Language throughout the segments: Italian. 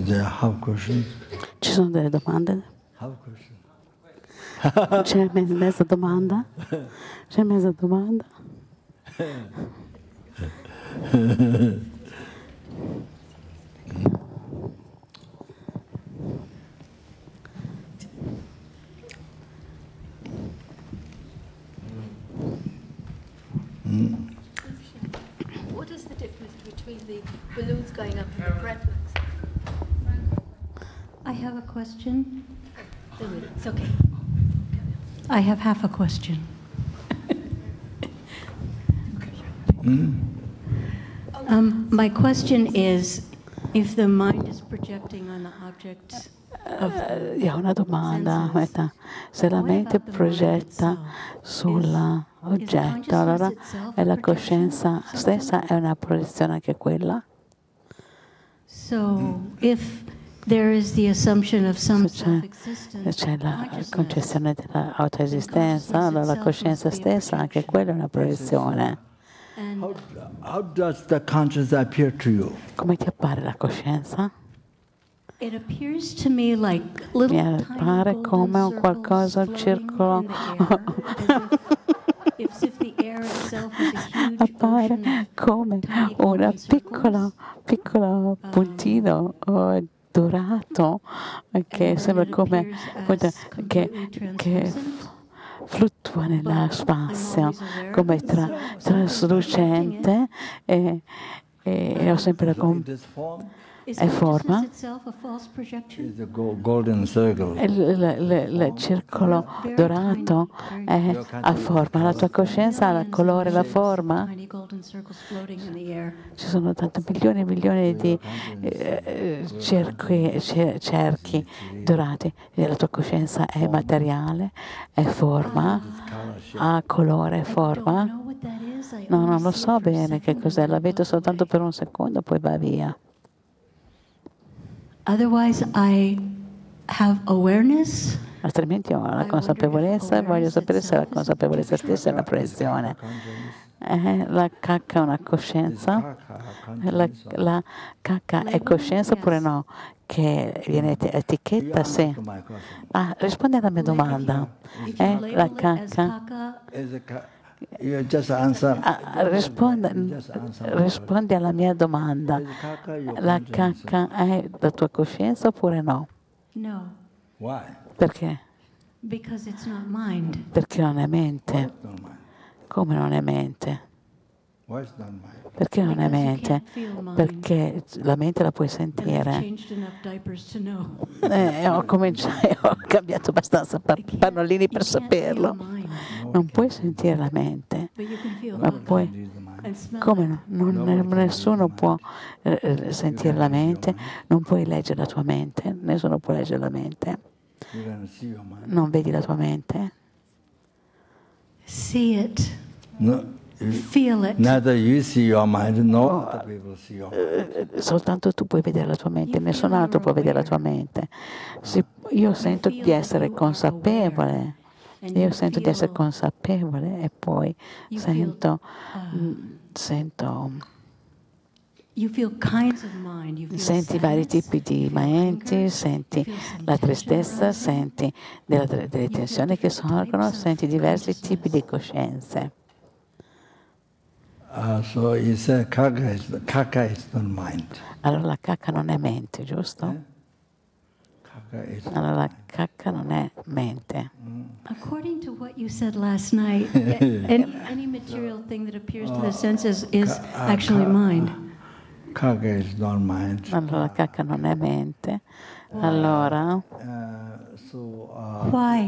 Ci sono delle domande? C'è mezza domanda? C'è mezza domanda? What is the difference between the balloons going up and the breath? I have a question. It's okay. I have half a question. My question is, if the mind is projecting on the object Io ho una domanda, se la mente progetta sull'oggetto, allora è la coscienza stessa è una proiezione anche quella? So, if there is the assumption of some self-existence, C'è la concezione dell'autoesistenza, allora la coscienza stessa, anche quella è una proiezione. How does the consciousness appear to you? Come ti appare la coscienza? It appears to me like little Mi appare come un qualcosa, un circolo. Appare come un piccolo puntino dorato che sembra come che fluttua nello spazio, come traslucente e ho sempre la è forma. Il circolo dorato ha forma. La tua coscienza ha il colore e la forma. Ci sono tanti milioni di cerchi dorati. La tua coscienza è materiale, è forma, ha colore e forma. No, non lo so bene che cos'è, la vedo soltanto per un secondo, poi va via. Otherwise, I have awareness. Altrimenti ho la consapevolezza e voglio sapere se la consapevolezza stessa è una proiezione. La cacca è una coscienza? La cacca è coscienza oppure no? Che viene etichetta? Sì. Rispondi alla mia domanda. La cacca... Rispondi alla mia domanda. La cacca è la tua coscienza oppure no? No. Perché? Because it's not mind. Perché non è mente. Come non è mente? Perché non è mente? Perché la mente la puoi sentire. Ho cambiato abbastanza pannolini per saperlo. Non puoi sentire la mente, ma puoi. Come no? Nessuno può sentire la mente, non puoi leggere la tua mente, nessuno può leggere la mente. Non vedi la tua mente? See it. No. Feel it. Neither you see your mind, nor other people see your mind. Soltanto tu puoi vedere la tua mente, nessun altro può vedere la tua mente. Io sento di essere consapevole. Io sento di essere consapevole e poi sento senti vari tipi di menti, senti la tristezza, senti delle tensioni che sorgono, senti diversi tipi di coscienze. So you say kaka is not mind. Allora la cacca non è mente, giusto? Allora la cacca non è mente. According to what you said last night, any material thing that appears to the senses is actually mind. Kaka is not mind. Allora la cacca non è mente. Allora why?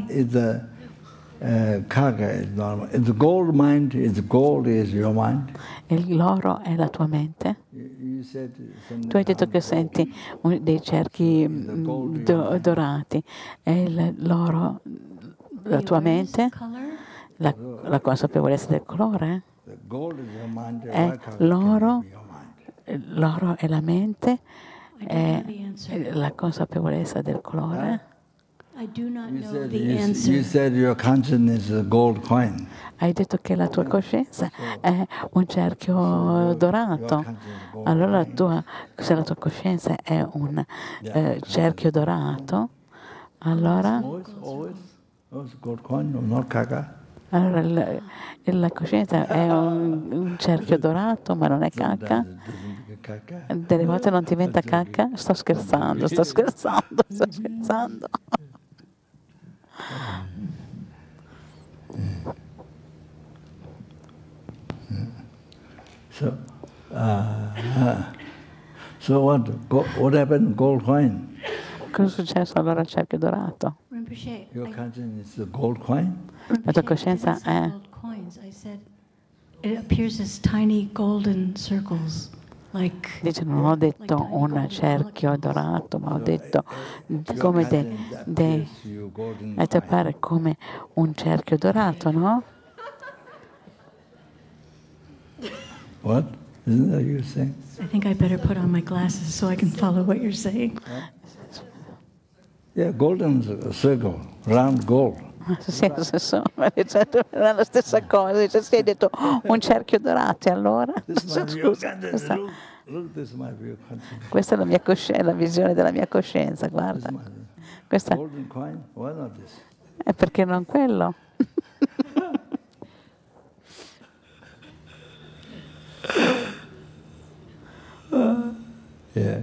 Kaka is not mind. The gold mind is gold is your mind. L'oro è la tua mente? Tu hai detto che senti dei cerchi dorati. È l'oro la tua mente? La consapevolezza del colore? È l'oro è la mente? È la consapevolezza del colore? I do not You know said, the answer. you said your consciousness is a gold coin. Hai detto che la tua coscienza è un cerchio dorato. Allora se la tua coscienza è un cerchio dorato, allora Always gold coin, not caca. allora la coscienza è un cerchio dorato, ma non è cacca. Delle volte non diventa cacca? Sto scherzando. So what happened? Gold coin. Cosa è successo allora al cerchio dorato? Rinpoche, Your consciousness is the gold coin. La tua coscienza è... gold coins. I said it appears as tiny golden circles, like. Dice, non ho detto un cerchio dorato, ma ho detto come ti appare come un cerchio dorato, no? What? Isn't that what you're saying? I think I better put on my glasses so I can follow what you're saying. Yeah, golden circle, round gold. Sì, è la stessa cosa. Dice, sì, hai detto un cerchio dorato, allora? Scusa, questa è la mia la visione della mia coscienza, guarda. Questa Golden coin, why not this? è perché non quello? Yeah.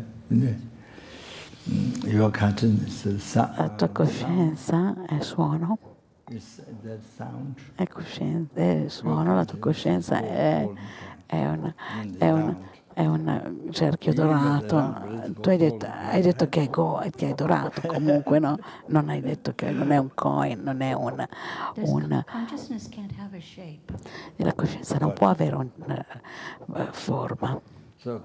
Your consciousness is La tua coscienza è suono, that sound. è suono, la tua coscienza è un cerchio dorato. Tu hai detto che è dorato, comunque no? Non hai detto che non è un coin, non è una Consciousness can't have a shape. la coscienza non può avere una forma. So,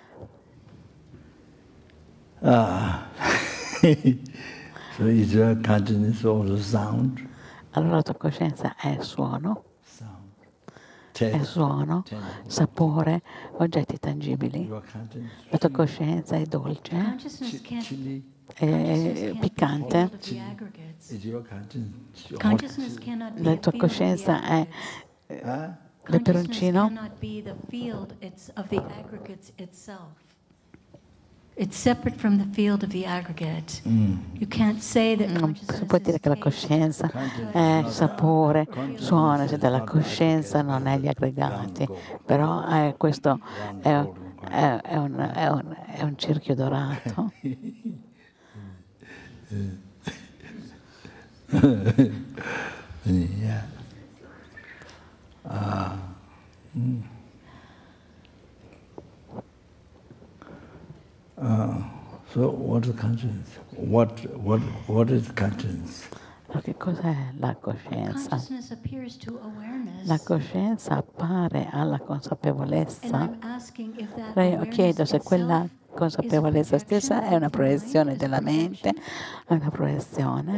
so is your consciousness also sound? Allora la tua coscienza è suono, Sound. è suono, sapore, oggetti tangibili. Your consciousness. La tua coscienza è dolce, Consciousness can't. Chili è piccante. The aggregates. is your consciousness. Consciousness cannot be La a tua field of the coscienza è aggregates. peperoncino. Consciousness cannot be the field of the aggregates itself. It's separate from the field of the aggregate. You can't say that Non consciousness si può dire is che la taste. coscienza è sapore, suono, se la coscienza non è gli aggregati, però questo è un cerchio dorato. Yeah. So what is consciousness? What is consciousness? Allora, che cos'è la coscienza? Consciousness appears to awareness. La coscienza appare alla And consapevolezza. I'm asking if that Allora io awareness chiedo se quella itself consapevolezza stessa è una proiezione Is della mente, projection? è una proiezione.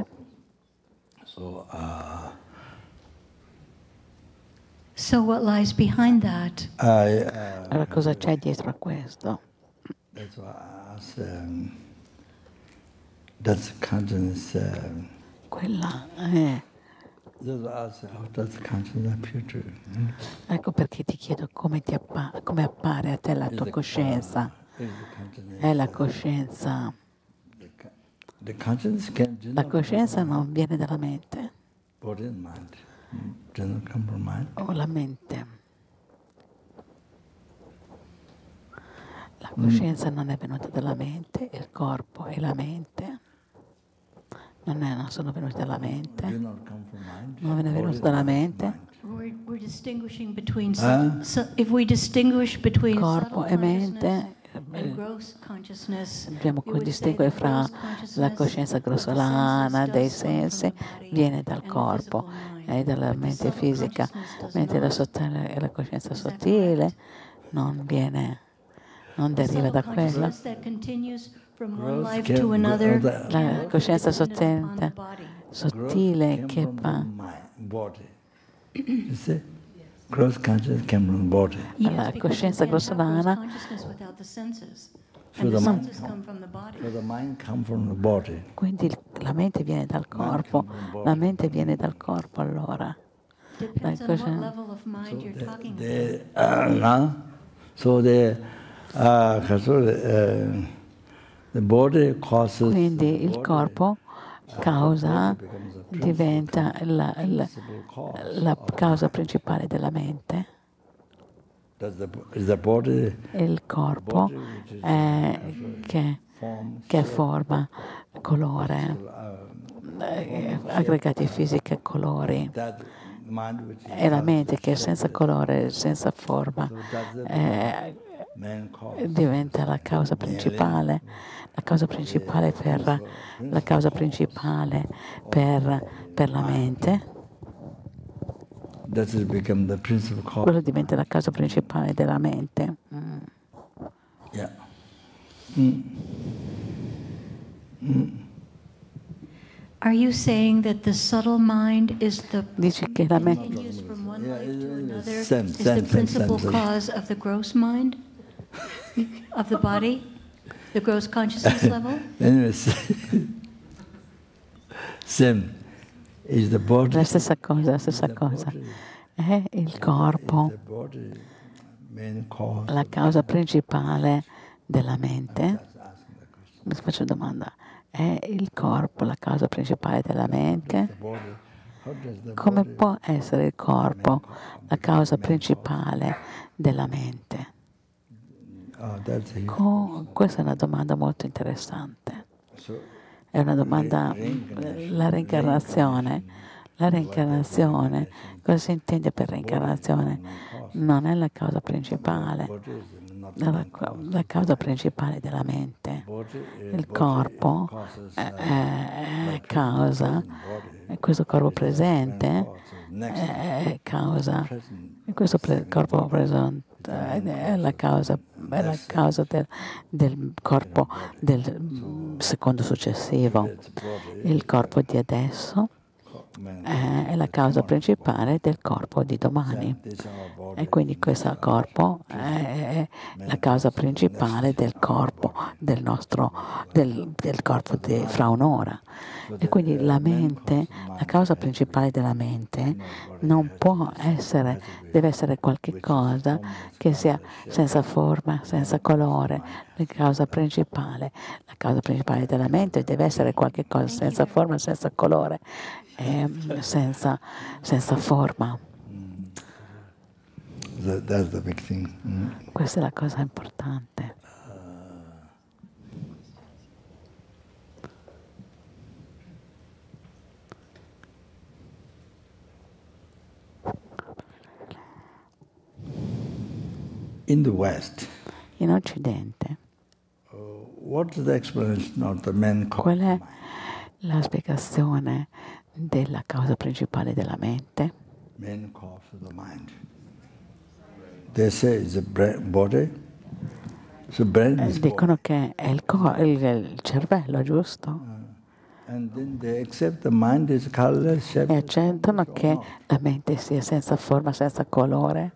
So what lies behind that? Allora cosa c'è dietro a questo? That's why I asked, does consciousness, Quella è... that's why I asked, how does consciousness appear to you? Ecco perché ti chiedo come appare a te la tua coscienza. Is the consciousness, È la coscienza. the consciousness can La coscienza non viene dalla mente, body and mind. Doesn't come from mind. o la mente. La coscienza non è venuta dalla mente, il corpo e la mente non sono venuti dalla Do mente, not come from mind. non è venuto dalla mente. We're distinguishing between if we distinguish between Corpo subtle e consciousness mente, and gross consciousness. dobbiamo we would say distinguere that fra gross la consciousness coscienza of the grossolana senses dei does come from sensi, the body viene dal and the corpo physical mind. e dalla But the mente subtle fisica, consciousness does mentre not. la coscienza Is that sottile correct? non The deriva da subtle quello. consciousness that continues from one Gross life can- to another. the- La coscienza dependent upon the body. sottile Growth che came from va. the mind, body. You see? Gross consciousness came from the body. Yes, La because coscienza you can't have gross grossolana. consciousness without the senses. So And the the mind senses come from the body. So the mind comes from the body. Quindi la mente viene dal corpo, la mente viene dal corpo allora. Depends on what level of mind you're talking about. The body causes. Quindi il corpo diventa la causa principale della mente. Il corpo che forma colore, aggregati fisici e colori. È la mente che senza colore, senza forma, diventa la causa principale per la mente. Quello diventa la causa principale della mente. Yeah. Are you saying that the subtle mind is the Dici che la mente continues from one life to another is the principal cause of the gross mind of the body, the gross consciousness level? Same is the body. La stessa cosa. È il corpo la causa principale della mente? Mi faccio domanda. È il corpo la causa principale della mente? Come può essere il corpo la causa principale della mente? Questa è una domanda molto interessante. È una domanda, la reincarnazione, cosa si intende per reincarnazione? Non è la causa principale, la causa principale della mente. Il corpo è causa, questo corpo presente è causa, questo corpo presente è la causa del corpo del secondo successivo. Il corpo di adesso è la causa principale del corpo di domani e quindi questo corpo è la causa principale del corpo del corpo fra un'ora. E quindi la mente, la causa principale della mente non può essere, deve essere qualche cosa che sia senza forma, senza colore. La causa principale della mente deve essere qualche cosa senza forma, senza colore, senza forma. That's the big thing. Questa è la cosa importante. In the West, in Occidente, what is the explanation of the main cause? Qual è la spiegazione della causa principale della mente? Main cause of the mind. They say it's the body. So brain is Dicono che è il cervello, giusto? And then they accept the mind is colorless, E accettano che la mente sia senza forma, senza colore.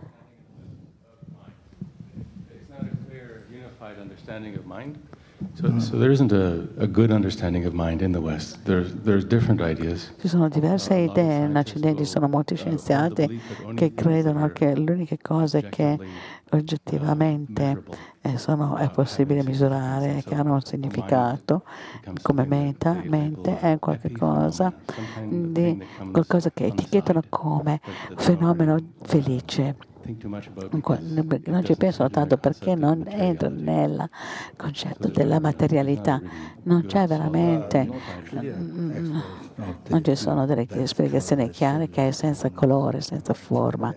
Understanding of mind. So there isn't a good understanding of mind in the West. There's different ideas. Ci sono diverse idee, in Occidente ci sono molti scienziati che credono che l'unica cosa che oggettivamente è possibile misurare, che hanno un significato come mente, è qualcosa che etichettano come fenomeno felice. Non ci pensano tanto perché non entra nel concetto della materialità. Non c'è veramente, non ci sono delle spiegazioni chiare che è senza colore, senza forma.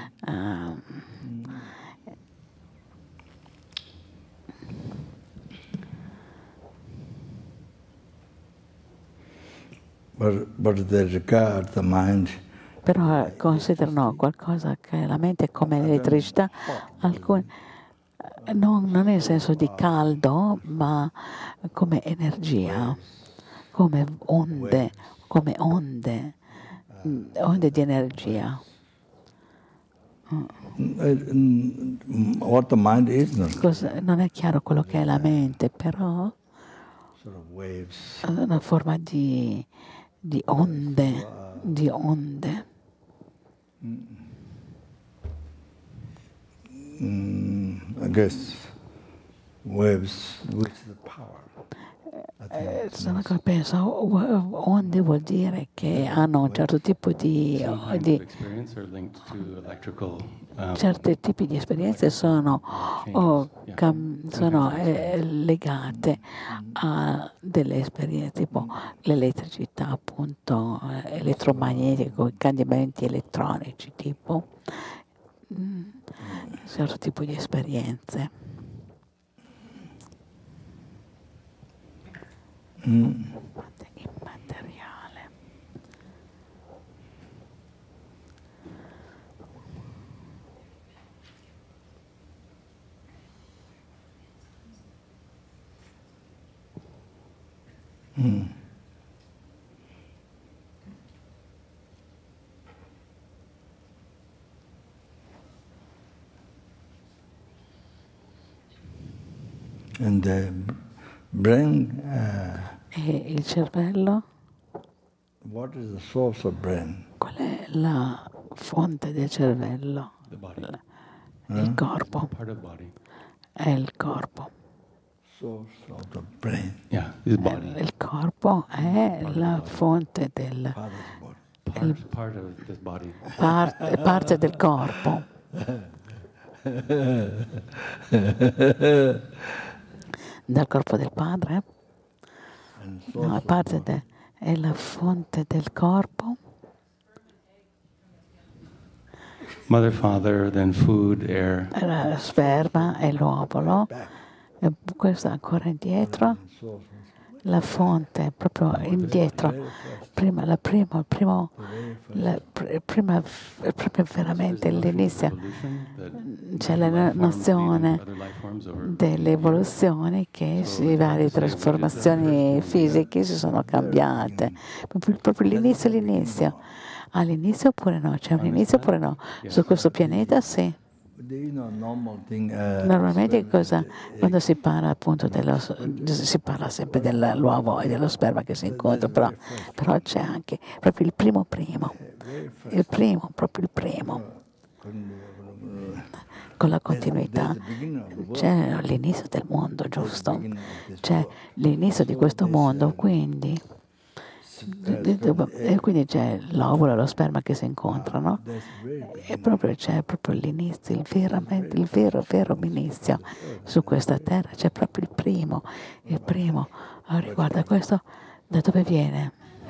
But they regard the mind. Però considerano qualcosa che la mente è come l'elettricità, non nel senso di caldo, ma come energia, come onde di energia. What the mind is not. Non è chiaro quello che è la mente, però sort of waves. una forma di onde, di onde. I guess waves with the power. Sono che penso, onde vuol dire che hanno un certo tipo Some kinds of experience are linked to electrical. certi tipi di esperienze sono legate a delle esperienze tipo l'elettricità, appunto, elettromagnetico, i cambiamenti elettronici, tipo un certo tipo di esperienze. Immateriale. And the brain, E il cervello? what is the source of brain? Qual è la fonte del cervello? The body. Il corpo. Part of body. È il corpo. Source of the brain. Yeah, his body. Il corpo è la fonte del Part of this body. parte del corpo. Dal corpo del padre? No, è la fonte del corpo. Mother, father, then food, air. La sperma e l'ovulo. E questo ancora indietro. La fonte, proprio indietro. Proprio veramente all'inizio c'è la nozione dell'evoluzione che varie trasformazioni fisiche si sono cambiate. Proprio l'inizio. All'inizio oppure no? C'è un inizio oppure no? Su questo pianeta sì. Normalmente quando si parla appunto si parla sempre dell'uovo e dello sperma che si incontrano, però c'è anche proprio proprio il primo, con la continuità. C'è l'inizio del mondo, giusto? C'è l'inizio di questo mondo, quindi c'è l'ovulo e lo sperma che si incontrano e c'è proprio l'inizio, il vero inizio su questa terra, c'è proprio il primo. Guarda questo, da dove viene?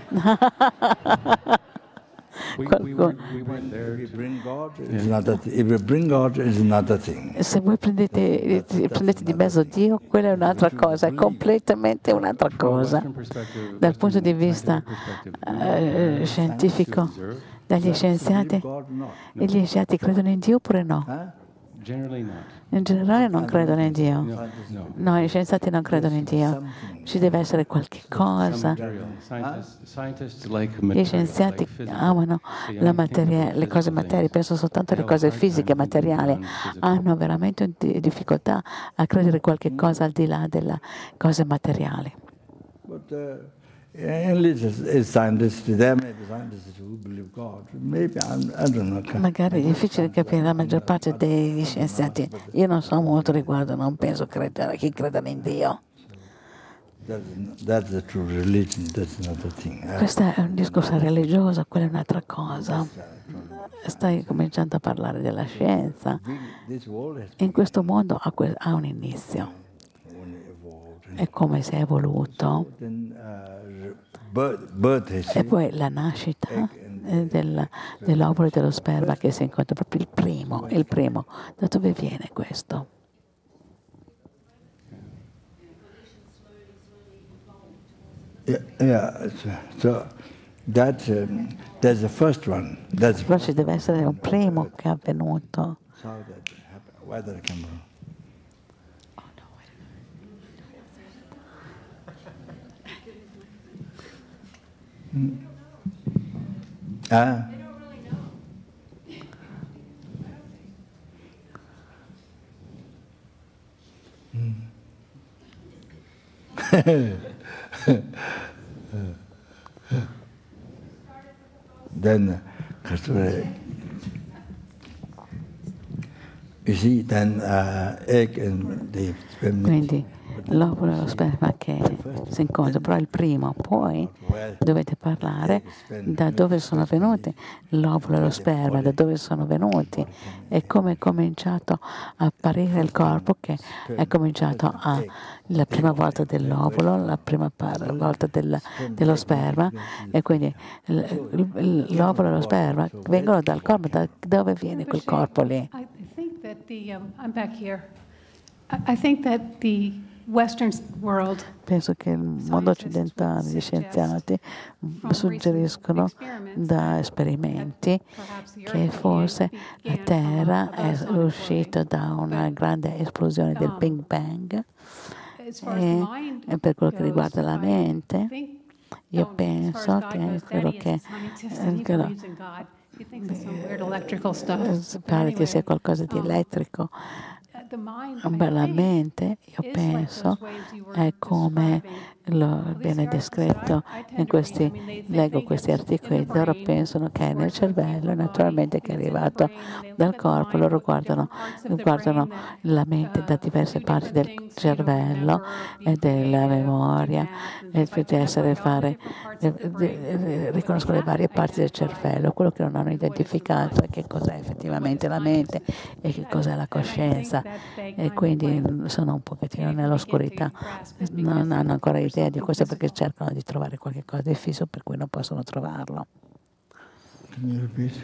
We weren't there. If you bring God, it's another thing. Se voi prendete di mezzo Dio, quella è un'altra cosa, è completamente un'altra cosa. Dal punto di vista scientifico, dagli scienziati, e gli scienziati credono in Dio oppure no? In generale non credono in Dio. No, gli scienziati non credono in Dio. Ci deve essere qualche cosa. Gli scienziati amano le cose materiali, pensano soltanto alle cose fisiche, materiali. Hanno veramente difficoltà a credere qualche cosa al di là delle cose materiali. Magari è difficile capire la maggior parte degli scienziati. Io non so molto riguardo, non penso credere chi credono in Dio. Questo è un discorso religioso, quella è un'altra cosa. Stai cominciando a parlare della scienza. In questo mondo ha un inizio. È come si è evoluto. E poi la nascita dell'ovulo e dello sperma che si incontra, proprio il primo. Da dove viene questo? Yeah, so that's the first one. Però ci deve essere un primo che è avvenuto. Then, you see, then egg and the sperm. Quindi l'ovulo e lo sperma che si incontrano, però il primo, poi dovete parlare da dove sono venuti l'ovulo e lo sperma, da dove sono venuti e come è cominciato a apparire il corpo, che è cominciato la prima volta dell'ovulo, la prima volta dello sperma, e quindi l'ovulo e lo sperma vengono dal corpo. Da dove viene quel corpo lì? I think that I'm back here. I think that the Western world, Penso che il mondo occidentale, gli scienziati suggeriscono da esperimenti che forse la Terra è uscita da una grande esplosione del Big Bang, e per quello che riguarda la mente, io penso che quello che pare che sia qualcosa di elettrico. Per la mente, io penso, è come viene descritto in leggo questi articoli, loro pensano che è nel cervello, naturalmente che è arrivato dal corpo, loro guardano la mente da diverse parti del cervello e della memoria, e riconoscono le varie parti del cervello. Quello che non hanno identificato è che cos'è effettivamente la mente e che cos'è la coscienza, e quindi sono un pochettino nell'oscurità, non hanno ancora idea di questo perché cercano di trovare qualche cosa di fisso per cui non possono trovarlo. Can you repeat?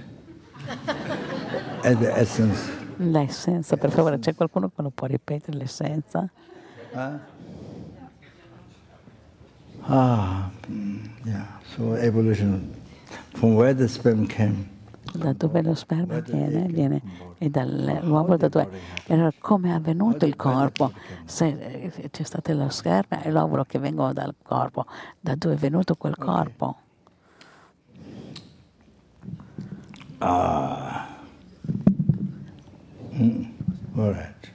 The essence. L'essenza, per favore, c'è qualcuno che lo può ripetere, l'essenza? Yeah. So evolution, from where the sperm came. Da dove lo sperma viene e dall'uovo da dove. E allora come è avvenuto il corpo? Se c'è stato lo sperma e l'ovulo che vengono dal corpo, da dove è venuto quel corpo? All right.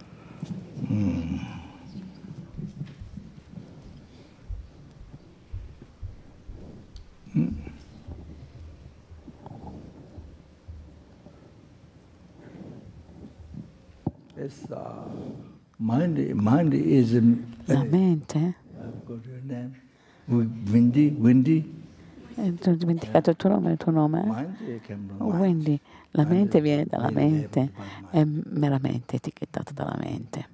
Mind is La mente? I've got your name. Windy. Ho dimenticato il tuo nome? Mind came from mind. Quindi la mente viene dalla mente, è meramente etichettata dalla mente.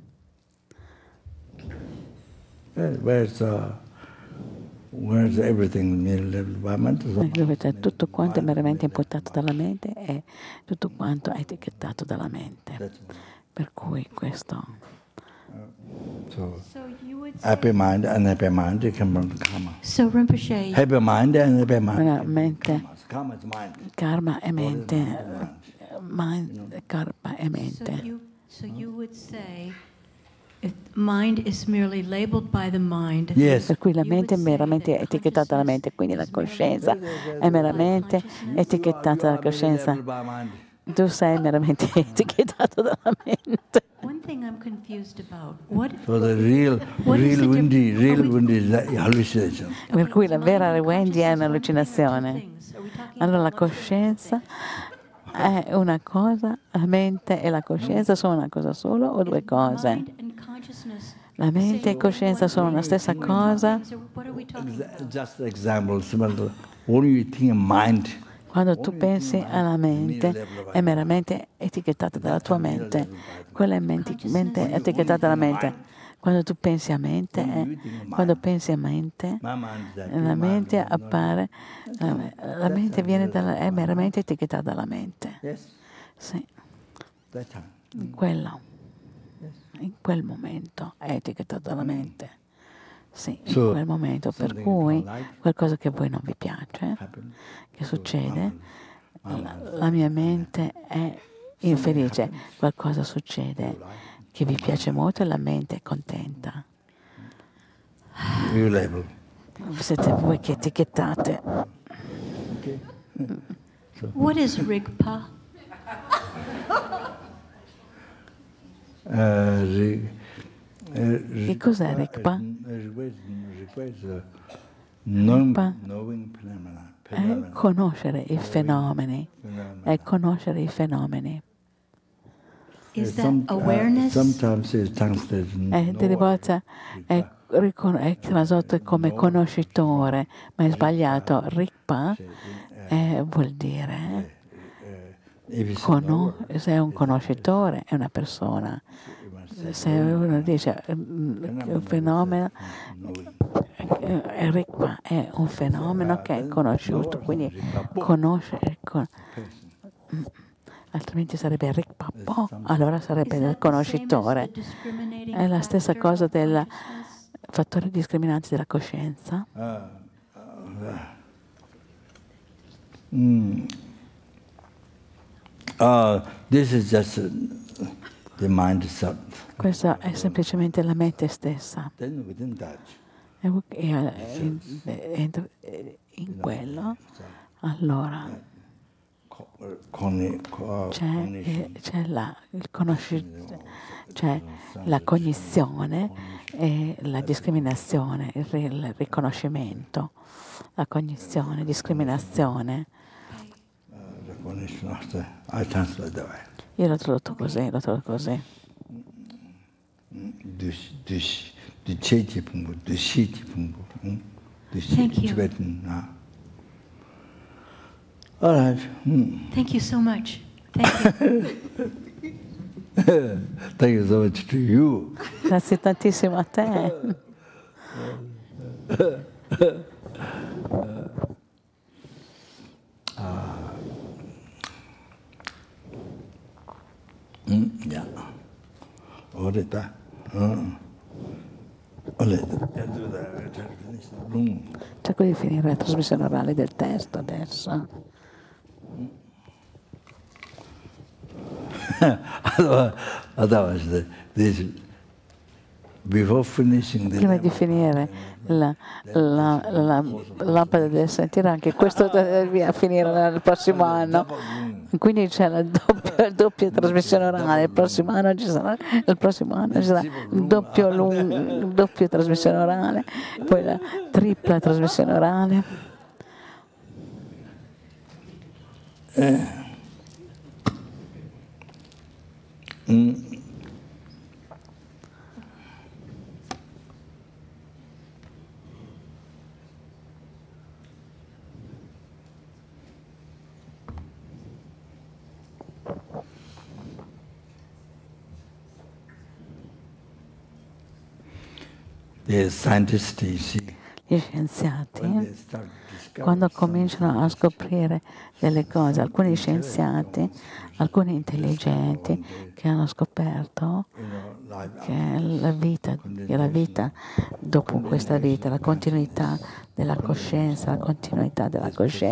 Where's everything by mind? Dove c'è tutto quanto è meramente importato dalla mente e tutto quanto è etichettato dalla mente. Per cui questo. So happy mind and unhappy mind they come from karma. So Rinpoche, Happy mind and unhappy mind. Mente, Karma is mind. karma e mente, karma e mente. so you would say, if mind is merely labeled by the mind, Yes. Per cui la mente è meramente etichettata dalla mente, quindi la coscienza è meramente etichettata dalla coscienza. Tu sei meramente etichettato dalla mente. one thing I'm confused about, what So the real windy is the hallucination. Per cui la vera Wendy è un'allucinazione. Allora la coscienza è una cosa, la mente e la coscienza sono una cosa sola o due cose? mind and consciousness La mente e coscienza sono la stessa cosa? what are we talking about? Just example, simple. When you think mind, Quando tu pensi alla mente è meramente etichettata dalla tua mente. Quella è mente etichettata dalla mente. Quando tu pensi a mente, la mente appare, la mente è meramente etichettata dalla mente. yes, Sì, that time. in quel momento è etichettata dalla mente. Sì, in So, quel momento. Per something cui you don't like qualcosa che a voi non vi piace, happen. che succede, la mia mente è infelice, qualcosa succede che vi piace molto e la mente è contenta. You label. Siete voi che etichettate. What is Rigpa? Che cos'è Rikpa? È conoscere i fenomeni. È conoscere i fenomeni. Is that awareness? Delle volte è tradotto come conoscitore, ma è sbagliato. Rikpa vuol dire se è un conoscitore, è una persona. Se uno dice un fenomeno, Rikpa è un fenomeno che è conosciuto, quindi conoscere. Altrimenti sarebbe Rikpa Po, allora sarebbe il conoscitore. È la stessa cosa del fattore discriminante della coscienza. This is just the mind itself. Questa è semplicemente la mente stessa. Then within that, In quello, allora c'è la cognizione e la discriminazione, il riconoscimento, la cognizione, discriminazione. Io l'ho tradotto così, Thank you. All right. Thank you so much. Thank you. Thank you so much to you. Grazie tantissimo a te. Yeah. Cerco di finire la trasmissione orale del testo adesso. Otherwise, before finishing the Prima di finire la lampada del sentiero, anche questo deve finire nel prossimo anno. Quindi c'è la doppia trasmissione orale. Il prossimo anno ci sarà doppia trasmissione orale, poi la tripla trasmissione orale. The scientists, you see, Gli scienziati, quando cominciano a scoprire delle cose, alcuni scienziati, alcuni intelligenti che hanno scoperto che la vita dopo questa vita, la continuità della coscienza, la continuità della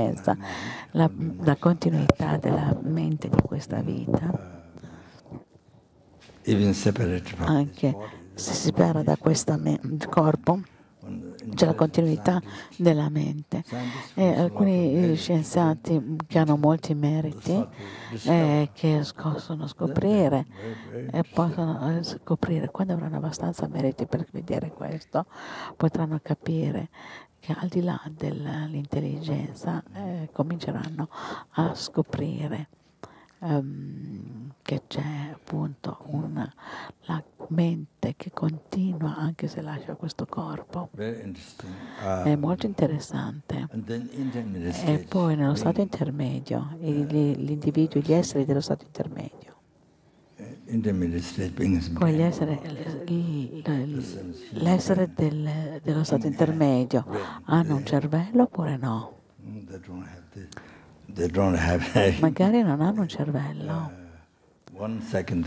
mente di questa vita, anche se si separa da questo corpo, c'è la continuità della mente. E alcuni scienziati che hanno molti meriti che possono scoprire quando avranno abbastanza meriti per vedere questo, potranno capire che al di là dell'intelligenza cominceranno a scoprire che c'è appunto la mente che continua anche se lascia questo corpo. È molto interessante. E poi nello stato intermedio, gli esseri dello stato intermedio. Poi l'essere dello stato intermedio hanno un cervello oppure no? Magari non hanno un cervello. In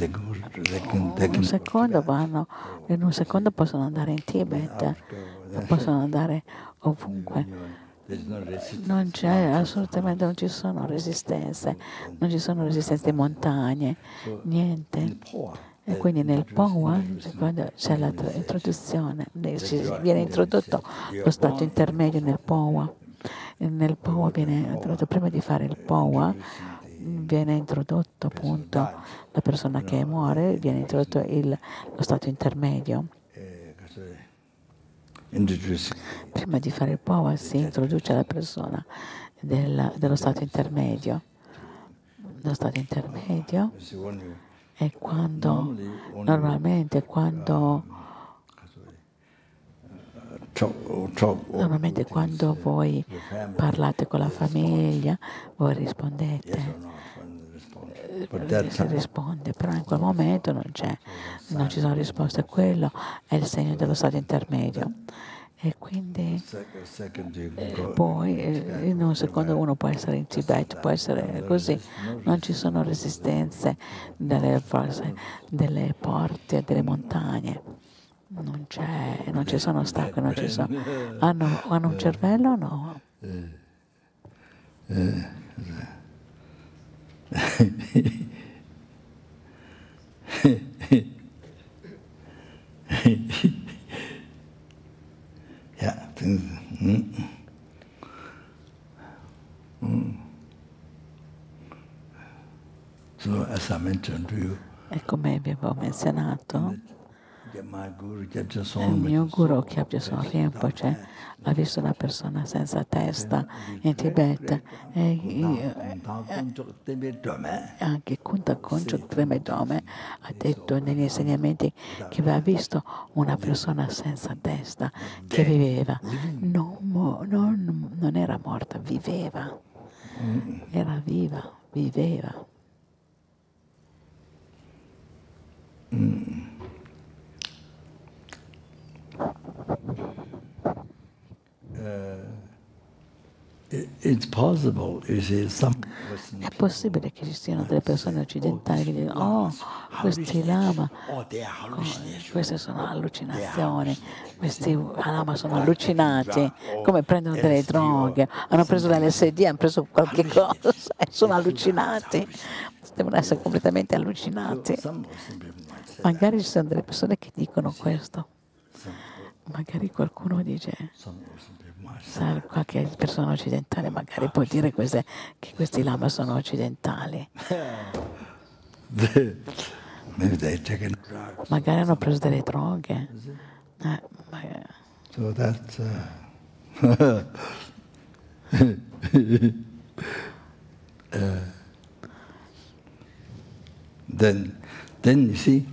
un secondo possono andare in Tibet, possono andare ovunque. Non c'è assolutamente, non ci sono resistenze di montagne, niente. E quindi nel Powa, quando c'è l'introduzione, viene introdotto lo stato intermedio nel Powa. Nel Powa viene introdotto, prima di fare il Powa, viene introdotto appunto la persona che muore, viene introdotto lo stato intermedio. Prima di fare il POA si introduce la persona dello stato intermedio. Lo stato intermedio è quando, normalmente quando voi parlate con la famiglia, voi rispondete, si risponde, però in quel momento non ci sono risposte. Quello è il segno dello stato intermedio. E quindi poi in un secondo uno può essere in Tibet, può essere così, non ci sono resistenze delle forze, delle porte, delle montagne, non ci sono ostacoli, non ci sono. Hanno un cervello o no? Yeah. So, as I mentioned to you, E come vi avevo menzionato, il mio guru Kyabje Rinpoche ha visto una persona senza testa in Tibet e anche Kunta Konchok Tremedome ha detto negli insegnamenti che aveva visto una persona senza testa che viveva, non era morta, viveva, era viva, viveva. It's possible, you see, È possibile che ci siano delle persone occidentali che dicono: oh, questi lama, queste sono allucinazioni, questi lama sono allucinati, come prendono delle droghe, hanno preso l'LSD, hanno preso qualche cosa e sono allucinati, devono essere completamente allucinati. Magari ci sono delle persone che dicono questo, magari qualcuno dice, qualche persona occidentale magari può dire che questi lama sono occidentali. Magari hanno preso delle droghe. So that's then you see,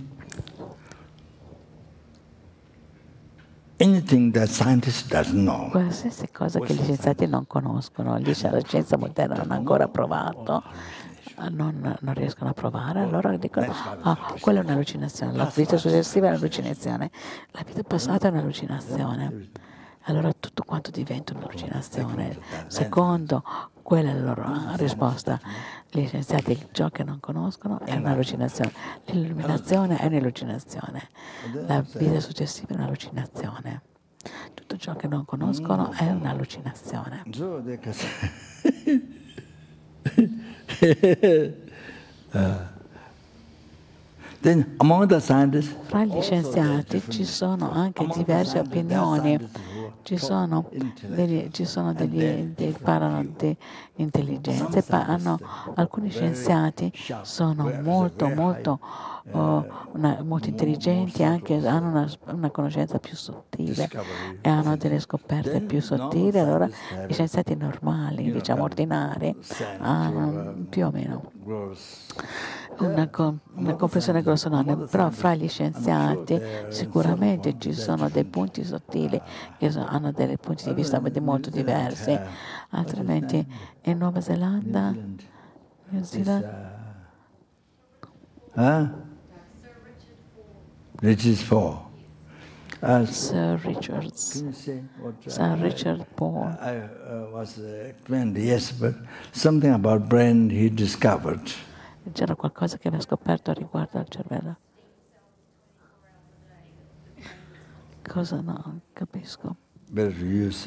anything that scientists doesn't know. Qualsiasi cosa che gli scienziati non conoscono, la scienza moderna non ha ancora provato, non riescono a provare, allora dicono: quella è un'allucinazione, la vita successiva è un'allucinazione, la vita passata è un'allucinazione. Allora tutto quanto diventa un'allucinazione. Secondo quella è la loro risposta. Gli scienziati ciò che non conoscono è un'allucinazione. L'illuminazione è un'allucinazione. La vita successiva è un'allucinazione. Tutto ciò che non conoscono è un'allucinazione. Then among the scientists, fra gli scienziati ci sono anche diverse opinioni. Ci sono degli parlano di intelligenza, alcuni scienziati sono molto intelligenti, anche hanno una conoscenza più sottile e hanno delle scoperte più sottili. Allora gli scienziati normali, diciamo ordinari, hanno più o meno una comprensione grossolana, però fra gli scienziati sicuramente ci sono dei punti sottili che hanno dei punti di vista molto diversi. Altrimenti in Nuova Zelanda, New Zealand, Sir Richard Paul. Was explained, yes, but something about brain he discovered. C'era qualcosa che aveva scoperto riguardo al cervello. Cosa no? Capisco. Better use.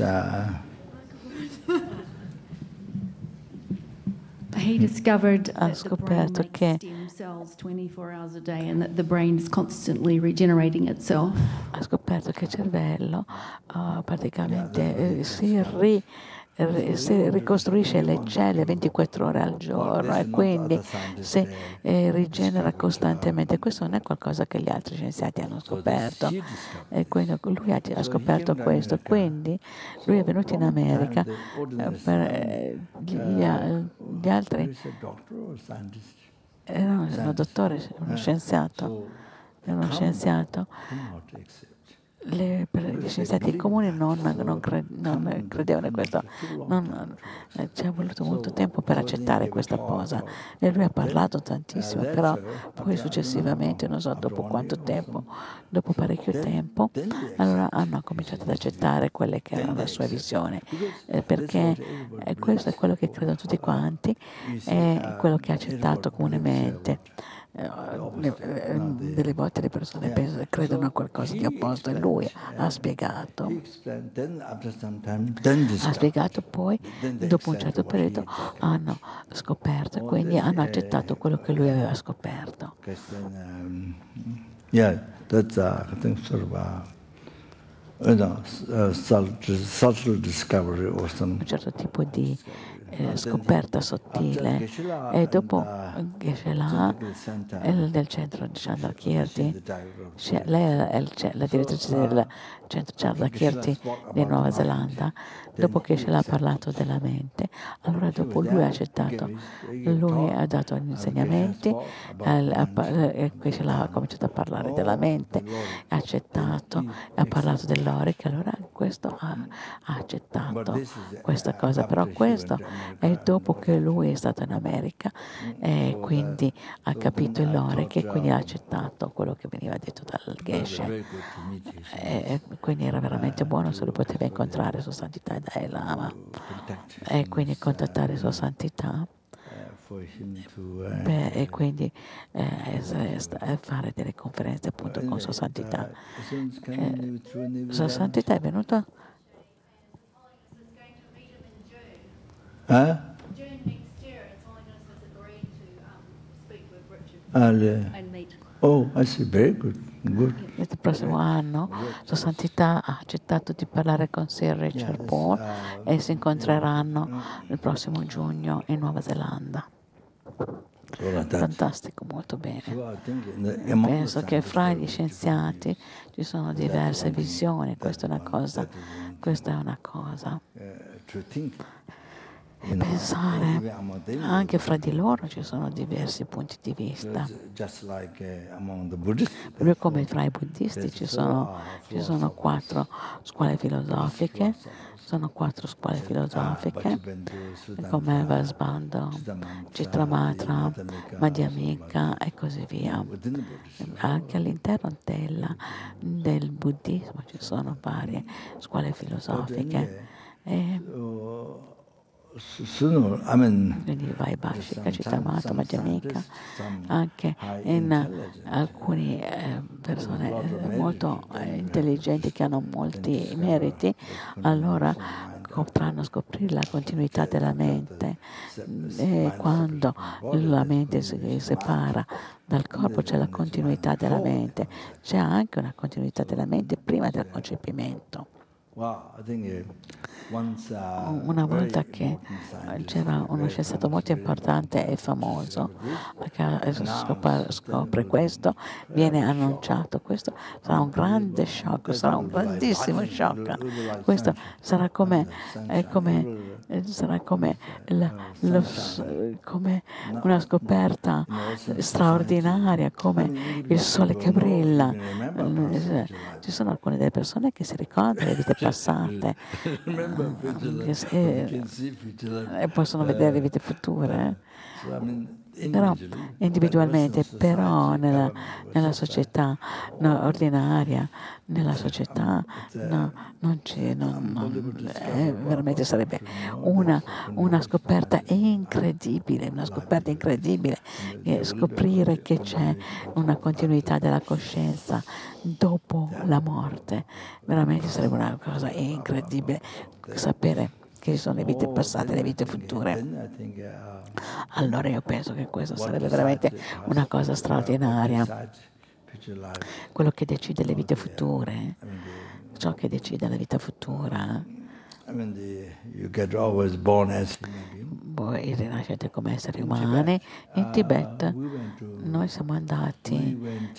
He discovered Ha that the brain scoperto makes che stem cells 24 hours a day and that the brain is constantly regenerating itself. ha scoperto che il cervello praticamente si ricostruisce le celle 24 ore al giorno e quindi si rigenera costantemente. Questo non è qualcosa che gli altri scienziati hanno scoperto, e quindi lui ha scoperto questo. Quindi lui è venuto in America per gli altri erano un dottore, uno scienziato. Gli scienziati comuni non credevano in questo, ci ha voluto molto tempo per accettare questa cosa e lui ha parlato tantissimo, però poi successivamente, non so dopo quanto tempo, dopo parecchio tempo, allora hanno cominciato ad accettare quelle che erano le sue visioni, perché questo è quello che credono tutti quanti, è quello che ha accettato comunemente. Delle volte le persone credono a qualcosa di opposto e lui ha spiegato poi dopo un certo periodo hanno scoperto e quindi hanno accettato quello che lui aveva scoperto. Subtle discovery or some Un certo tipo di scoperta sottile, e dopo Geshe-la del centro di Chandrakirti, lei è la direttrice del centro Chandrakirti di Nuova Zelanda. Dopo che Geshe-la ha parlato della mente, allora dopo lui ha accettato, lui ha dato gli insegnamenti, Geshe-la ha cominciato a parlare della mente, ha accettato, ha parlato dell'Oric, allora questo ha accettato questa cosa, però questo è dopo che lui è stato in America e quindi ha capito il l'Oric e quindi ha accettato quello che veniva detto dal Geshe, e quindi era veramente buono se lo poteva incontrare Sua Santità Dalai Lama e quindi contattare Sua Santità e quindi fare delle conferenze appunto con Sua Santità. Sua Santità è venuto? June next year, His Holiness has agreed to speak with Richard and meet. Oh, I see. Very good. Good. Il prossimo anno Sua Santità ha accettato di parlare con Sir Richard Paul e si incontreranno il prossimo giugno in Nuova Zelanda. Fantastico, molto bene. Penso che fra gli scienziati ci sono diverse visioni, questa è una cosa. E pensare anche fra di loro ci sono diversi punti di vista. Proprio come fra i buddisti ci sono 4 scuole filosofiche, come Vasubandhu, Chittamatra, Madhyamika e così via. Anche all'interno del buddismo ci sono varie scuole filosofiche. Quindi Vaibhashika, Chittamatra, Madhyamika, anche in alcune persone molto intelligenti che hanno molti meriti, allora potranno scoprire la continuità della mente, e quando la mente si separa dal corpo c'è la continuità della mente, c'è anche una continuità della mente prima del concepimento. Una volta che c'era uno scienziato molto importante e famoso che scopre questo, viene annunciato, questo sarà un grande shock, sarà un grandissimo shock. Questo sarà come una scoperta straordinaria, come il sole che brilla. Ci sono alcune delle persone che si ricordano delle vite passate e possono vedere le vite future, però individualmente, però nella società ordinaria, nella società veramente sarebbe una scoperta incredibile, scoprire che c'è una continuità della coscienza dopo la morte, veramente sarebbe una cosa incredibile, sapere che ci sono le vite passate e le vite future. Allora io penso che questa sarebbe veramente una cosa straordinaria. Quello che decide le vite future, ciò che decide la vita futura, You get always born as human being. Voi rinascete come esseri umani. In Tibet noi siamo andati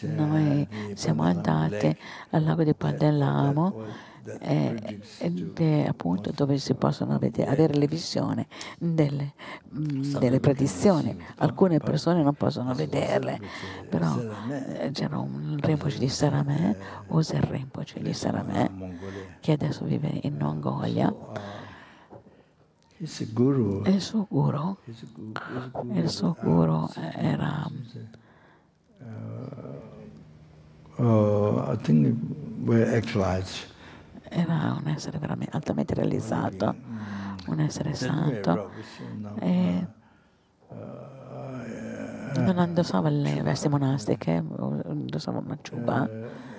al lago di Padellamo, ed è appunto dove si possono avere le visioni delle predizioni. Alcune persone non possono vederle, però c'era un Rinpoche di Saramè, Oser Rinpoche di Saramè, che adesso vive in Mongolia. Il suo guru era I think very actualized. Era un essere veramente altamente realizzato, un essere santo, e non indossava le vesti monastiche, indossava una ciuba.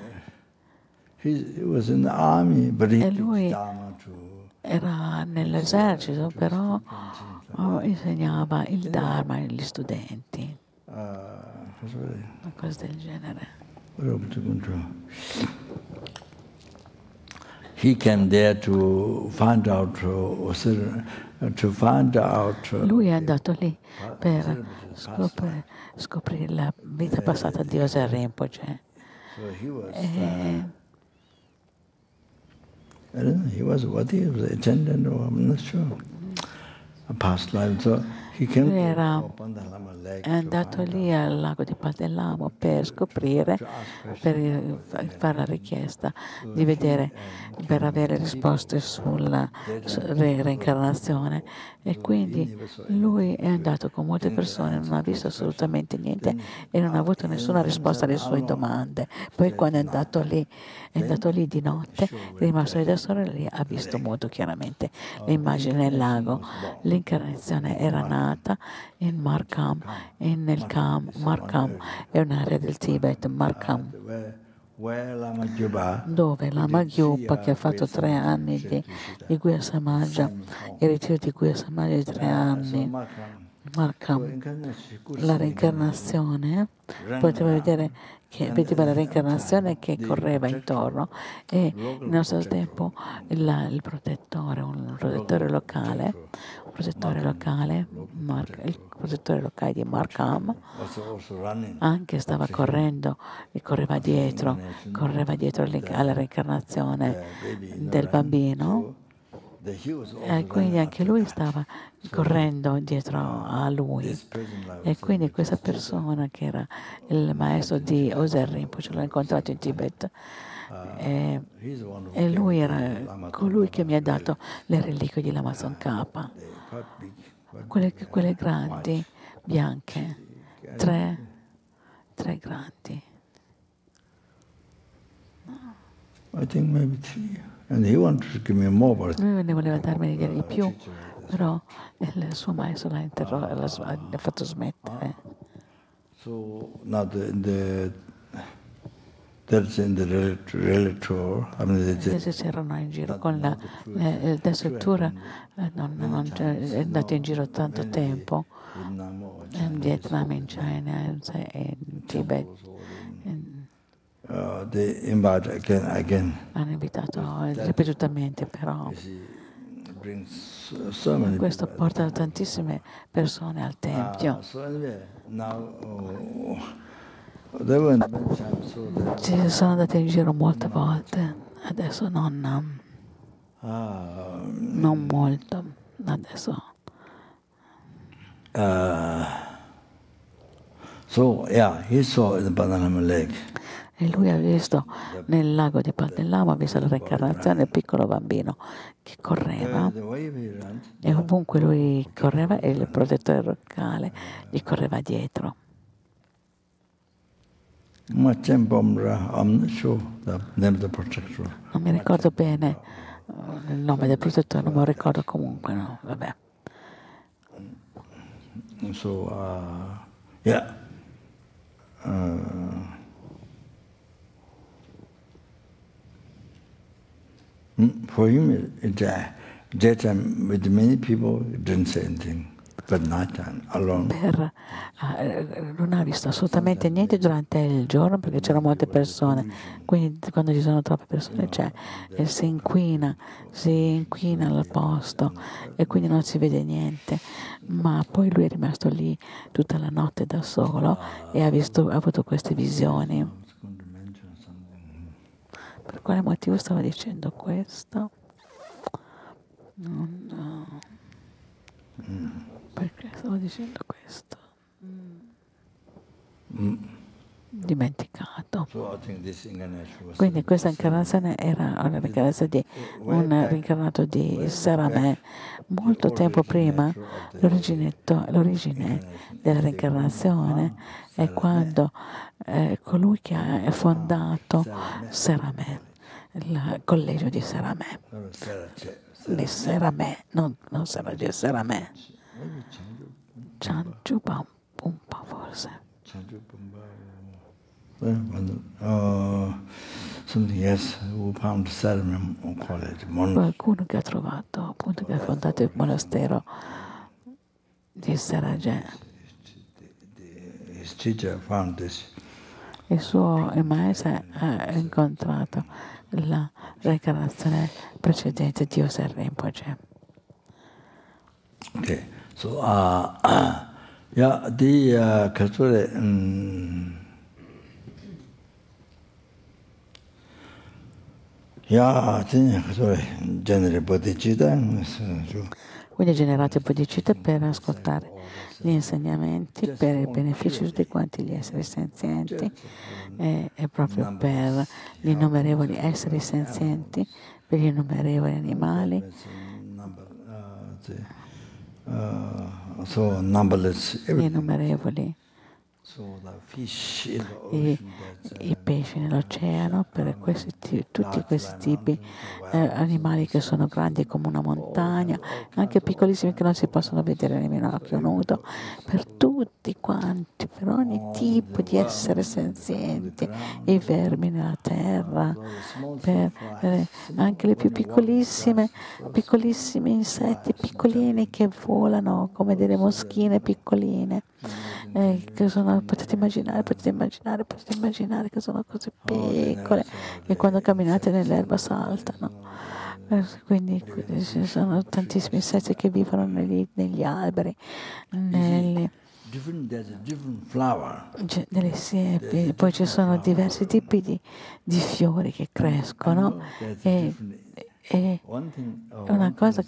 He was in the army, but he E lui era nell'esercito, però insegnava il Dharma agli studenti, una cosa del genere. He came there to find out, Lui è andato lì per scoprire la vita passata di Oser Rinpoche. I don't know, he was what he was, attendant or I'm not sure. A past life. So he came è andato lì al lago di Padellamo per scoprire, per fare la richiesta di vedere, per avere risposte sulla reincarnazione. E quindi lui è andato con molte persone, non ha visto assolutamente niente e non ha avuto nessuna risposta alle sue domande. Poi quando è andato lì di notte, è rimasto lì da solo e lì ha visto molto chiaramente le immagini nel lago. L'incarnazione era nata in Markham, e nel Kham, Markham è un'area del Tibet, Markham, dove Lama Gyupa, che ha fatto 3 anni di Guya Samaja, il ritiro di Guya Samaja di 3 anni, Markham, la reincarnazione, poteva vedere che vedeva la reincarnazione che correva intorno, e nello stesso tempo il protettore locale di Markham anche stava correndo e correva dietro alla reincarnazione del bambino, e quindi anche lui stava correndo dietro a lui. E quindi questa persona, che era il maestro di Oser Rinpoche, l'ho incontrato in Tibet, e lui era colui che mi ha dato le reliquie di Lama Tsongkhapa, quelle grandi, bianche, tre grandi. I think maybe 3. And he wanted to give me more, but Lui ne voleva darmi di più, però il suo maestro l'ha fatto smettere. so now that's in the relator. I mean, Invece c'erano in giro con il Desettura, non è andato in giro tanto tempo, in Vietnam, in Cina, in Tibet. they invite again. Hanno invitato ripetutamente, però Brings so many questo people. porta tantissime persone al Tempio. So anyway, now they went many times so that Ci sono andati in giro molte volte, adesso non molto, adesso. So yeah, he saw in the Padalama Lake. E lui ha visto nel lago di Padellamo, ha visto la reincarnazione del piccolo bambino che correva, The way he ran, e ovunque lui correva e il protettore locale gli correva dietro. Machembomra, I'm not sure the name of the protector. Non mi ricordo bene il nome del protettore, non me lo ricordo comunque, no? Vabbè. So yeah. For him, at that time, with many people, he didn't say anything. non ha visto assolutamente niente durante il giorno perché c'erano molte persone, quindi quando ci sono troppe persone si inquina il posto e quindi non si vede niente, ma poi lui è rimasto lì tutta la notte da solo e ha avuto queste visioni. Per quale motivo stavo dicendo questo? No. Perché stavo dicendo questo? Dimenticato. Quindi questa incarnazione era una reincarnazione di un rincarnato di Saramè. Molto tempo prima l'origine della reincarnazione è quando colui che ha fondato Saramè, il collegio di Saramè. Di Saramè, non Saramè, Saramè. Chanchupa un po' forse. Qualcuno che ha trovato, appunto, che ha fondato il monastero di Sarajè. Il maestro ha incontrato la reincarnazione precedente di Oser Rinpoche. Ok, so di culture genere bodhicitta. Quindi è generato il bodhicitta per ascoltare gli insegnamenti, per il beneficio di tutti quanti gli esseri senzienti, e proprio per gli innumerevoli esseri senzienti, per gli innumerevoli animali. Gli innumerevoli i pesci nell'oceano, per tutti questi tipi animali che sono grandi come una montagna, anche piccolissimi che non si possono vedere nemmeno a occhio nudo, per tutti quanti, per ogni tipo di essere senzienti, i vermi nella terra, per anche le più piccolissimi insetti piccolini che volano come delle moschine piccoline. Che potete immaginare che sono cose piccole e quando camminate nell'erba saltano. Quindi ci sono tantissimi insetti che vivono negli alberi, nelle siepi, poi ci sono diversi tipi di fiori che crescono e una cosa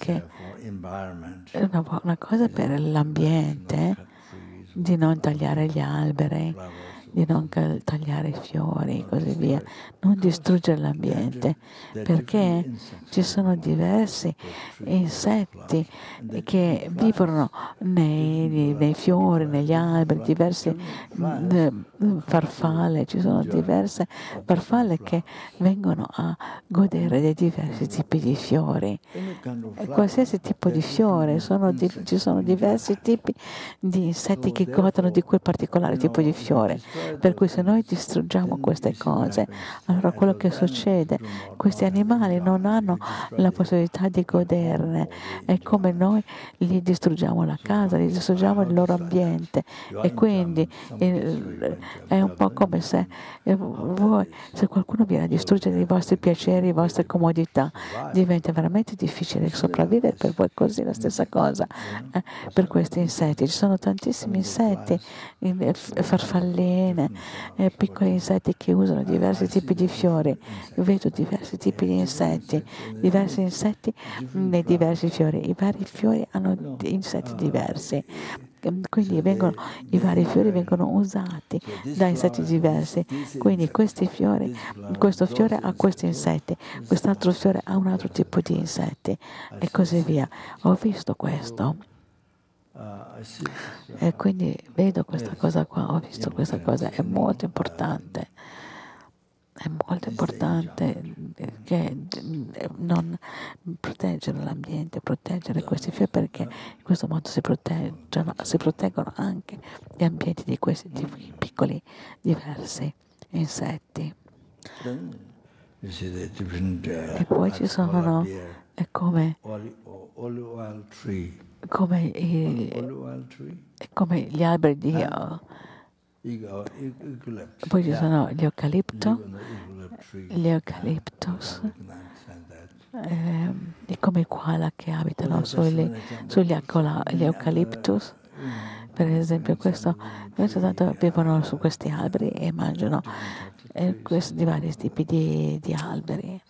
per l'ambiente, di non tagliare gli alberi, di non tagliare i fiori e così via, non distruggere l'ambiente, perché ci sono diversi insetti che vivono nei fiori, negli alberi, diverse farfalle, ci sono diverse farfalle che vengono a godere dei diversi tipi di fiori. E qualsiasi tipo di fiore, ci sono diversi tipi di insetti che godono di quel particolare tipo di fiore. Per cui se noi distruggiamo queste cose, allora quello che succede, questi animali non hanno la possibilità di goderne. È come noi gli distruggiamo la casa, gli distruggiamo il loro ambiente. E quindi è un po' come se qualcuno viene a distruggere i vostri piaceri, le vostre comodità, diventa veramente difficile sopravvivere per voi. Così la stessa cosa per questi insetti. Ci sono tantissimi insetti, farfalline, piccoli insetti che usano diversi tipi di fiori. Vedo diversi tipi di insetti, diversi insetti nei diversi fiori. I vari fiori hanno insetti diversi. Quindi i vari fiori vengono usati da insetti diversi. Quindi questo fiore ha questi insetti, quest'altro fiore ha un altro tipo di insetti e così via. Ho visto questo. E quindi vedo questa cosa qua, ho visto questa cosa, è molto importante. È molto importante che non proteggere l'ambiente, proteggere questi fiori, perché in questo modo si proteggono anche gli ambienti di questi piccoli diversi insetti. E poi ci sono, è come come gli alberi di poi ci sono gli eucaliptus come i koala che abitano sugli eucaliptus, per esempio. Questo tanto vivono su questi alberi e mangiano di vari tipi di alberi.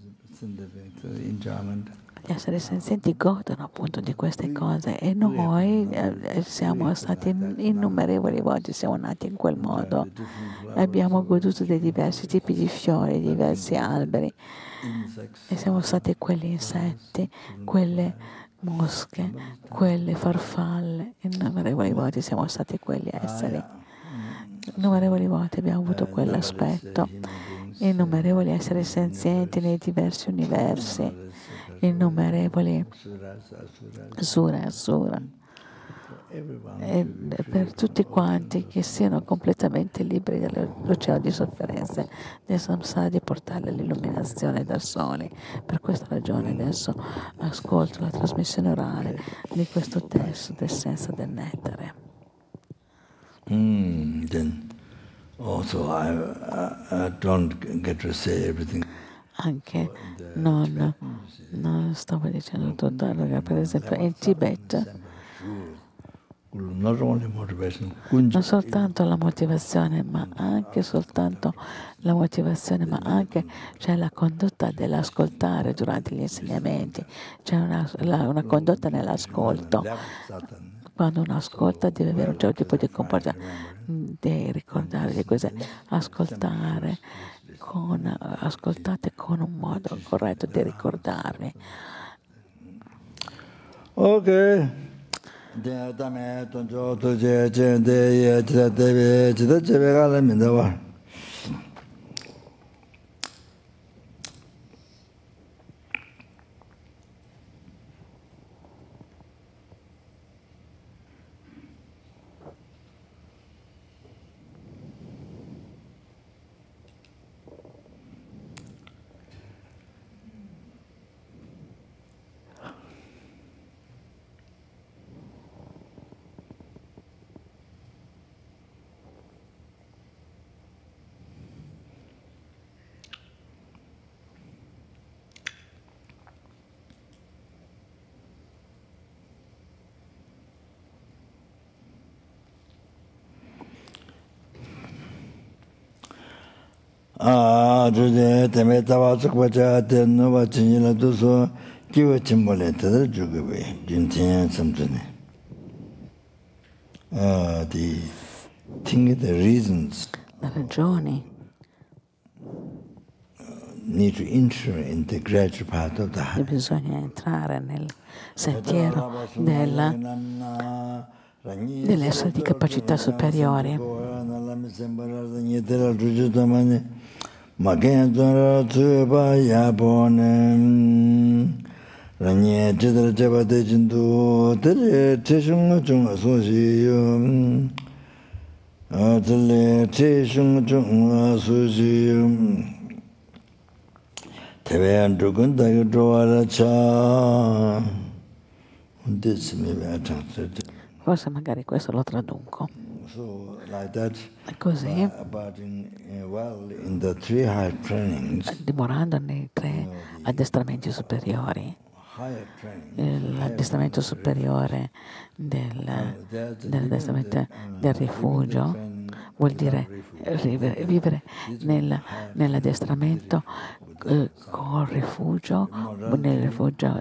Gli esseri senzienti godono appunto di queste cose e noi siamo stati innumerevoli volte, siamo nati in quel modo. Abbiamo goduto dei diversi tipi di fiori, diversi alberi e siamo stati quegli insetti, quelle mosche, quelle farfalle. Innumerevoli volte siamo stati quegli esseri. Innumerevoli volte abbiamo avuto quell'aspetto. Innumerevoli esseri senzienti nei diversi universi. Innumerevoli Sura e Asura, e per tutti quanti che siano completamente liberi dall'oceano di sofferenze del samsara, di portarli all'illuminazione del sole. Per questa ragione adesso ascolto la trasmissione orale di questo testo del senso del nettare. Then also I don't get to say everything. Anche non stavo dicendo tutto, per esempio in Tibet non soltanto la motivazione, ma anche c'è la condotta dell'ascoltare durante gli insegnamenti, c'è una condotta nell'ascolto. Quando uno ascolta deve avere un certo tipo di comportamento, di ricordare di cose, ascoltate con un modo corretto di ricordarvi. Ok. 주제 때문에 다와서 과자 되는 거 진이라도 소 기회 침몰했다 주고왜 진짜 섬드네 the think the reasons le ragioni need to enter in the gradual path of the heart. Bisogna entrare nel sentiero dell'essere di capacità superiori. Forse magari questo lo traduco. Così, dimorando nei 3 addestramenti superiori, l'addestramento superiore dell'addestramento del rifugio vuol dire vivere nell'addestramento col rifugio, nel rifugio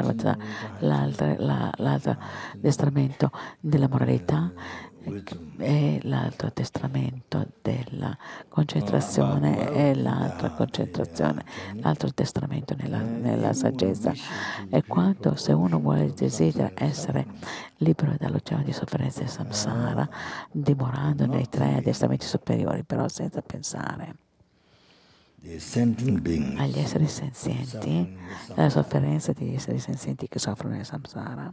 l'altro addestramento della moralità e l'altro addestramento della concentrazione e l'altro addestramento nella saggezza. E quando, se uno desidera essere libero dall'oceano di sofferenza e samsara, dimorando nei 3 addestramenti superiori, però senza pensare agli esseri senzienti, alla sofferenza degli esseri senzienti che soffrono nel samsara.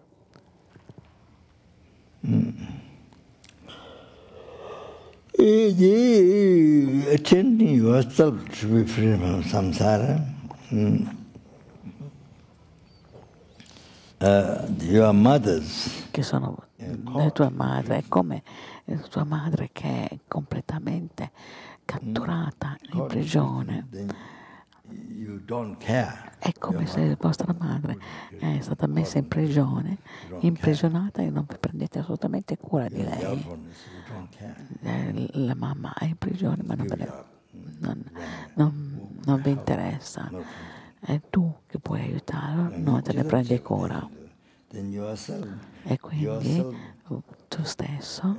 Attending yourself to be free from samsara. your mothers, che sono le tue madri, è come tua madre che è completamente catturata in prigione. You don't care. È come se vostra madre è stata messa in prigione, imprigionata e non vi prendete assolutamente cura di lei. La mamma è in prigione ma non vi interessa. È tu che puoi aiutarlo, non te ne prendi cura. E quindi tu stesso,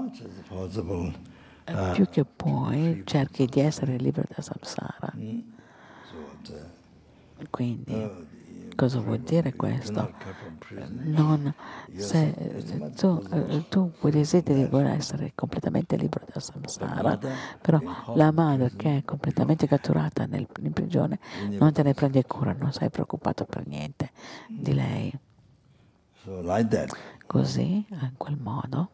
più che puoi, cerchi di essere libero da samsara. Quindi, cosa vuol dire questo? Se tu desideri di voler essere completamente libero da samsara, però la madre che è completamente catturata in prigione non te ne prendi cura, non sei preoccupato per niente di lei. Così, in quel modo.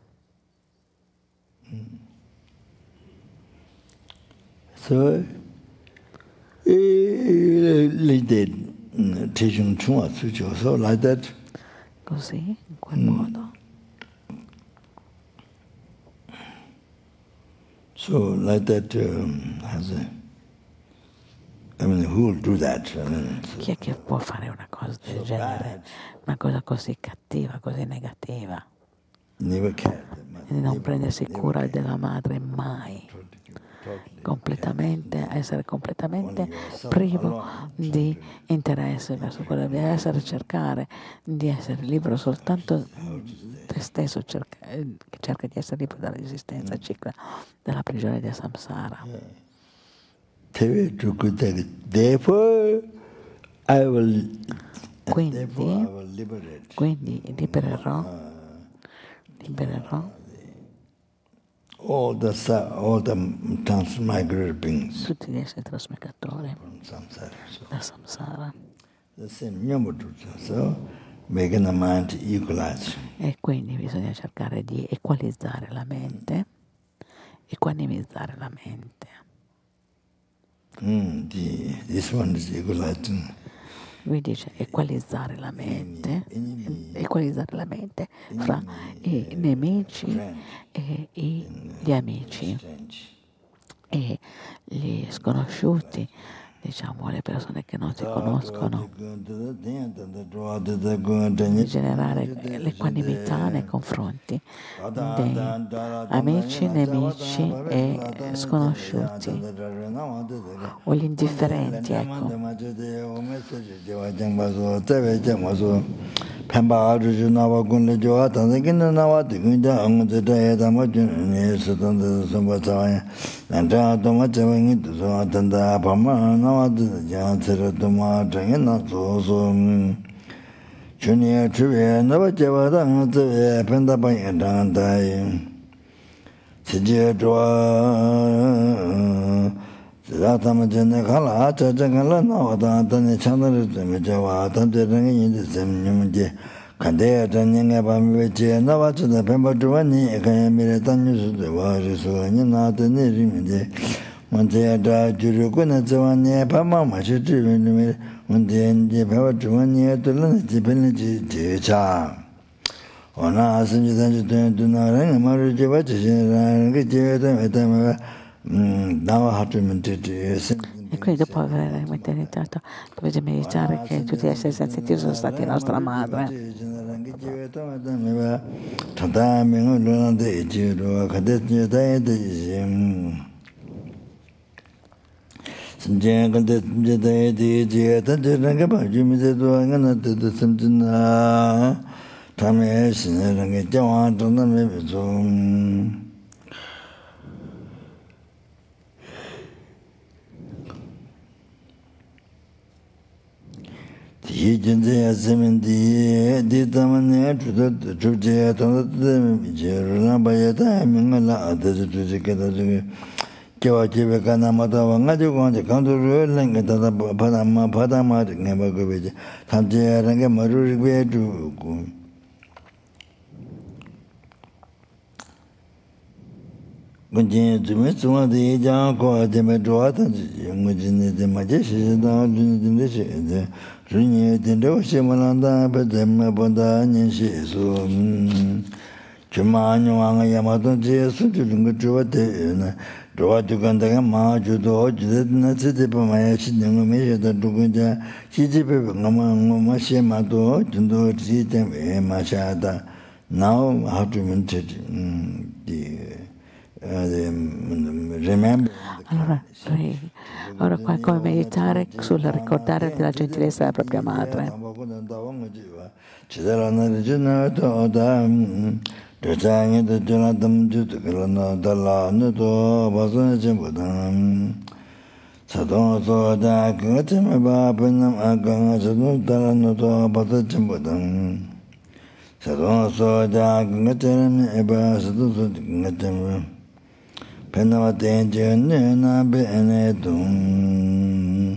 So, like that. Così, in quel modo. So, like that, who will do that? Chi è che può fare una cosa del genere? Una cosa così cattiva, così negativa? Never cared. E non prendersi cura della madre mai. Essere completamente privo di interesse verso quello di essere, cercare di essere libero soltanto te stesso, che cerca di essere libero dall'esistenza cicla della prigione del samsara. Therefore, I will quindi libererò all the transmigrated beings tutti gli esseri trasmigratori da samsara. The same so making the mind equalize. E quindi bisogna cercare di equalizzare la mente, equanimizzare la mente. This one is equalizing. Lui dice equalizzare la mente fra i nemici e gli amici e gli sconosciuti, diciamo le persone che non si conoscono, di generare l'equanimità nei confronti dei amici, nemici e sconosciuti o gli indifferenti, ecco. Junior Trivia, never Javada, the Pendabay and Dandai. Sijadwa Ratamajana, Jangala, Tani Chandler, Jawa, Tanjang in the same Kandea, Tanyanga Bamichi, Navacha, the Pembaduani, Kayamitan, the Wari, so not the Nirimide. Montea Jurukuna, Zawani, Pama, Machi, when the end of our 1 year to learn the penalty, cha. On us, and you then do not hang a marriage of what and get you now how to meditate. E quindi dopo aver meditato dovete meditare che tutti gli esseri sensitivi sono stati nostra madre. Gunjin zumi zuma di jang kwa di me zhuwa tangi, gunjin di ma je shi dang jun jin de shi de, runyi di de shi ma lang dang pe de me bon da nyin shi su, chuma nyu wang ya ma tong ji su ju lung zhuwa de na, zhuwa ju gan da ma ju do ju de na ci de pa ma ya shi de me shi da du gun ja, shi ji pe ma shi ma do, jun do ji de me ma sha da, now how to mention Ora qua come meditare sul ricordare della gentilezza della propria madre. Penava tenjene na bene dung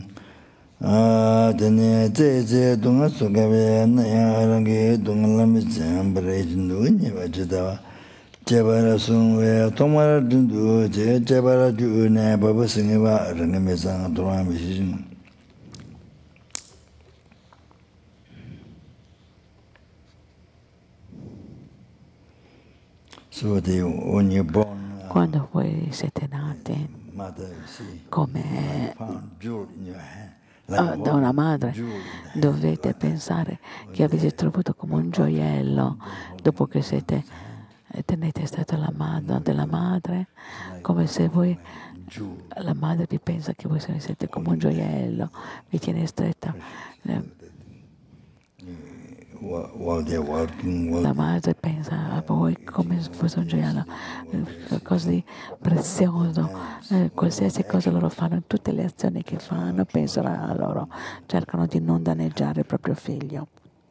tene te dunga sugave na yarangi dunga lami chambre jindu ni vajida jebara sunwe tomara jindu jebara ju ne baba singiwa rangi mesang durwa mishin so they when you're born quando voi siete nati come da una madre, dovete pensare che avete trovato come un gioiello dopo che tenete stato la mano della madre, come se voi, la madre vi pensa che voi siete come un gioiello, vi tiene stretta. La madre pensa a voi come se fosse un gioiello, qualcosa di prezioso, qualsiasi cosa loro fanno, tutte le azioni che fanno pensano a loro, cercano di non danneggiare il proprio figlio,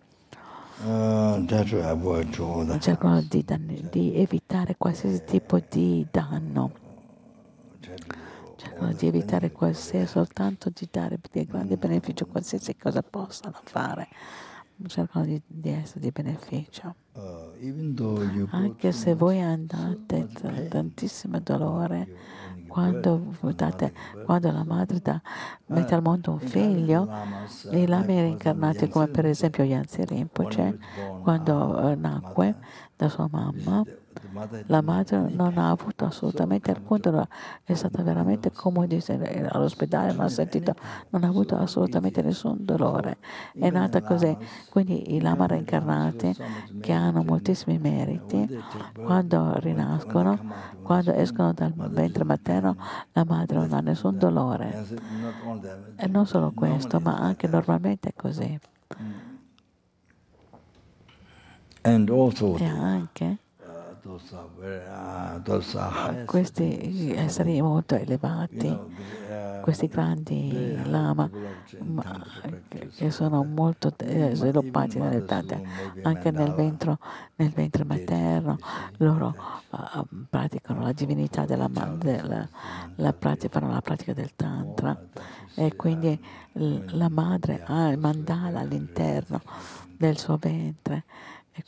cercano di evitare qualsiasi tipo di danno, cercano di evitare soltanto di dare grande beneficio, qualsiasi cosa possano fare. Cercano di essere di beneficio. Anche se voi andate tantissimo dolore, quando la madre mette al mondo un figlio, i lami reincarnati, come per esempio Yanzi Rinpoche, quando nacque da sua mamma, la madre non ha avuto assolutamente alcun dolore, è stata veramente comodissima all'ospedale, non ha avuto assolutamente nessun dolore, è nata così. Quindi i lama reincarnati, che hanno moltissimi meriti, quando rinascono, quando escono dal ventre materno, la madre non ha nessun dolore. E non solo questo, ma anche normalmente è così. E anche questi esseri molto elevati, questi grandi lama che sono molto sviluppati nell'età, anche nel ventre materno, loro praticano la divinità fanno la pratica del tantra, e quindi la madre ha il mandala all'interno del suo ventre, e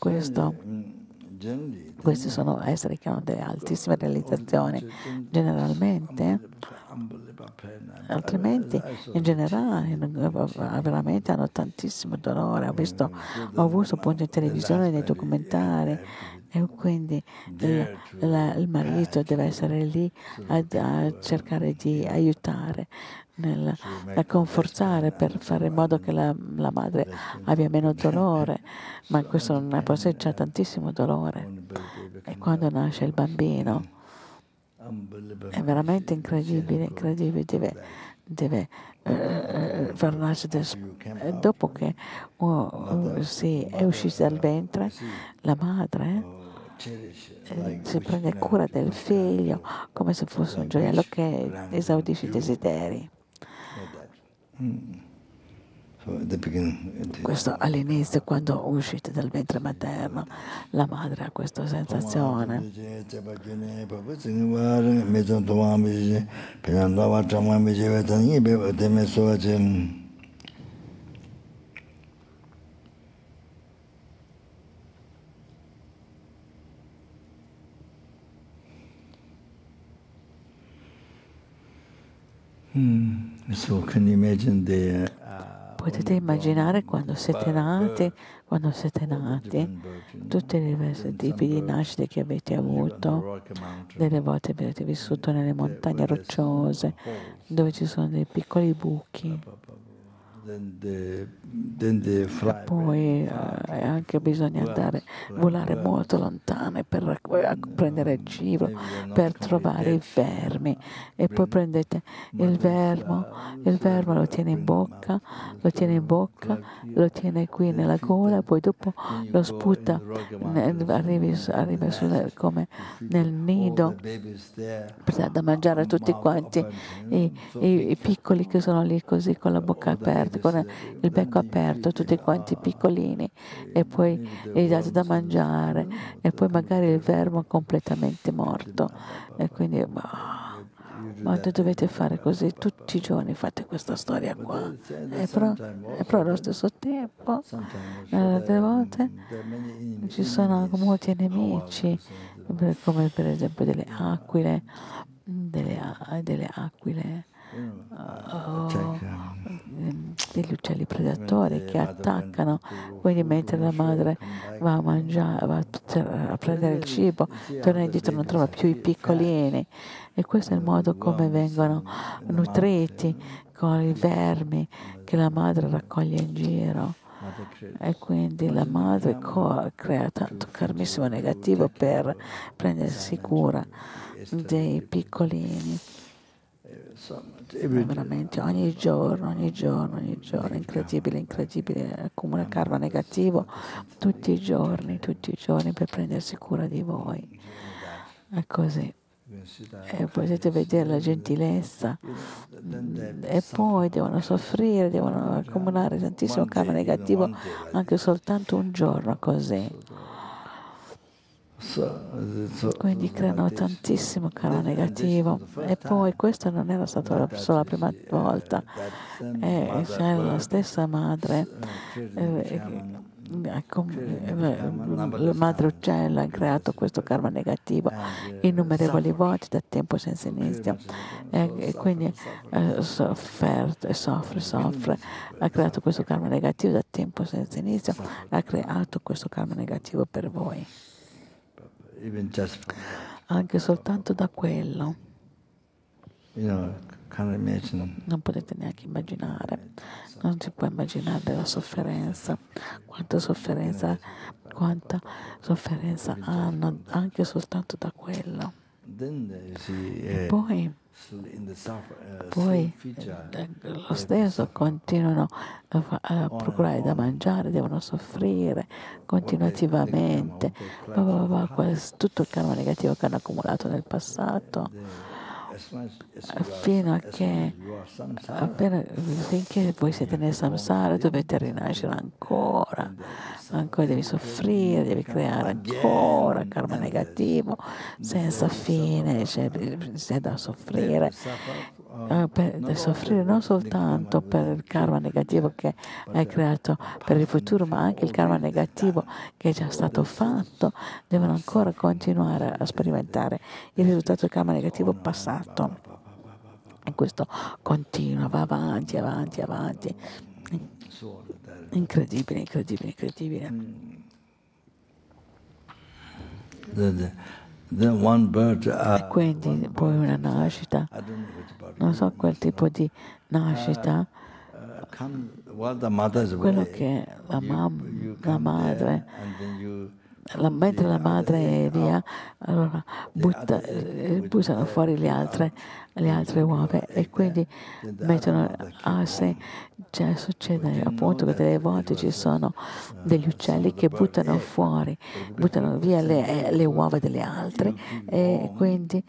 questi sono esseri che hanno delle altissime realizzazioni generalmente, altrimenti in generale veramente hanno tantissimo dolore. Ho avuto appunto in televisione, nei documentari, e quindi il marito deve essere lì a cercare di aiutare, a conforzare per fare in modo che la madre abbia meno dolore, ma questo non è possibile, c'è tantissimo dolore. E quando nasce il bambino è veramente incredibile, deve far nascere dopo che è uscito dal ventre, la madre si prende cura del figlio come se fosse un gioiello che esaudisce i desideri. Questo all'inizio, quando uscite dal ventre materno, la madre ha questa sensazione. So can you imagine the Potete immaginare quando siete nati, tutti i diversi tipi di nascite che avete avuto. Delle volte avete vissuto nelle montagne rocciose, dove ci sono dei piccoli buchi. Poi anche bisogna volare molto lontano per prendere il cibo, per trovare i vermi. E poi prendete il vermo lo tiene in bocca, lo tiene qui nella gola, poi dopo lo sputa, arriva come nel nido, per da mangiare a tutti quanti i piccoli che sono lì così con la bocca aperta, con il becco aperto, tutti quanti piccolini, e poi gli date da mangiare, e poi magari il vermo completamente morto, e quindi ma dovete fare così tutti i giorni, fate questa storia qua, e però allo stesso tempo altre volte ci sono molti nemici, come per esempio delle aquile, degli uccelli predatori che attaccano, quindi mentre la madre va a mangiare, a prendere il cibo, torna indietro, non trova più i piccolini, e questo è il modo come vengono nutriti, con i vermi che la madre raccoglie in giro. E quindi la madre crea tanto karmissimo negativo per prendersi cura dei piccolini. Veramente ogni giorno, incredibile, accumula karma negativo tutti i giorni per prendersi cura di voi. È così. E potete vedere la gentilezza, e poi devono soffrire, devono accumulare tantissimo karma negativo anche soltanto un giorno così. Quindi creano tantissimo karma negativo, e poi questa non era stata solo la prima volta, c'è la stessa madre, la madre uccello ha creato questo karma innumerevoli volte da tempo senza inizio, e quindi soffre, ha creato questo karma negativo da tempo senza inizio, ha creato questo karma negativo per voi. Anche soltanto da quello. Non potete neanche immaginare, non si può immaginare la sofferenza, quanta sofferenza hanno anche soltanto da quello. E poi lo stesso continuano a procurare da mangiare, devono soffrire continuativamente, tutto il karma negativo che hanno accumulato nel passato, finché voi siete nel samsara dovete rinascere ancora devi soffrire, devi creare ancora karma negativo senza fine, c'è da soffrire, non soltanto per il karma negativo che hai creato per il futuro, ma anche il karma negativo che è già stato fatto, devono ancora continuare a sperimentare il risultato del karma negativo passato. E questo continua, va avanti. Incredibile. E quindi poi una nascita, non so quel tipo di nascita, quello che la madre, mentre la madre è via, allora buttano fuori le altre uova, e quindi mettono a sé. Cioè, succede appunto che delle volte ci sono degli uccelli che buttano via le uova delle altre, e quindi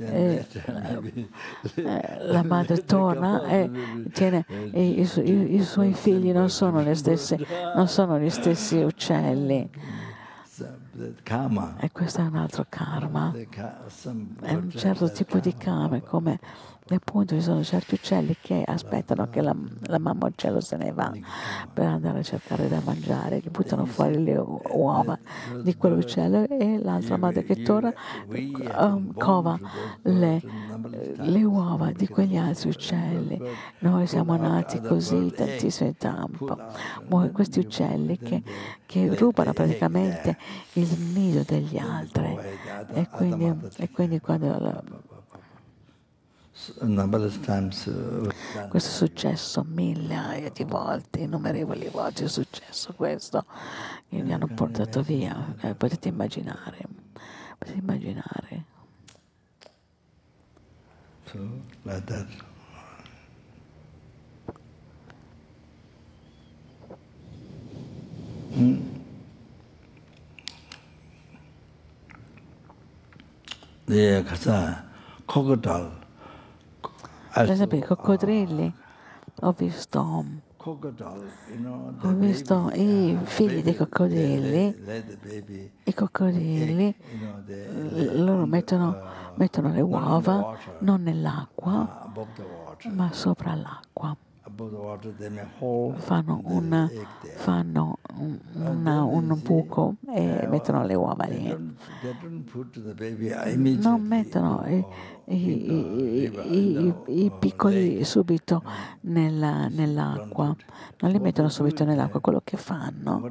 la madre torna e tiene i suoi figli, non sono gli stessi uccelli. E questo è un altro karma, è un certo tipo di karma, come E appunto ci sono certi uccelli che aspettano che la mamma uccello se ne va per andare a cercare da mangiare, che buttano fuori le uova di quell'uccello e l'altra madre che torna cova le uova di quegli altri uccelli. Noi siamo nati così tantissimo tempo. Questi uccelli che rubano praticamente il nido degli altri e quindi quando questo è successo migliaia di volte, innumerevoli volte è successo questo, che li hanno portato via, potete immaginare. So, like that. Crocodile. Per esempio i coccodrilli, ho visto i figli dei coccodrilli, loro mettono le uova non nell'acqua, ma sopra l'acqua. Fanno un buco e mettono le uova lì. Non mettono i piccoli subito nell'acqua, non li mettono subito nell'acqua. Quello che fanno,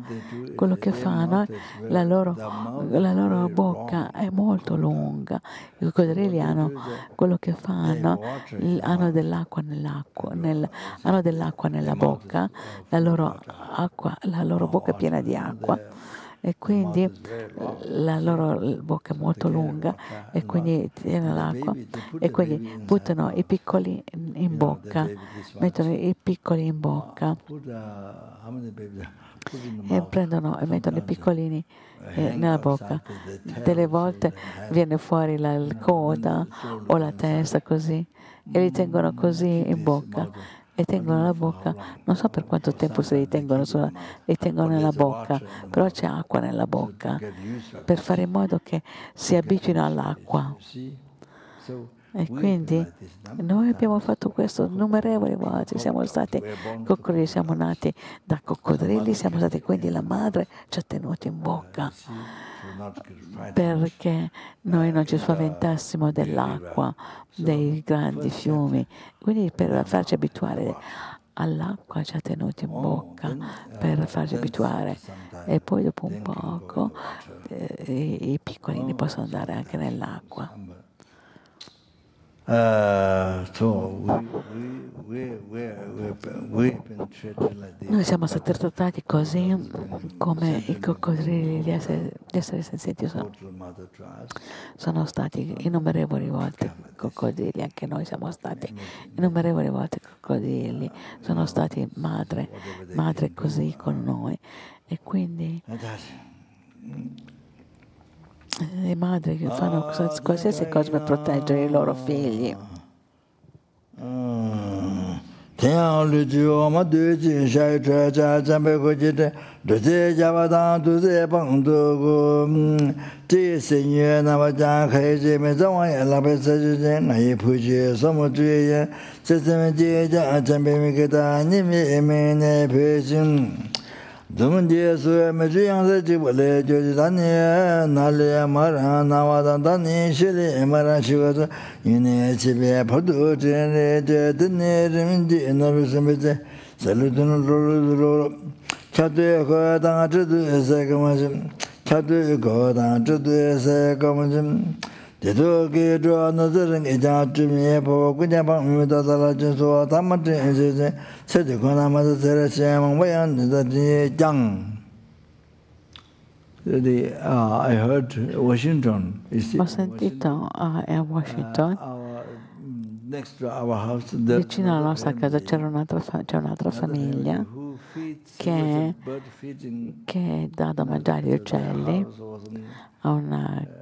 la loro bocca è molto lunga. I coccodrilli quello che fanno, hanno dell'acqua nella bocca, la loro bocca è piena di acqua e quindi la loro bocca è molto lunga e quindi tiene l'acqua e quindi buttano i piccoli in bocca, mettono i piccoli in bocca e prendono e mettono i piccolini nella bocca. Delle volte viene fuori la coda o la testa così e li tengono così in bocca e tengono la bocca, non so per quanto tempo se li tengono nella bocca, però c'è acqua nella bocca per fare in modo che si abituino all'acqua. E quindi noi abbiamo fatto questo innumerevoli volte, siamo stati coccodrilli, siamo nati da coccodrilli, siamo stati quindi la madre ci ha tenuti in bocca perché noi non ci spaventassimo dell'acqua, dei grandi fiumi, quindi per farci abituare all'acqua ci ha tenuti in bocca per farci abituare e poi dopo un poco i piccolini possono andare anche nell'acqua. Noi siamo stati trattati così come i coccodrilli di essere sensiti sono stati innumerevoli volte coccodrilli, anche noi siamo stati innumerevoli volte coccodrilli, sono stati madre così con noi e quindi le madri che fanno qualsiasi cosa per proteggere i loro figli. Dumunje suya meju yangsa jibale joji dani nali mara nawada dani shili mara shivaza yuni chibi padu jini jadini riminji naru simbizi saludun ruru chadu ko danga chidu ese kamajim chadu ko danga chidu ese kamajim dedo ki jo nazarin ija chimi po kunya pang mimita dala jinsuwa tamati inzizi sedi kona mada sere shemang bayan nidadi jang. I heard Washington. Ho sentito a Washington, vicino alla nostra casa c'è un'altra famiglia che dà da mangiare agli uccelli a una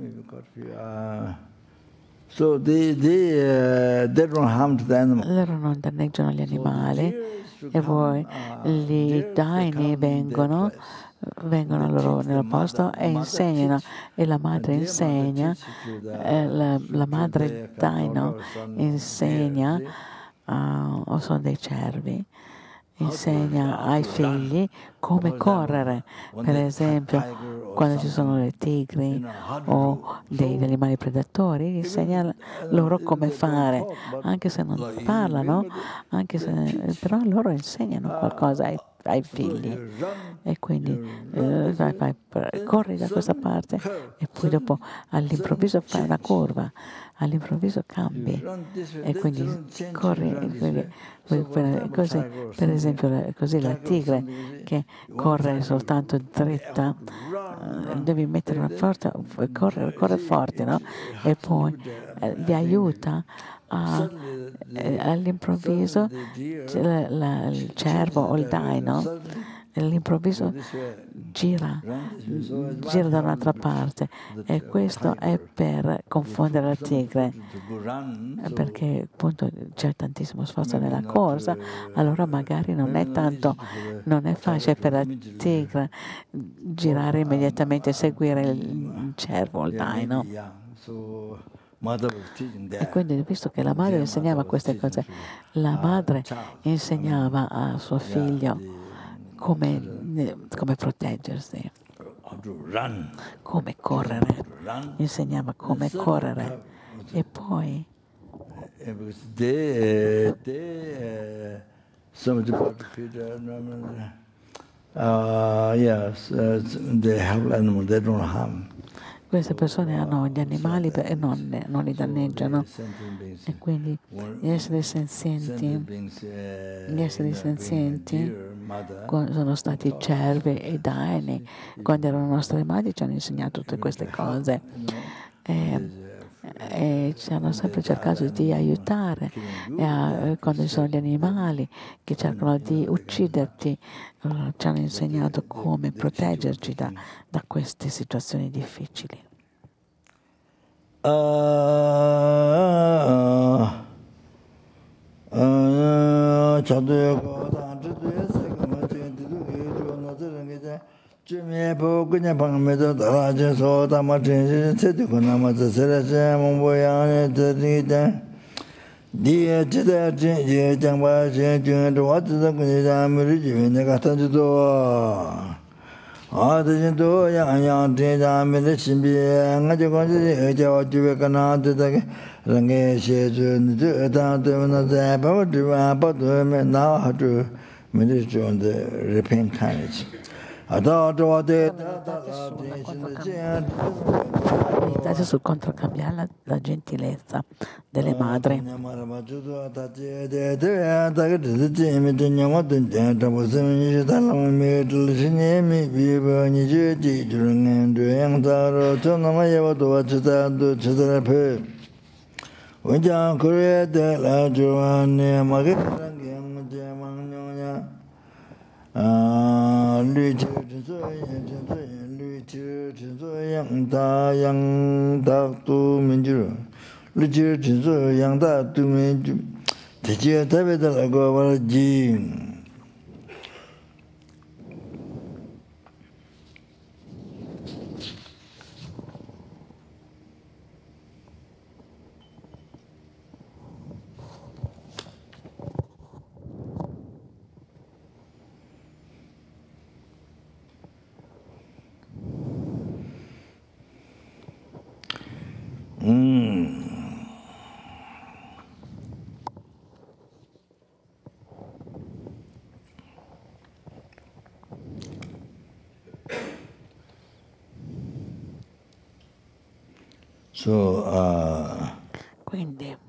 so they don't harm the animal. Loro non danneggiano gli animali e poi gli daini vengono vengono al loro posto e insegnano, e la madre insegna, la madre Daino insegna, o sono dei cervi, insegna ai figli come correre, per esempio quando ci sono le tigri o degli animali predatori, insegna loro come fare, anche se non parlano, però loro insegnano qualcosa ai figli, e quindi corri da questa parte e poi dopo all'improvviso fai una curva, all'improvviso cambi e quindi corri, così, per esempio così la tigre che corre soltanto dritta, devi mettere una forza, corre forte, no? E poi li aiuta all'improvviso il cervo o il daino all'improvviso gira da un'altra parte, e questo è per confondere la tigre, perché appunto c'è tantissimo sforzo nella corsa, allora magari non è facile per la tigre girare immediatamente e seguire il cervo o il daino. E quindi, visto che la madre insegnava queste cose, la madre insegnava a suo figlio come proteggersi, come correre, insegnava come correre, e poi queste persone hanno gli animali e non li danneggiano, e quindi gli esseri senzienti sono stati cervi e daini. Quando erano nostri madri ci hanno insegnato tutte queste cose e ci hanno sempre cercato di aiutare, quando ci sono gli animali che cercano di ucciderti, ci hanno insegnato come proteggerci da queste situazioni difficili. Meditate sul controcambiare la gentilezza delle madri. Quindi,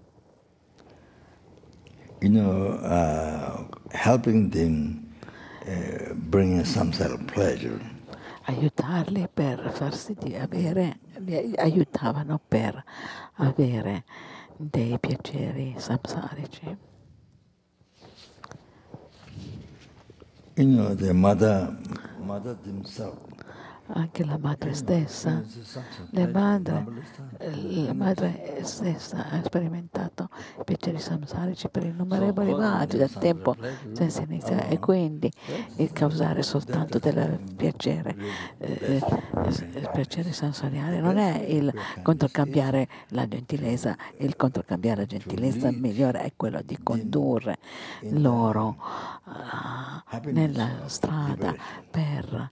helping them bring some sort of pleasure. Aiutarli per farsi li aiutavano per avere dei piaceri samsarici. The mother themselves. anche la madre stessa. La madre stessa ha sperimentato piaceri samsarici per innumerevoli vaghi da tempo senza inizio, e quindi il causare soltanto del piacere sensoriale non è il controcambiare la gentilezza. Il controcambiare la gentilezza migliore è quello di condurre loro nella strada per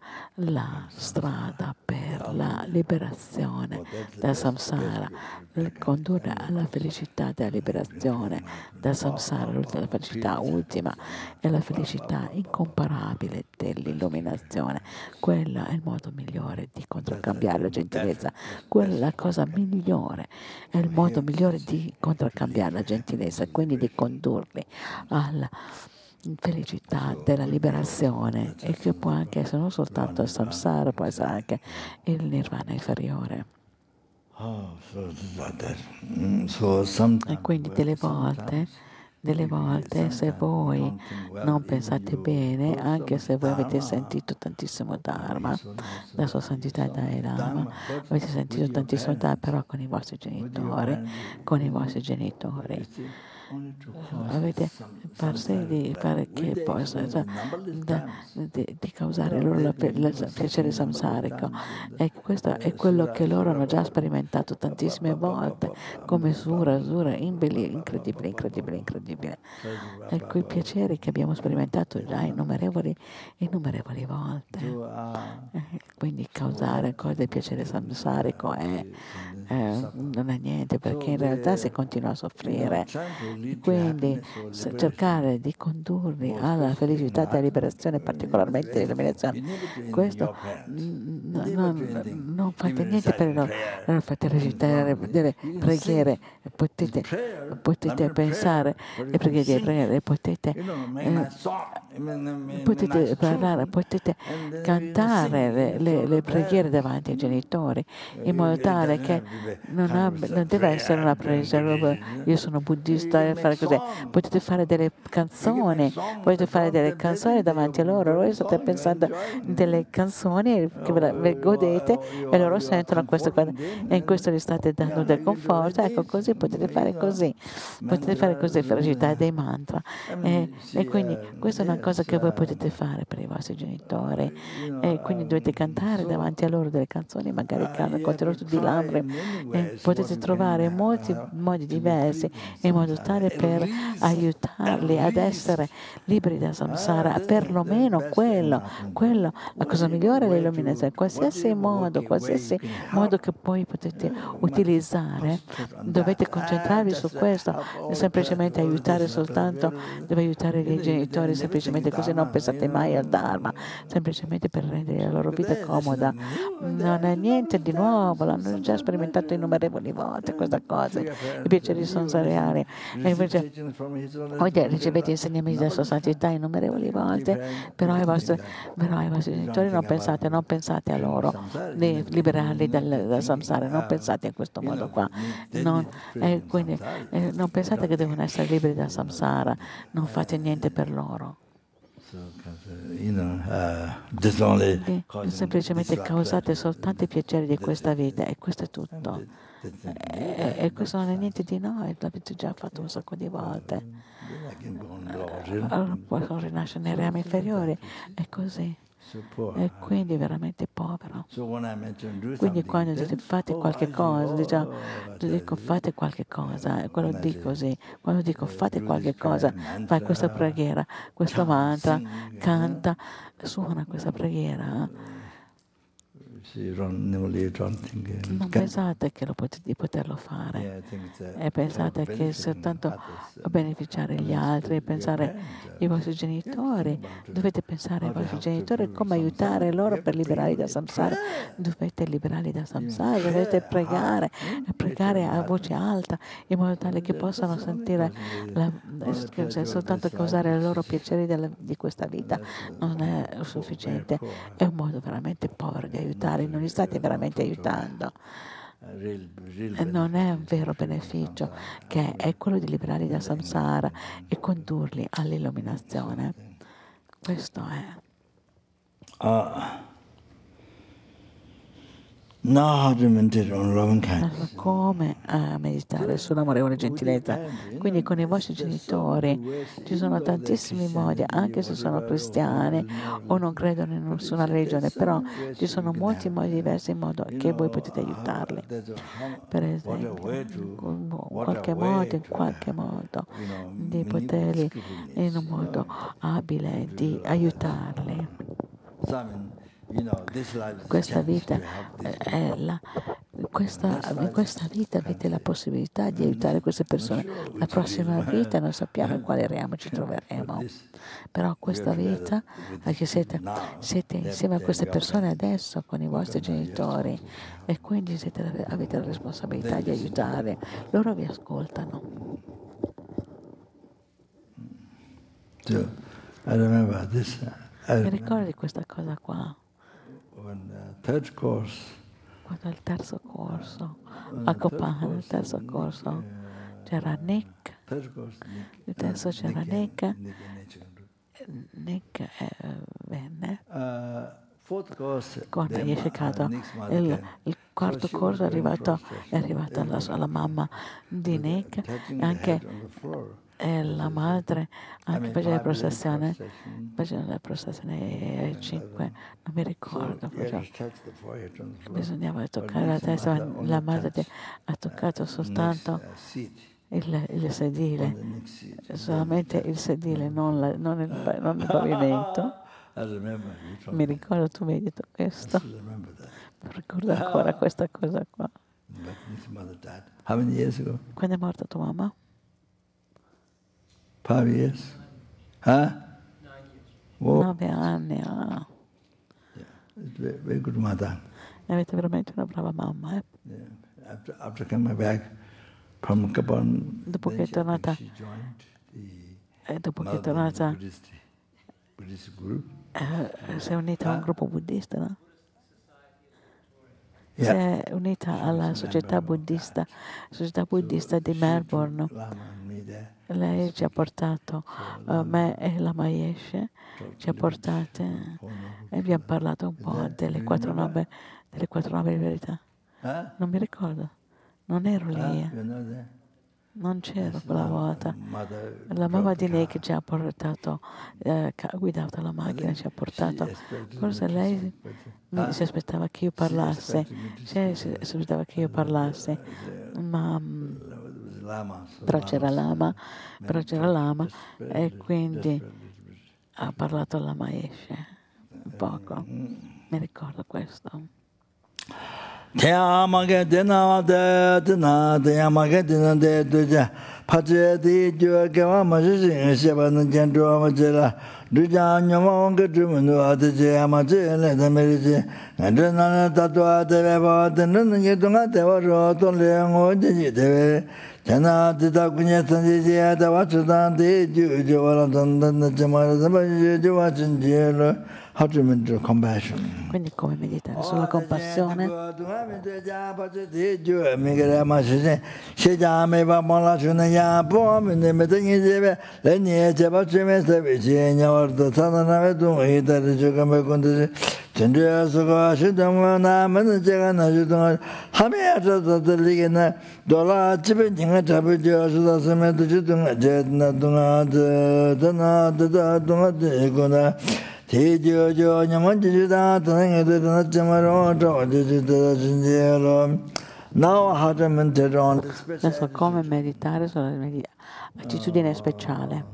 la liberazione dal samsara, condurre alla felicità della liberazione dal samsara. La felicità ultima è la felicità incomparabile dell'illuminazione. Quello è il modo migliore di controcambiare la gentilezza. Quella è la cosa migliore, è il modo migliore di controcambiare la gentilezza, quindi di condurli alla felicità della liberazione, e che può anche essere non soltanto il samsara, può essere anche il nirvana inferiore. E quindi delle volte se voi non pensate bene, anche se voi avete sentito tantissimo Dharma, la sua santità Dalai Lama, avete sentito tantissimo Dharma, però con i vostri genitori, avete farsi di fare che possa di causare loro il piacere samsarico, e questo è quello che loro hanno già sperimentato tantissime volte come sura incredibile, e quei piaceri che abbiamo sperimentato già innumerevoli volte. Quindi causare ancora del piacere samsarico non è niente, perché in realtà si continua a soffrire. Quindi cercare di condurli alla felicità della liberazione, particolarmente dell'illuminazione, questo non fate niente per loro, non fate recitare delle preghiere, potete pensare le preghiere, potete parlare, potete cantare le preghiere davanti ai genitori, in modo tale che non deve essere una presa, io sono buddista, fare così. Potete fare delle canzoni davanti a loro. Voi state pensando delle canzoni che ve godete, e loro sentono queste cose, e in questo gli state dando del conforto. Ecco, così potete fare così, per recitare dei mantra, e quindi questa è una cosa che voi potete fare per i vostri genitori, e quindi dovete cantare davanti a loro delle canzoni, magari contenute di lampre, e potete trovare molti modi diversi, in modo tale per aiutarli ad essere liberi da samsara. Perlomeno quello, la cosa migliore è l'illuminazione. Qualsiasi modo che poi potete utilizzare, dovete concentrarvi su questo, semplicemente aiutare deve aiutare i genitori, semplicemente così. Non pensate mai al Dharma, semplicemente per rendere la loro vita comoda. Non è niente di nuovo, l'hanno già sperimentato innumerevoli volte questa cosa, i piaceri sensoriali. E invece ricevete insegnamenti della sua santità innumerevoli volte, però ai vostri genitori non pensate a loro di liberarli dal samsara, non pensate in questo modo qua, quindi non pensate che devono essere liberi dal samsara, non fate niente per loro. Semplicemente causate soltanto i piaceri di questa vita, e questo è tutto. E questo non è niente di noi, l'avete già fatto un sacco di volte. Allora possono rinascere nei rami inferiori, è così. E quindi veramente povero. Quindi quando dite fate qualche cosa, dico fate qualche cosa, quello dico così. Quando dico fate qualche cosa, fai questa preghiera, questo mantra, canta, suona questa preghiera. Non pensate che di poterlo fare, e pensate che soltanto beneficiare gli altri, pensare ai vostri genitori. Dovete pensare ai vostri genitori, come aiutare loro per liberarli da samsara. Dovete liberarli da samsara, dovete pregare a voce alta, in modo tale che possano sentire soltanto causare i loro piaceri di questa vita non è sufficiente. È un modo veramente povero di aiutare, non li state veramente aiutando. Non è un vero beneficio, che è quello di liberarli da samsara e condurli all'illuminazione. Questo è. come meditare sull'amorevole gentilezza. Quindi con i vostri genitori ci sono tantissimi modi, anche se sono cristiani o non credono in nessuna religione, però ci sono molti modi diversi in modo che voi potete aiutarli. Per esempio, in qualche modo di poterli in un modo abile di aiutarli. Questa vita in questa vita avete la possibilità di aiutare queste persone. La prossima vita non sappiamo in quale ramo ci troveremo, però questa vita, perché siete insieme a queste persone adesso con i vostri genitori e quindi avete la responsabilità di aiutare. Loro vi ascoltano. Mi ricordo di questa cosa qua. Quando al terzo corso, a Copano, nel terzo corso, c'era Nick, il terzo c'era Nick venne con Yeshikato. Il quarto corso è arrivata alla mamma di Nick, anche la madre anche faceva la processione ai 5, non mi ricordo, bisognava toccare la testa, la madre ha toccato soltanto il sedile, solamente il sedile, non il pavimento. Mi ricordo, tu mi hai detto questo, ricordo ancora questa cosa qua. Quando è morta tua mamma? 5 years? Huh? 9 anni. Ah. Very good mother. Avete veramente una brava mamma, eh? Yeah. After coming back from Gabon, dopo che è tornata, Buddhist group. Si è unita a un gruppo buddista, no? Si è unita alla società buddista di Melbourne. Lei ci ha portato, me e la Mayeshe, ci ha portate e abbiamo parlato un po' delle 4 nove di verità. Non mi ricordo, non ero lì, non c'ero quella volta. La mamma di Nick ci ha portato, ha guidato la macchina, ci ha portato. Forse lei si aspettava che io parlassi, ma però c'era l'ama e quindi ha parlato alla Mayeshe un poco, mi ricordo questo. Quindi come meditare sulla compassione? Adesso come meditare sulla attitudine speciale.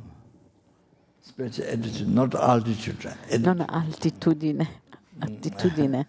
Non altitudine, attitudine.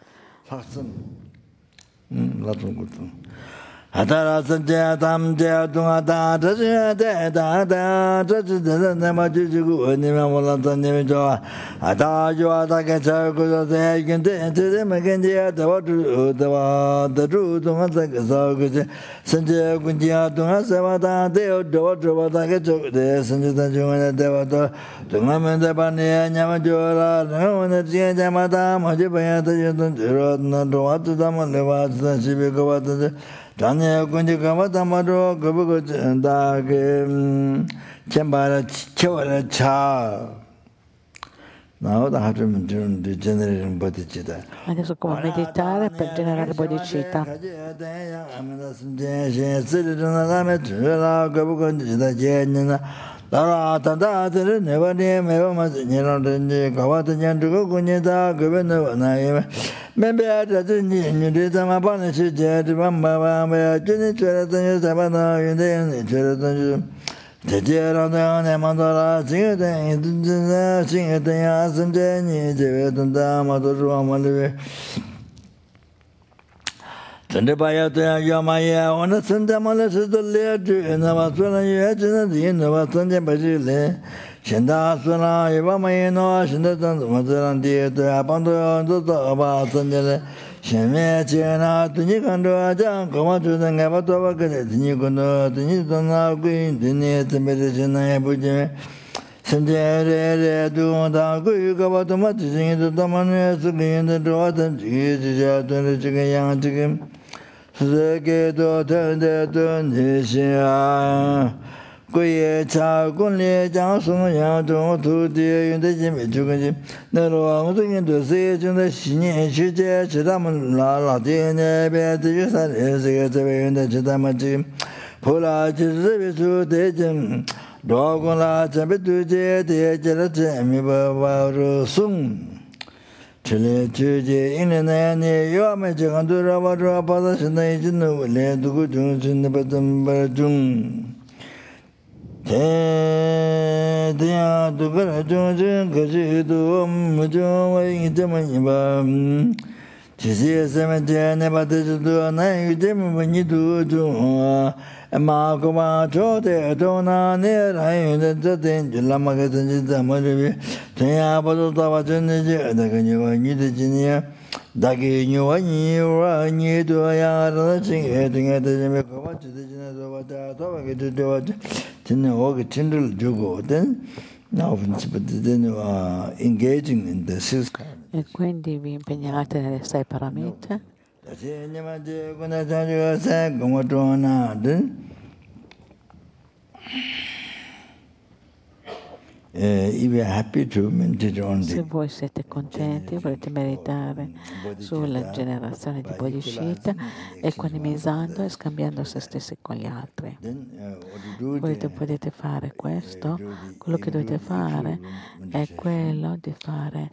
Atara Sanjaya Tam Jaya Dunga Da Tajaya Da Da Da Tajaya Nema Jujugu Nima Mulata Nima Joa Ata Joa Taka Chakuja Daya Ginte Tete Maganjaya Tawa Tawa Taju Dunga Taka Sakuja Sanjaya Kunjaya Dunga Seva Da Deo Dawa Dawa Taka Chakde Sanjaya Junga Dewa Dunga Mende Paniya Nyama Jola Ngamana Jaya Jama Da Majibaya Tajaya Jiro Nadwa Tudama Lewa Shibi Kawata Tanya Kunji Kamatamato Gabuko Dake Chambara Chawara Cha Adesso come meditare per generare bodhicitta. Tejerandane mandala chingeten idunjana chingeten yasamjani jevedunda madurwa malve Tendebaya toya yamaya ona sandamala sudale na vasuna yajna din vasanje bajile Shenda suna yamaya no shinda tan madarandi to apando to aba sanjale Sheme chena tuni kando aja kama chudan ga bato ba kare tuni kono tuni tona kuin tuni temere chena buje sanje re du da gu ga bato ma tini to tamane su gin de do ta ji ji ja de ji ga yang ji ge se ge do ta de do ni xia Guye cha gun le jiang song yang zhong tu di yun de jin mei zhu gen jin ne lu wang zhong yin du si jing de xi nian xu jie chi da men la la di ne bie zi yu san le si ge zi wei yun de chi da men ji pu la chi zi bi su de jin luo gong la chen bi du jie de jie le chen mi ba ba ru sung chi le chu jie yin le ne ni yu me ji gang du ra ba ru ba da xin de jin nu le du gu zhong xin de ba zhen ba zhong Teya dukara chungchen kashi tu mchung wayi ngitamanyi ba Chisi seme che nepa techi tu anayi ngitami banyi tu chung Ma kuma chote tona ne rayi yunde chaten chulama kasanchi tamaribi Teya padu tawa chunne che adakani wa nyite chiniya Daki nyuwa nyiwa nyi tuwa ya rana chingi tinga tachime kama chite china towa cha towa ki tuwa cha Tene oge chindul jugo then now engaging in the six E quindi vi impegnate nelle 6 paramite. Se voi siete contenti, volete meditare sulla generazione di bodhicitta, equanimizzando e scambiando se stessi con gli altri. Potete fare questo, quello che dovete fare è quello di fare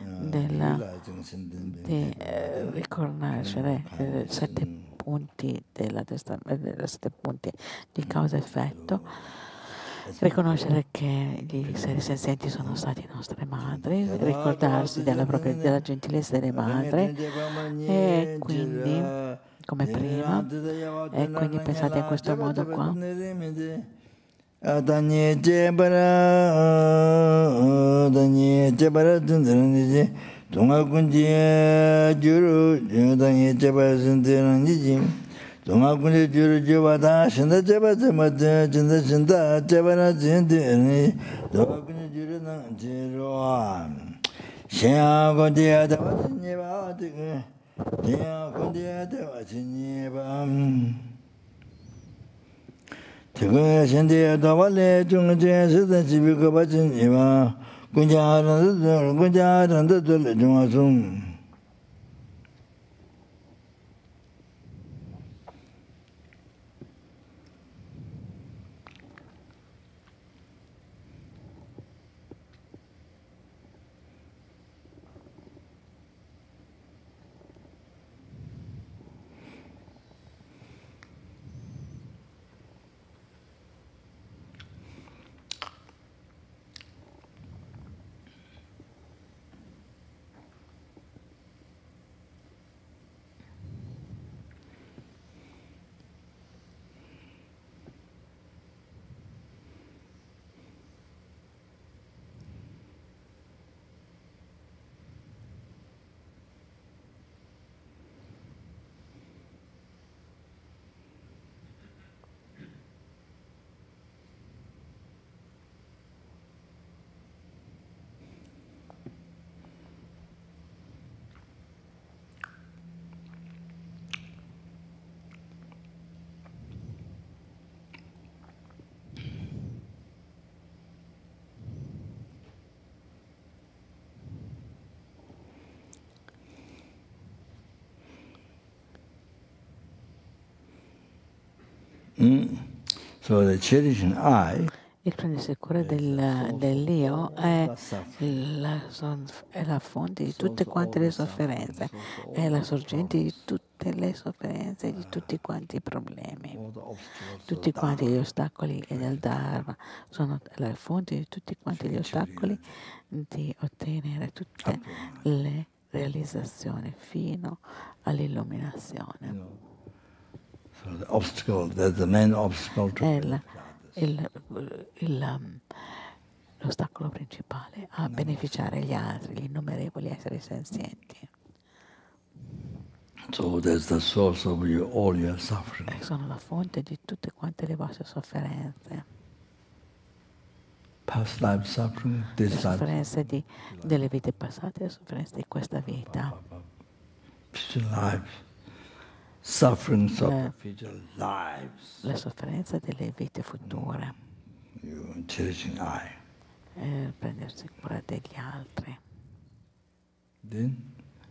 di riconoscere 7 punti della 7 punti di causa-effetto. Riconoscere che gli esseri senzienti sono stati nostre madri, ricordarsi della gentilezza delle madri e quindi, come prima, e quindi pensate in questo modo qua. Donga kunde juru juba da shinda jeba jema jinda shinda jeba na jindi ni donga kunde juru na jiruwa shenya kunde ya dewa chinye ba shenya kunde ya dewa chinye ba tiga shinda ya dawa le chung chen shida jibi kaba chinye ba kunja randa dole chunga sung So the cherishing I, il prendersi cura dell'io è la fonte di tutte quante le sofferenze, è la sorgente di tutte le sofferenze, di tutti quanti i problemi. Tutti quanti gli ostacoli del Dharma sono la fonte di tutti quanti gli ostacoli di ottenere tutte le realizzazioni fino all'illuminazione. So the obstacle, that's the main obstacle to l'ostacolo principale a beneficiare gli altri, gli innumerevoli esseri senzienti. So that's the source of all your suffering. Sono la fonte di tutte quante le vostre sofferenze. Past life suffering, Le this life sofferenze delle vite passate e le sofferenze di questa vita. future life, sufferings of future lives. Le sofferenze delle vite future. You cherishing I. Prendersi cura degli altri. Then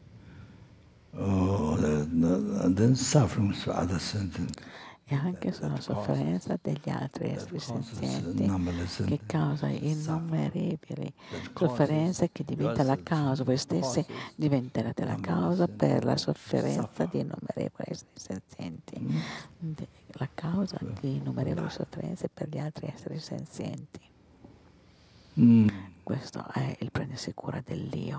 then sufferings for other sentences. E anche sulla sofferenza degli altri esseri senzienti che causa innumerevoli sofferenze, che diventa la causa, voi stessi diventerete la causa per la sofferenza di innumerevoli esseri senzienti, la causa di innumerevoli sofferenze per gli altri esseri senzienti. Questo è il prendersi cura dell'io.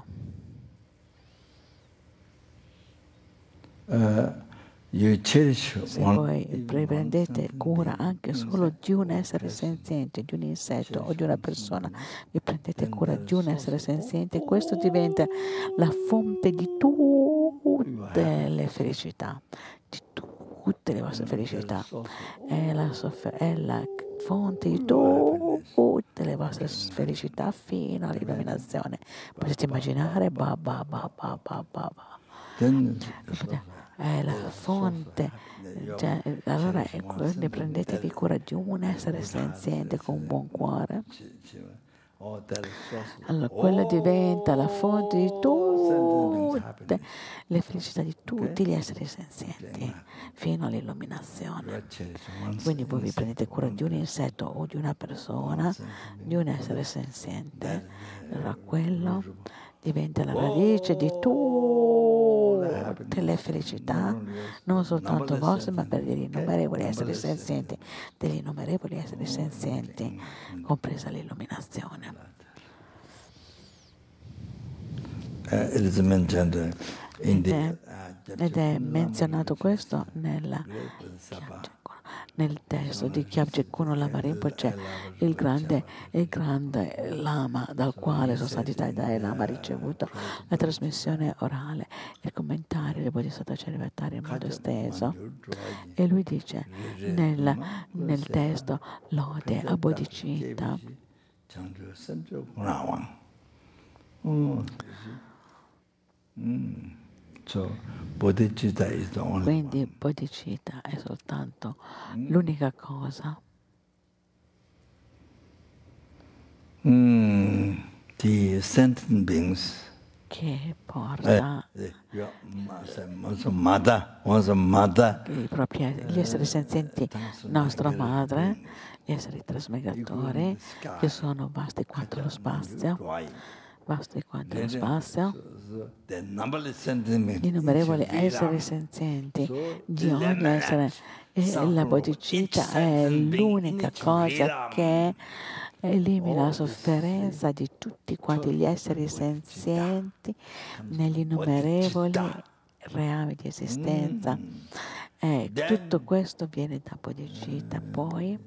Se voi prendete cura anche solo di un essere senziente, di un insetto o di una persona, vi prendete cura di un essere senziente, questo diventa la fonte di tutte le felicità, di tutte le vostre felicità. È la fonte di tutte le vostre felicità fino all'illuminazione. Potete immaginare è la fonte, cioè, allora quindi prendetevi cura di un essere senziente con un buon cuore, allora quello diventa la fonte di tutte le felicità di tutti gli esseri senzienti fino all'illuminazione. Quindi voi vi prendete cura di un insetto o di una persona, di un essere senziente, allora quello diventa la radice di tutte le felicità, non soltanto vostre, ma per gli innumerevoli esseri senzienti, degli innumerevoli esseri senzienti, compresa l'illuminazione. Ed è menzionato questo nel testo di Kyabje Kuno Lama Rinpoche, il grande Lama dal quale sono stati Dalai Lama ha ricevuto la trasmissione orale, il commentario dei Bodhisattva celibatari in modo esteso, e lui dice nel testo lode a Bodhicitta. Quindi Bodhicitta è soltanto l'unica cosa the sentient beings che porta gli esseri senzienti, nostra madre, gli esseri trasmigratori, che sono vasti quanto lo spazio, gli innumerevoli esseri senzienti di ogni essere, e la Bodhicitta è l'unica cosa che elimina la sofferenza di tutti quanti gli esseri senzienti negli innumerevoli reami di esistenza. E tutto questo viene da Bodhicitta. Poi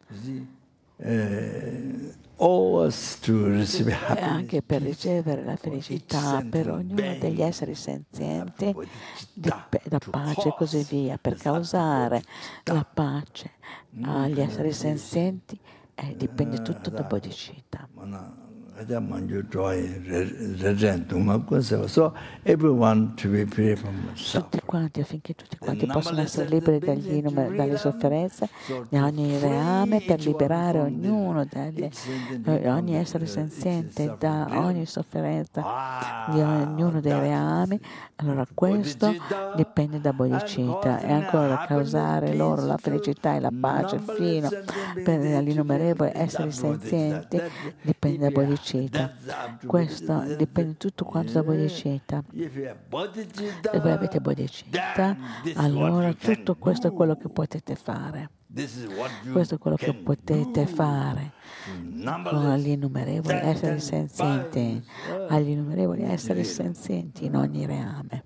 anche per ricevere la felicità per ognuno degli esseri senzienti, la pace e così via, per causare la pace agli esseri senzienti, dipende tutto da Bodhicitta. So everyone to be free from tutti quanti, affinché tutti quanti possano essere liberi dalle sofferenze, di ogni reame, per liberare ognuno ogni essere senziente da ogni sofferenza, di ognuno dei reami. Allora questo dipende da bodhicitta e ancora causare loro la felicità e la pace fino per gli innumerevoli esseri senzienti dipende da bodhicitta. Questo dipende tutto quanto da bodhicitta. Se voi avete bodhicitta, allora tutto questo è quello che potete fare. Questo è quello che potete fare con gli innumerevoli esseri senzienti, agli innumerevoli esseri senzienti in ogni reame.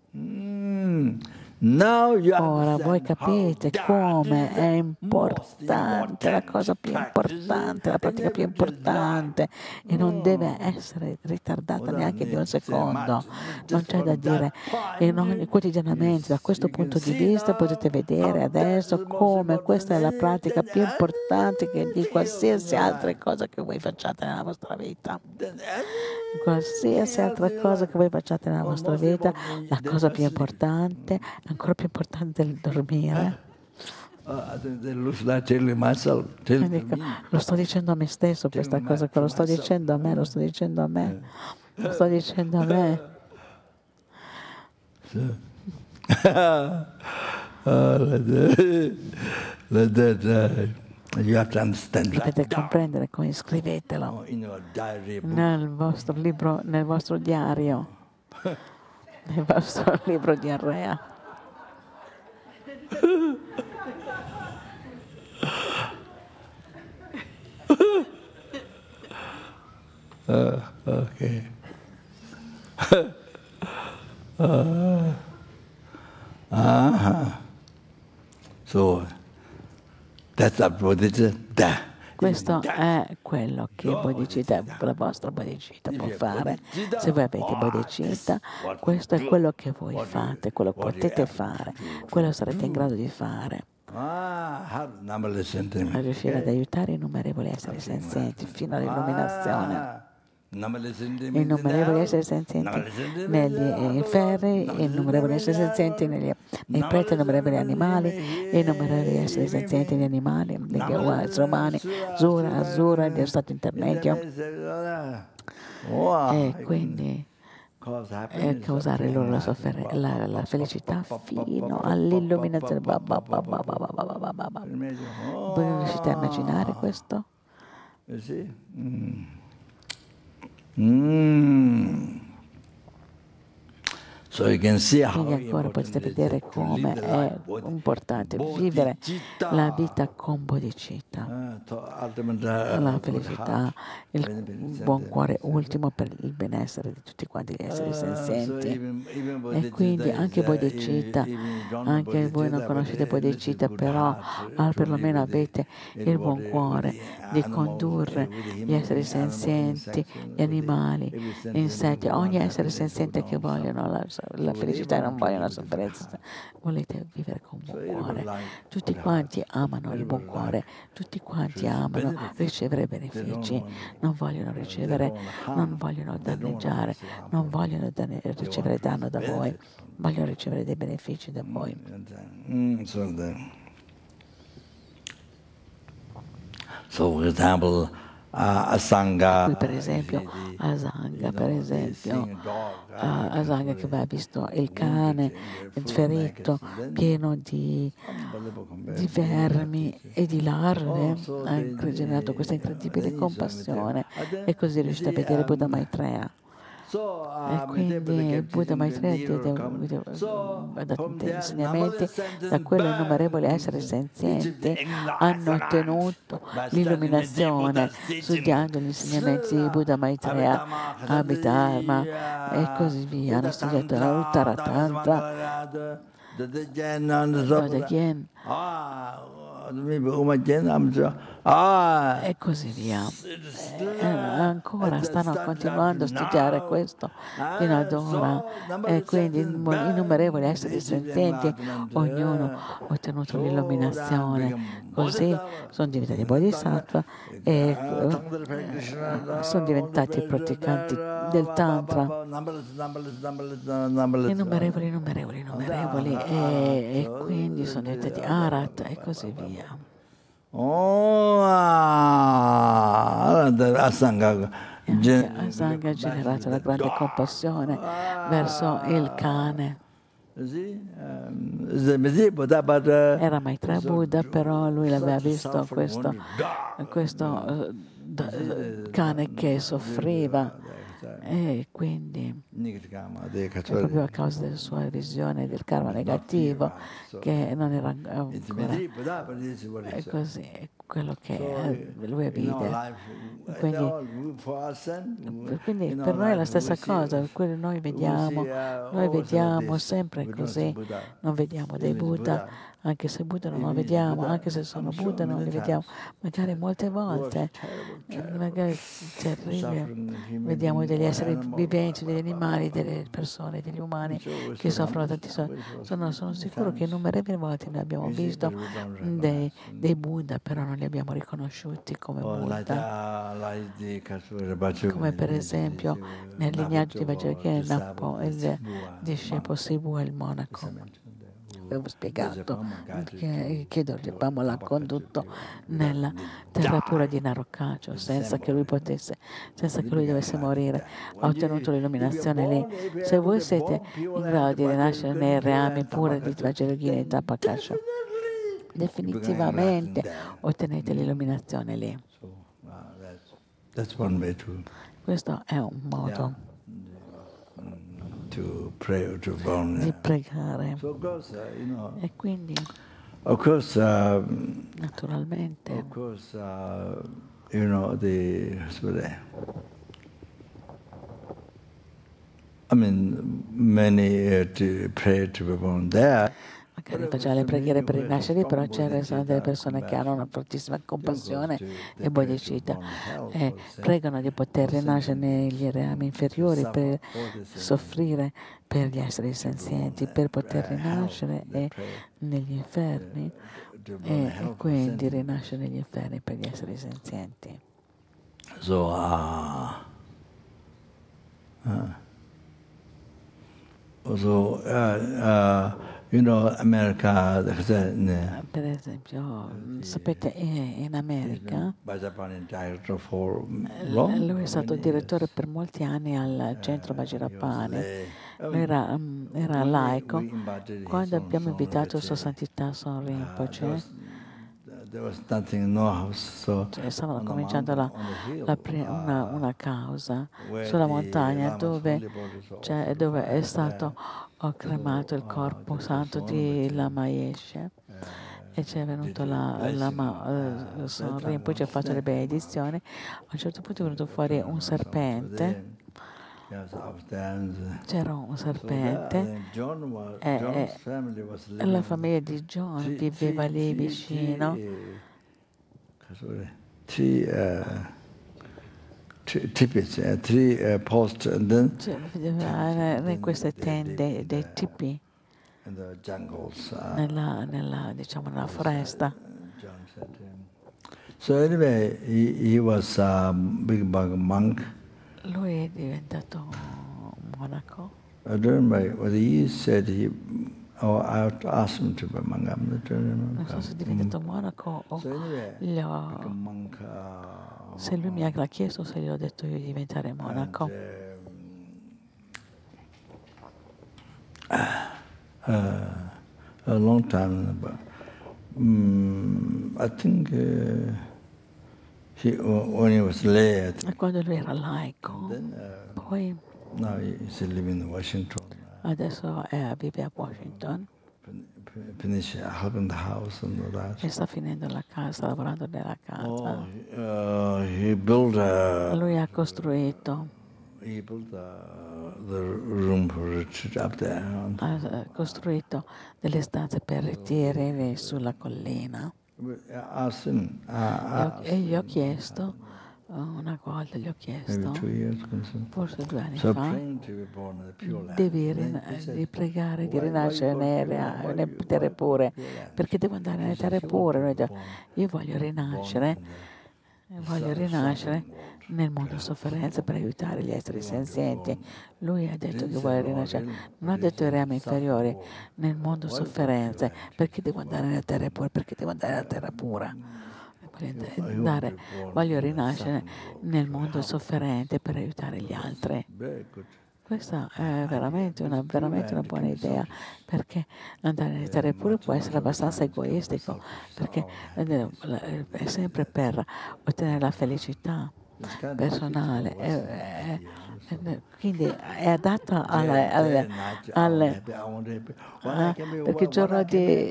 Ora voi capite come è importante, la cosa più importante, la pratica più importante, e non deve essere ritardata neanche di un secondo. Non c'è da dire, quotidianamente da questo punto di vista potete vedere adesso come questa è la pratica più importante di qualsiasi altra cosa che voi facciate nella vostra vita. Qualsiasi altra cosa che voi facciate nella vostra vita, la cosa più importante, ancora più importante del dormire. Dico, lo sto dicendo a me stesso questa cosa, lo sto dicendo a me, lo sto dicendo a me, lo sto dicendo a me. Dovete comprendere, come scrivetelo nel vostro libro, nel vostro diario, nel vostro libro di Arrea. Okay. So that's a bodhicitta. Questo è quello che bodhicitta, la vostra bodhicitta può fare. Se voi avete bodhicitta, questo è quello che voi fate, quello che potete fare, quello sarete in grado di fare. A riuscire ad aiutare innumerevoli esseri senzienti fino all'illuminazione. Innumerevoli esseri senzienti negli inferni, innumerevoli esseri senzienti nei preti, innumerevoli animali, innumerevoli esseri senzienti negli animali, negli esseri umani, Zura, Azura, dello stato intermedio. E quindi causare loro la felicità fino all'illuminazione. Voi riuscite a immaginare questo? Quindi ancora potete vedere come è importante vivere la vita con bodhicitta, la felicità, il buon cuore ultimo per il benessere di tutti quanti gli esseri senzienti. E quindi anche bodhicitta, anche voi non conoscete bodhicitta, però perlomeno avete il buon cuore di condurre gli esseri senzienti, gli animali, gli insetti, ogni essere senziente che vogliono la felicità e non vogliono la sofferenza. Volete vivere con un buon cuore. Tutti quanti amano il buon cuore, tutti quanti amano ricevere benefici, non vogliono ricevere, non vogliono danneggiare, non vogliono ricevere danno da voi, vogliono ricevere dei benefici da voi. So, for example, Asanga. Per esempio, Asanga che aveva visto il cane ferito, pieno di vermi e di larve, ha generato questa incredibile compassione e così è riuscito a vedere Buddha Maitreya. E quindi Buddha Maitreya ha dato degli insegnamenti, da quello innumerevoli esseri senzienti hanno ottenuto l'illuminazione studiando gli insegnamenti di Buddha Maitreya, Abhidharma e così via. Hanno studiato la Uttara Tantra, Dodagyen, e così via. Ancora stanno continuando a studiare questo fino ad ora, e quindi innumerevoli esseri senzienti, ognuno ha ottenuto l'illuminazione, così sono diventati bodhisattva e sono diventati praticanti del tantra, innumerevoli, e quindi sono diventati arat e così via. Asanga ha generato la grande compassione verso il cane. Era Maitreya Buddha, però lui l'aveva visto questo cane che soffriva, e quindi proprio a causa della sua visione del karma negativo, che non era ancora, è così, è quello che lui vide. Quindi per noi è la stessa cosa, quello noi vediamo sempre così, non vediamo dei Buddha, anche se Buddha non lo vediamo, anche se sono Buddha non li vediamo, magari molte volte, magari terribile, vediamo degli esseri viventi, degli animali, delle persone, degli umani che soffrono tantissimo. Sono sicuro che innumerevoli volte noi abbiamo visto dei Buddha, però non li abbiamo riconosciuti come Buddha, come per esempio nel lignaggio di Vajrayana Napo, il discepolo Sibu e il monaco. Avevo spiegato che Dorjapama l'ha condotto nella terra pura di Narakacho senza che lui dovesse morire. Ha ottenuto l'illuminazione lì. Se voi siete in grado di rinascere nei reami puri di Vajrayana e Tapakasha, definitivamente ottenete l'illuminazione lì. Questo è un modo di pregare. E quindi naturalmente many pray to be born there. Magari facciamo le preghiere per rinascere, però sono delle persone che hanno una fortissima compassione e bodhicitta e pregano di poter rinascere negli reami inferiori per soffrire per gli esseri senzienti, per poter rinascere negli inferni e quindi rinascere negli inferni per gli esseri senzienti. America, per esempio, sapete, in America lui è stato direttore per molti anni al centro Vajrapani. Lui era laico. Quando abbiamo invitato Sua Santità Son Rinpoche, stavano cominciando una causa sulla montagna dove è stato cremato il corpo santo di Lama Yeshe, e c'è venuto Lama Son Rinpoche, ha fatto le benedizioni. A un certo punto è venuto fuori un serpente. C'era un serpente e la famiglia di John viveva lì vicino. In queste tende dei tipi nella foresta. So anyway, he was a big bug monk. Lui è diventato un monaco. I don't remember what he said. I asked him to be monk. Non so se è diventato monaco o se lui mi ha chiesto, se gli ho detto io di diventare monaco. A long time, but I think when he was lay, Quando lui era laico, poi now he's living in Washington. Adesso vive a Washington Finish helping the house and all that. e sta finendo la casa, sta lavorando nella casa. He built Lui ha costruito the room for retreat up there. delle stanze per ritiri sulla collina. E gli ho chiesto, una volta gli ho chiesto, forse 2 anni fa, di pregare di rinascere nelle terre pure, perché devo andare nelle terre pure. Io voglio rinascere nel mondo sofferenza per aiutare gli esseri senzienti. Lui ha detto che vuole rinascere, non ha detto i reami inferiori, nel mondo sofferenza. Perché devo andare nella terra pura? Perché devo andare nella terra pura? Voglio rinascere nel mondo sofferente per aiutare gli altri. Questa è veramente una buona idea, perché andare nelle terre pure può essere abbastanza egoistico, perché è sempre per ottenere la felicità personale. Quindi è adatta perché il giorno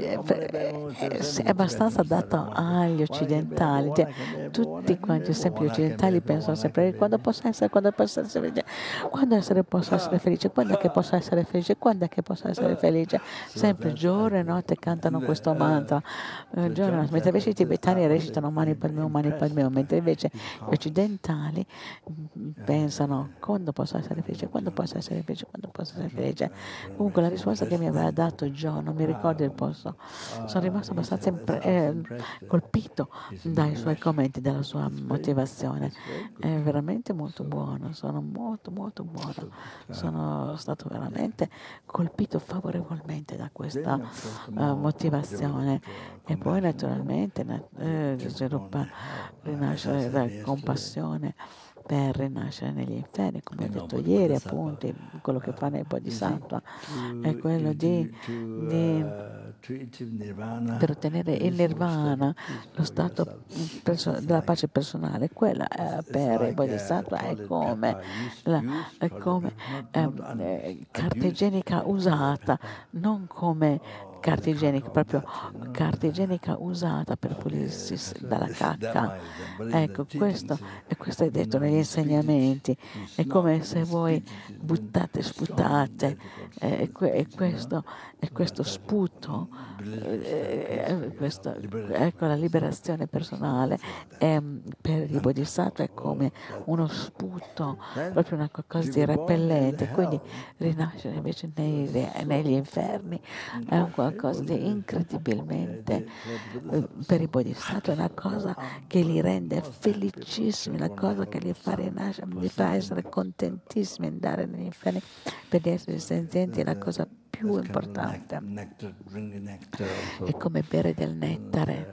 è abbastanza adatto agli occidentali, tutti quanti sempre gli occidentali pensano sempre quando posso essere felice, quando posso essere felice, quando è che posso essere felice, quando è che posso essere felice, sempre giorno e notte cantano questo mantra, mentre invece i tibetani recitano mani padme, mentre invece gli occidentali pensano quando posso essere felice, quando posso essere felice, quando posso essere felice. Comunque la risposta che mi aveva dato John, non mi ricordo il posto, sono rimasto abbastanza colpito dai suoi commenti, dalla sua motivazione. È veramente molto buono, sono molto buono, sono stato veramente colpito favorevolmente da questa motivazione. E poi naturalmente sviluppa, rinascere da compassione per rinascere negli inferni, come ho detto ieri, appunto, quello che fa nei Bodhisattva è quello per ottenere il nirvana, lo stato della pace personale. Quella per i Bodhisattva è come carta igienica usata, non come carta igienica, proprio carta igienica usata per pulirsi dalla cacca. Ecco, questo è detto negli insegnamenti. È come se voi sputate, e questo sputo, ecco, la liberazione personale per i bodhisattva è come uno sputo, proprio una qualcosa di repellente. Quindi rinascere invece negli inferni è un qualcosa di incredibilmente, per i bodhisattva è una cosa che li rende felicissimi, una cosa che li fa rinascere, li fa essere contentissimi di andare negli inferni per essere senzienti, è la cosa più importante. È come bere del nettare.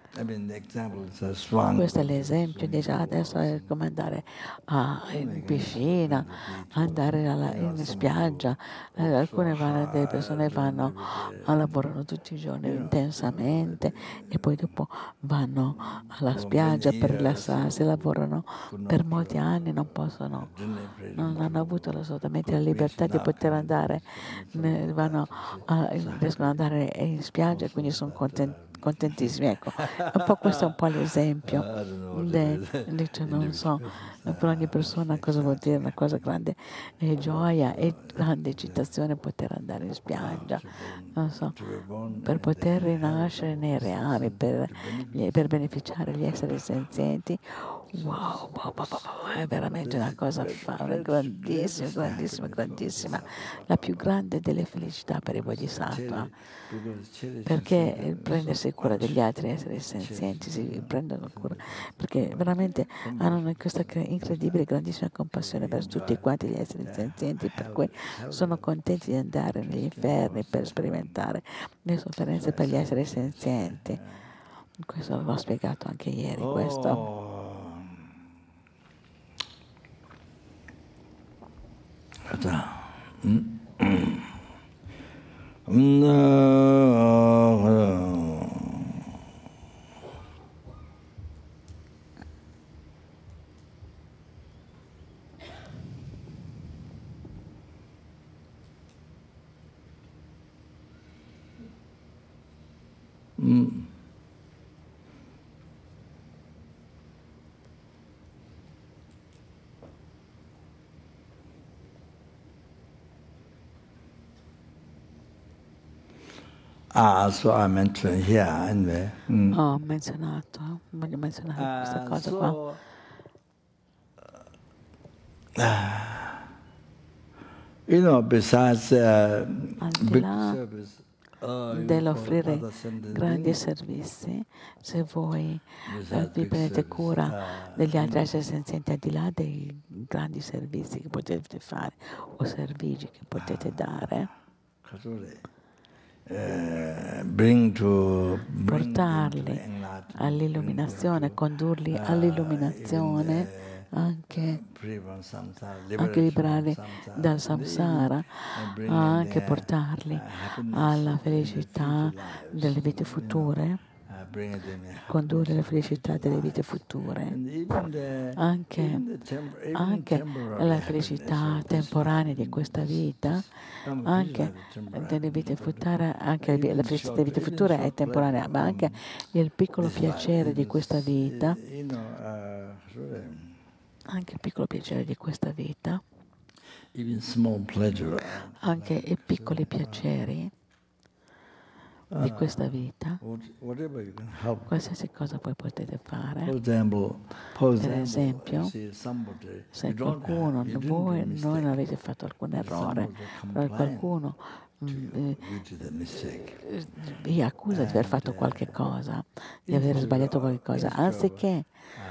Questo è l'esempio, adesso è come andare in piscina, andare in spiaggia. Alcune delle persone lavorano tutti i giorni intensamente e poi dopo vanno alla spiaggia per rilassarsi, lavorano per molti anni, non hanno avuto assolutamente la libertà di poter andare, riescono ad andare in spiaggia e quindi sono contentissimi. Ecco, questo è un po' l'esempio. Non so, per ogni persona cosa vuol dire una cosa grande gioia e grande eccitazione poter andare in spiaggia, non so, per poter rinascere nei reami, per beneficiare gli esseri senzienti. Wow, è veramente una cosa grandissima, la più grande delle felicità per i bodhisattva, perché prendersi cura degli altri esseri senzienti, si prendono cura, perché veramente hanno questa incredibile, grandissima compassione verso tutti quanti gli esseri senzienti, per cui sono contenti di andare negli inferni per sperimentare le sofferenze per gli esseri senzienti. Questo l'ho spiegato anche ieri, questo. So I mentioned here anyway. Ho menzionato, voglio menzionare questa cosa qua. Besides Al di big là service, dell'offrire grandi servizi, se voi vi prendete cura degli altri esseri senzienti al di là dei grandi servizi che potete fare o servigi che potete dare, portarli all'illuminazione, condurli all'illuminazione, anche liberarli dal samsara, anche portarli alla felicità delle vite future, condurre alla felicità delle vite future, anche la felicità temporanea di questa vita, anche delle vite future, anche la felicità delle vite future è temporanea, ma anche il piccolo piacere di questa vita. Anche il piccolo piacere di questa vita, anche i piccoli piaceri di questa vita, qualsiasi cosa voi potete fare. Per esempio, se qualcuno, voi non avete fatto alcun errore, però qualcuno vi accusa di aver fatto qualche cosa, di aver sbagliato qualche cosa, anziché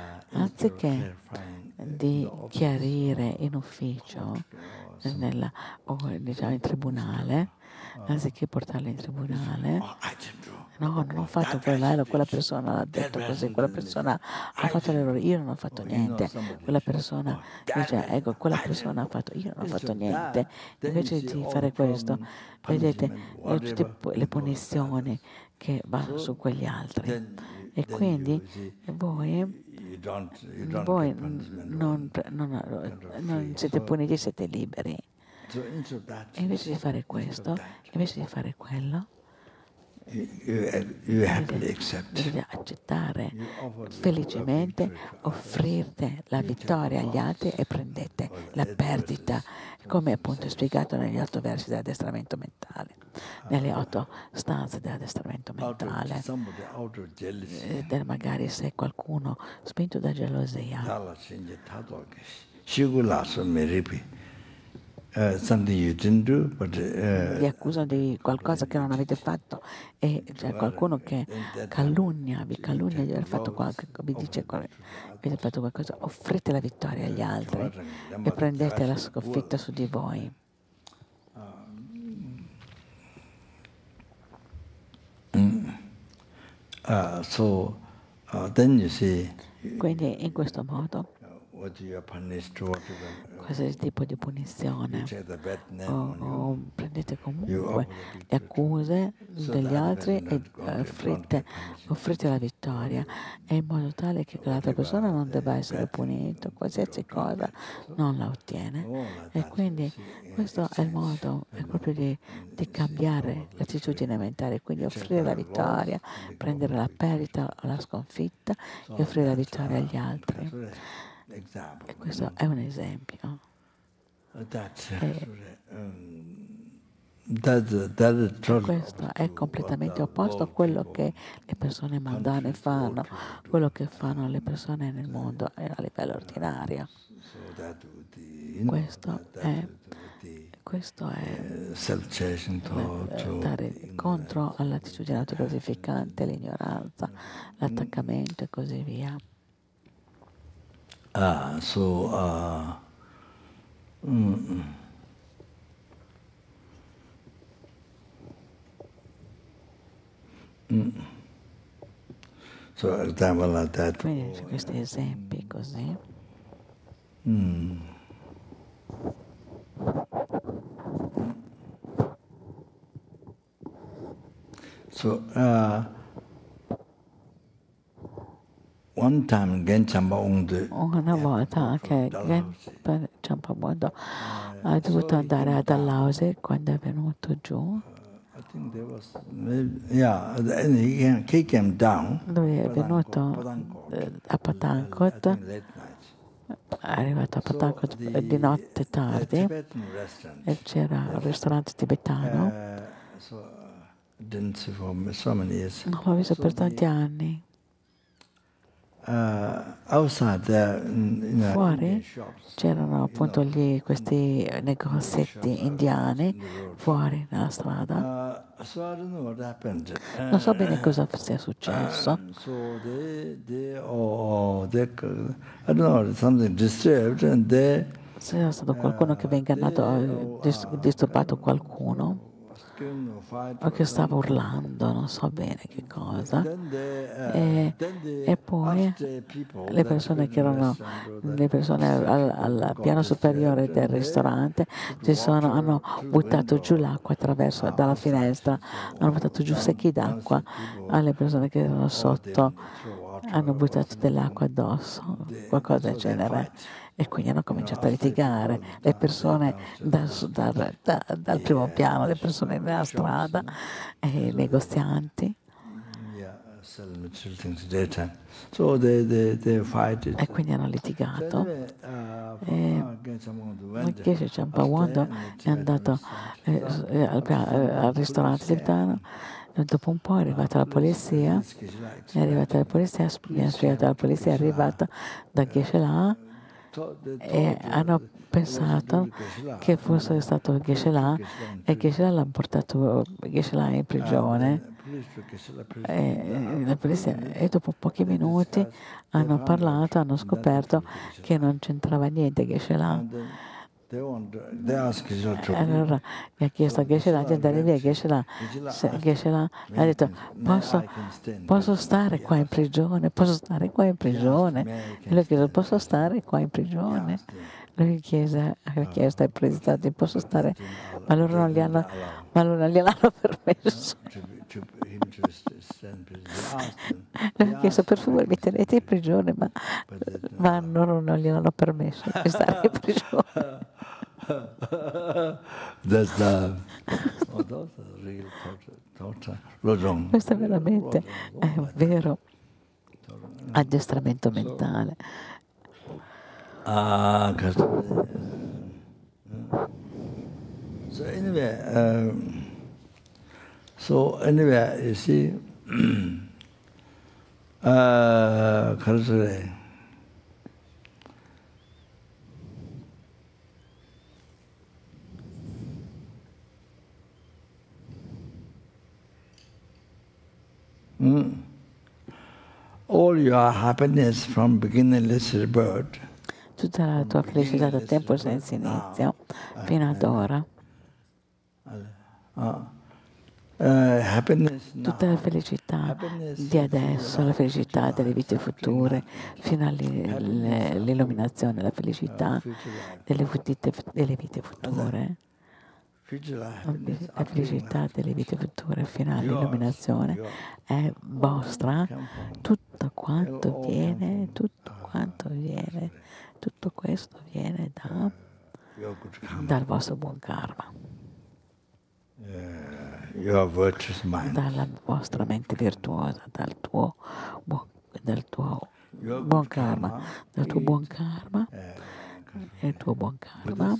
di chiarire in ufficio o diciamo in tribunale, anziché portarla in tribunale, no, non ho fatto quella persona ha detto così, quella persona ha fatto l'errore, io non ho fatto niente, quella persona dice, ecco, quella persona ha fatto, io non ho fatto niente, invece di fare questo, vedete, tutte le punizioni che vanno su quegli altri, e quindi voi non siete puniti, siete liberi. E invece di fare questo, invece di fare quello, dovete accettare felicemente, offrite la vittoria agli altri e prendete la perdita, come appunto è spiegato negli 8 versi dell'addestramento mentale, nelle 8 stanze dell'addestramento mentale. Magari se qualcuno spinto da gelosia vi accusano di qualcosa che non avete fatto, e c'è qualcuno che vi calunnia di aver fatto vi dice che avete fatto qualcosa, offrite la vittoria agli altri e prendete la sconfitta su di voi. Quindi in questo modo qualsiasi tipo di punizione o prendete comunque le accuse degli altri e offrite la vittoria, e in modo tale che l'altra persona non debba essere punita, qualsiasi cosa non la ottiene. E quindi questo è il modo, è proprio di cambiare l'attitudine mentale, quindi offrire la vittoria, prendere la perdita o la sconfitta e offrire la vittoria agli altri. E questo è un esempio. Questo è completamente opposto a quello che le persone mondane fanno, quello che fanno le persone nel mondo a livello ordinario. Questo è dare contro all'attitudine autogratificante, l'ignoranza, l'attaccamento e così via. Quindi c'è questi esempi così. One time una volta che Genpa Champamondo ha dovuto andare ad Dalhousie quando è venuto giù. He came down. Lui è venuto a Pathankot, è arrivato a Pathankot di notte tardi e c'era un ristorante tibetano. didn't see for so many years. Non l'ho visto per tanti anni. Outside there, Fuori c'erano appunto questi negozietti indiani fuori nella strada. So I don't know what happened. Non so bene cosa sia successo. So I don't know, something disturbed, and they C'era stato qualcuno che aveva ingannato, disturbato qualcuno o che stava urlando, non so bene che cosa. E poi le persone che erano al piano superiore del ristorante hanno buttato giù l'acqua dalla finestra, hanno buttato giù secchi d'acqua alle persone che erano sotto, hanno buttato dell'acqua addosso, qualcosa del genere. E quindi hanno cominciato a litigare le persone dal primo piano, le persone nella strada, e i negozianti. E quindi hanno litigato. E Geshe Champawondo è andato al ristorante tibetano. Dopo un po' è arrivata la polizia, viene spiegato la polizia, è arrivata da Geshe-la e hanno pensato che fosse stato Geshe-la e Geshe-la l'ha portato Geshe-la in prigione. La polizia, e dopo pochi minuti hanno parlato, hanno scoperto che non c'entrava niente Geshe-la. Allora mi ha chiesto a Geshe-la di andare via. Geshe-la ha detto: posso stare qua in prigione, posso stare qua in prigione. E lui ha chiesto: posso stare qua in prigione? Lui ha chiesto ai poliziotti: posso stare? Ma loro non gliel'hanno permesso. Lui ha chiesto: per favore mi tenete in prigione, ma loro non gliel'hanno permesso di stare in prigione. That's the real torture. Questo veramente è un vero addestramento mentale. So anyway, you see, all your happiness from beginningless rebirth, tutta la tua felicità da tempo senza inizio fino ad ora, tutta la felicità di adesso, la felicità delle vite future, fino all'illuminazione, la felicità delle vite future. La felicità delle vite future fino all'illuminazione è vostra. Tutto questo viene dal vostro buon karma, dalla vostra mente virtuosa, dal tuo buon karma, dal tuo buon karma. Il tuo buon karma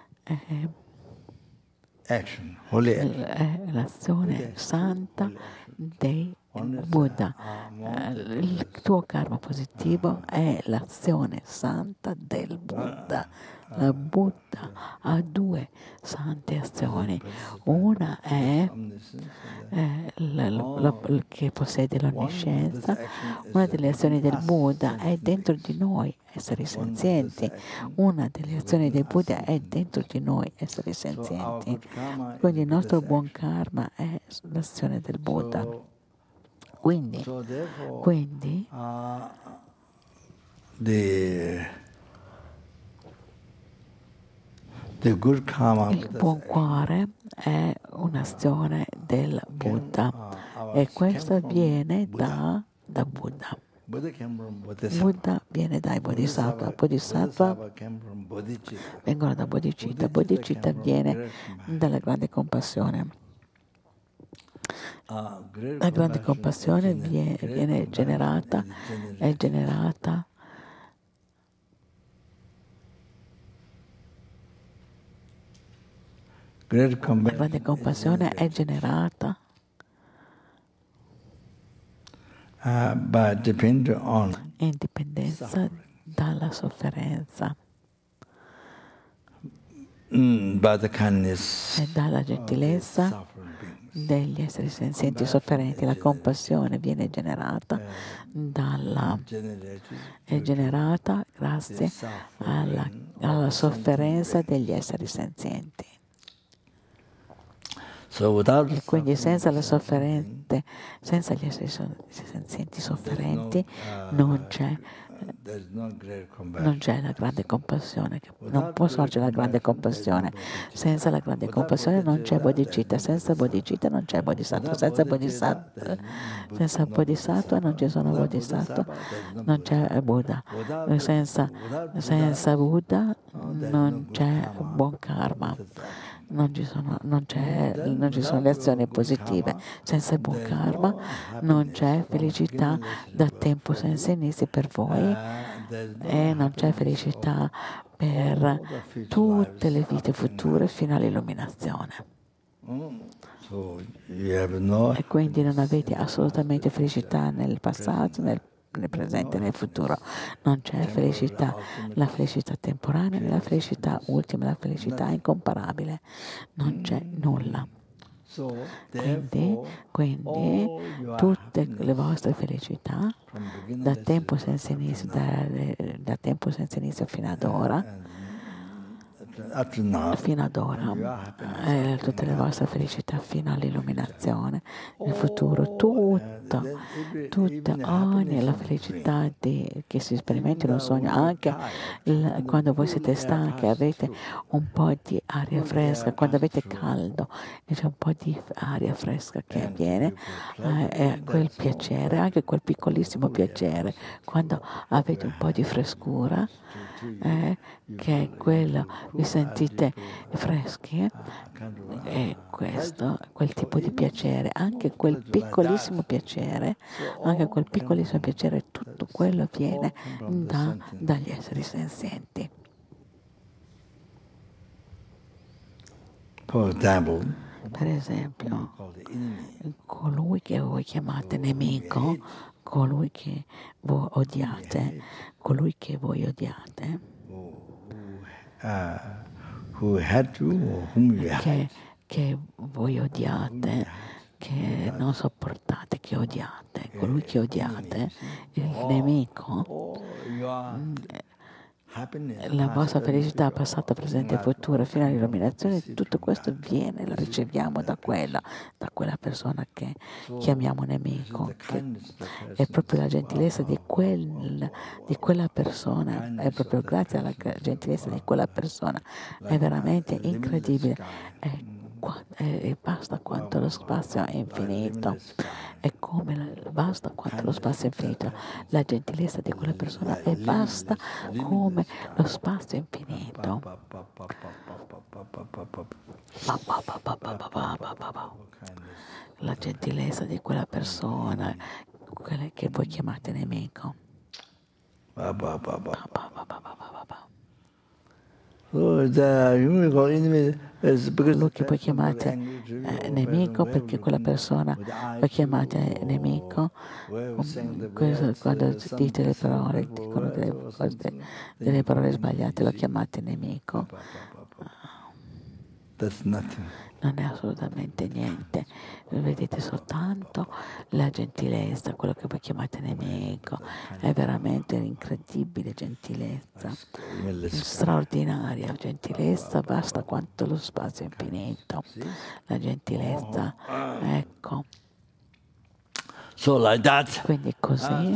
è l'azione santa dei Buddha. Il tuo karma positivo è l'azione santa del Buddha. La Buddha ha due sante azioni. Una è che possiede l'onniscienza. Una delle azioni del Buddha è dentro di noi, essere senzienti. Una delle azioni del Buddha è dentro di noi, essere senzienti. Quindi il nostro buon karma è l'azione del Buddha. Quindi the good karma, il buon cuore è un'azione del Buddha e questo viene da Buddha. Buddha viene dai Bodhisattva, Bodhisattva vengono da Bodhicitta, Bodhicitta viene dalla grande compassione. La grande compassione viene generata, è generata la grande compassione è generata but depend on indipendenza dalla sofferenza by the kindness e dalla gentilezza degli esseri senzienti sofferenti. La compassione viene generata è generata grazie alla sofferenza degli esseri senzienti. E quindi senza la sofferente, senza gli esseri senzienti sofferenti non c'è la grande compassione, non può sorgere la grande compassione. Senza la grande compassione non c'è bodhicitta, senza bodhicitta non c'è bodhisattva, senza bodhisattva non ci sono bodhisattva, non c'è Buddha, senza Buddha non c'è buon karma. Non ci sono le azioni positive. Senza il buon karma non c'è felicità da tempo senza inizi per voi e non c'è felicità per tutte le vite future fino all'illuminazione. E quindi non avete assolutamente felicità nel passato, nel presente e nel futuro. Non c'è felicità, la felicità temporanea, la felicità ultima, la felicità incomparabile. Non c'è nulla. Quindi tutte le vostre felicità da tempo senza inizio fino ad ora, tutte le vostre felicità fino all'illuminazione, nel futuro, ogni la felicità che si sperimenta in un sogno, anche quando voi siete stanchi, avete un po' di aria fresca, quando avete caldo e c'è un po' di aria fresca che avviene, quel piacere, anche quel piccolissimo piacere, quando avete un po' di frescura, che è quello, vi sentite freschi, e questo, quel tipo di piacere, anche quel piccolissimo piacere, tutto quello viene dagli esseri senzienti. Per esempio, colui che voi chiamate nemico, colui che voi odiate, che voi odiate, che non sopportate, che odiate, colui che odiate, il nemico, la vostra felicità passata, presente e futura fino all'illuminazione, tutto questo viene, lo riceviamo da quella persona che chiamiamo nemico, che è proprio la gentilezza di quella persona, è proprio grazie alla gentilezza di quella persona, è veramente incredibile. E basta quanto lo spazio è infinito, è come basta quanto lo spazio è infinito, la gentilezza di quella persona è basta come lo spazio è infinito. La gentilezza di quella persona, quella che voi chiamate nemico. Lui che voi chiamate nemico, perché quella persona voi chiamate nemico, quando dite le parole, dicono delle parole sbagliate, lo chiamate nemico. Non è assolutamente niente, vedete soltanto la gentilezza, quello che voi chiamate nemico, è veramente un'incredibile gentilezza, straordinaria gentilezza, basta quanto lo spazio è infinito, la gentilezza, ecco. Quindi così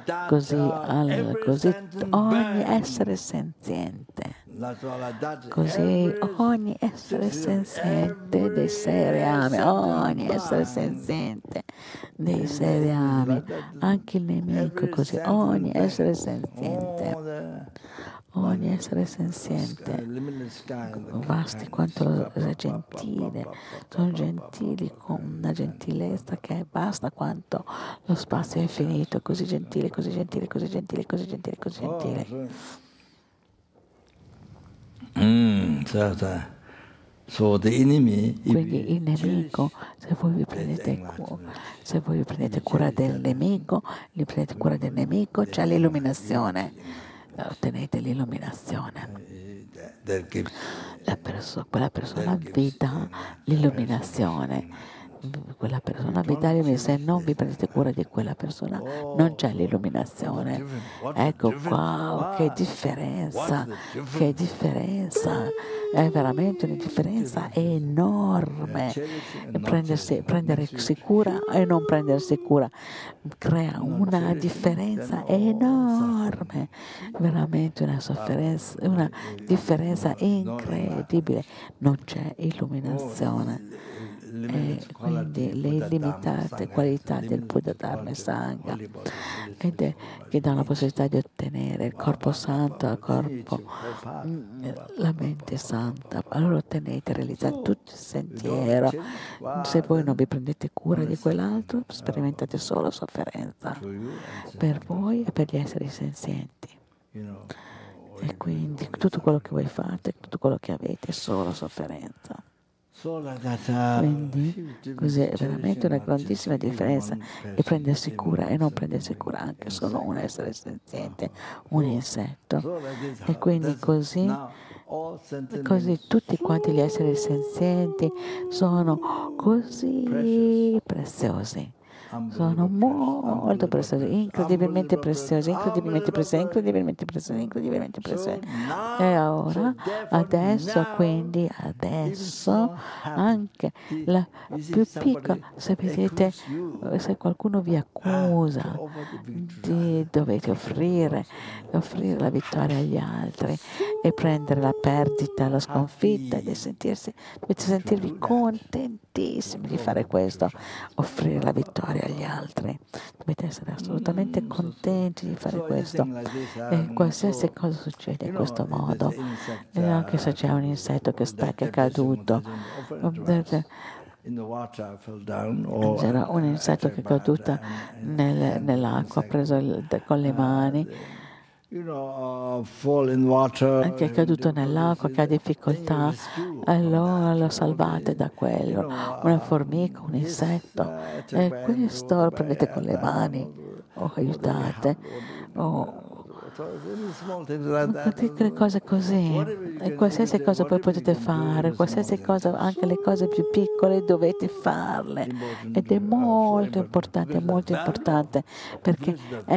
ogni essere senziente, così ogni essere senziente dei sei reami, ogni essere senziente dei sei reami, anche il nemico, così ogni essere senziente. Ogni essere senziente, vasti quanto è gentile, sono gentili con una gentilezza che basta quanto lo spazio è infinito, così gentile, così gentile, così gentile, così gentile, così gentile. So the enemy, Quindi il nemico, se voi vi prendete cura del nemico, c'è l'illuminazione, ottenete l'illuminazione. Quella persona vi dà l'illuminazione. Quella persona vi dà l'illuminazione. Se non vi prendete cura di quella persona, non c'è l'illuminazione. Ecco qua, che differenza, è veramente una differenza enorme. Prendersi cura e non prendersi cura crea una differenza enorme, veramente una differenza incredibile. Non c'è illuminazione. E quindi le illimitate qualità del Buddha Dharma e Sangha, ed è che dà la possibilità di ottenere il corpo santo, la mente santa. Allora ottenete, realizzate tutto il sentiero. Se voi non vi prendete cura di quell'altro, sperimentate solo sofferenza per voi e per gli esseri senzienti. E quindi tutto quello che voi fate, tutto quello che avete è solo sofferenza. Quindi così è veramente una grandissima differenza di prendersi cura e non prendersi cura anche solo un essere senziente, un insetto. E quindi così tutti quanti gli esseri senzienti sono così preziosi. Sono molto preziosi, incredibilmente preziosi. E ora, adesso anche la più piccola, se vedete, se qualcuno vi accusa, dovete offrire la vittoria agli altri e prendere la perdita, la sconfitta, dovete sentirvi contentissimi di fare questo, offrire la vittoria agli altri. Dovete essere assolutamente contenti di fare questo. E qualsiasi cosa succede in questo modo, e anche se c'è un insetto che è caduto, c'era un insetto che è caduto nell'acqua, preso con le mani, che è caduto nell'acqua, che ha difficoltà, allora lo salvate da quello, una formica, un insetto, e questo lo prendete con le mani o aiutate, piccole cose così, e qualsiasi cosa poi potete fare, qualsiasi cosa, anche le cose più piccole dovete farle, ed è molto importante perché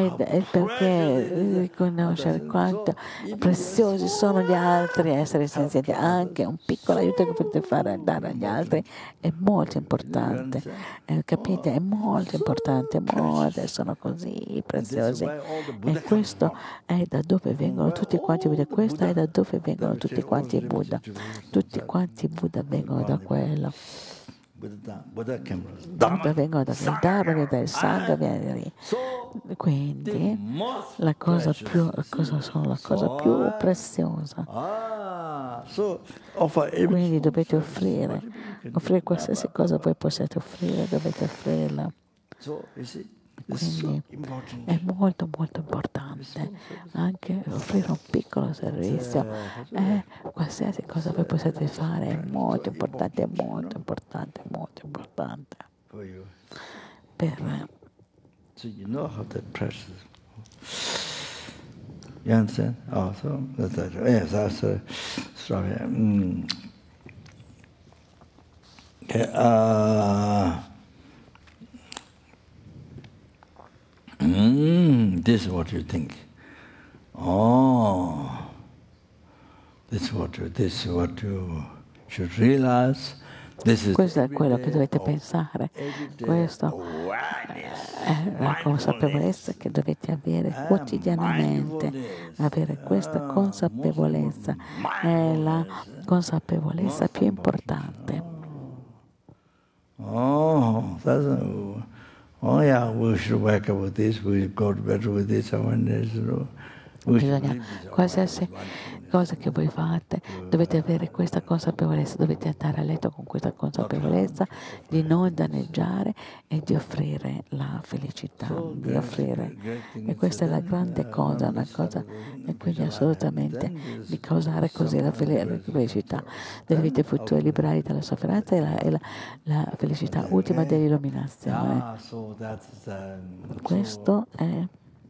riconoscere quanto preziosi sono gli altri esseri senzienti. Anche un piccolo aiuto che potete dare agli altri è molto importante, capite? È molto importante, sono così preziosi, e questo è da dove vengono tutti quanti Buddha. Questo è da dove vengono tutti quanti i Buddha. Tutti quanti i Buddha vengono da quello. Buddha vengono dal Dharma, dal Sangha, quindi la cosa più preziosa. Quindi dovete offrire qualsiasi cosa voi possiate offrire, dovete offrirla. Quindi è molto importante anche offrire un piccolo servizio, qualsiasi cosa voi possiate fare è molto importante per so you know how that precious. You understand? Oh, so that's it. Yes, that's sorry. Okay, this is what you think. Oh, this is what you should realize. Questo è quello che dovete pensare. Questo è la consapevolezza che dovete avere quotidianamente. Avere questa consapevolezza è la consapevolezza più importante. Oh, yeah, we should wake up with this, we go to bed with this, Bisogna, qualsiasi cosa che voi fate, dovete avere questa consapevolezza, dovete andare a letto con questa consapevolezza di non danneggiare e di offrire la felicità, di offrire. E questa è la grande cosa, una cosa, e quindi assolutamente di causare così la felicità delle vite future, liberare dalla sofferenza e la felicità ultima dell'illuminazione. Questo è.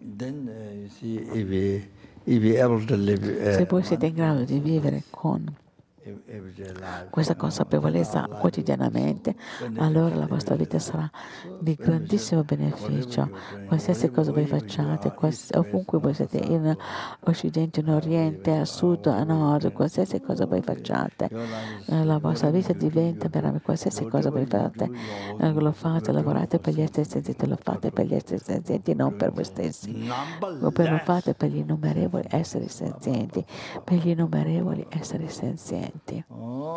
Se voi siete in grado di vivere con questa consapevolezza quotidianamente, allora la vostra vita sarà di grandissimo beneficio. Qualsiasi cosa voi facciate, ovunque voi siete, in Occidente, in Oriente, a Sud, a Nord, qualsiasi cosa voi facciate, la vostra vita diventa veramente, qualsiasi cosa voi fate, lo fate, lavorate per gli esseri senzienti, lo fate per gli esseri senzienti, non per voi stessi, lo fate per gli innumerevoli esseri senzienti, per gli innumerevoli esseri senzienti. E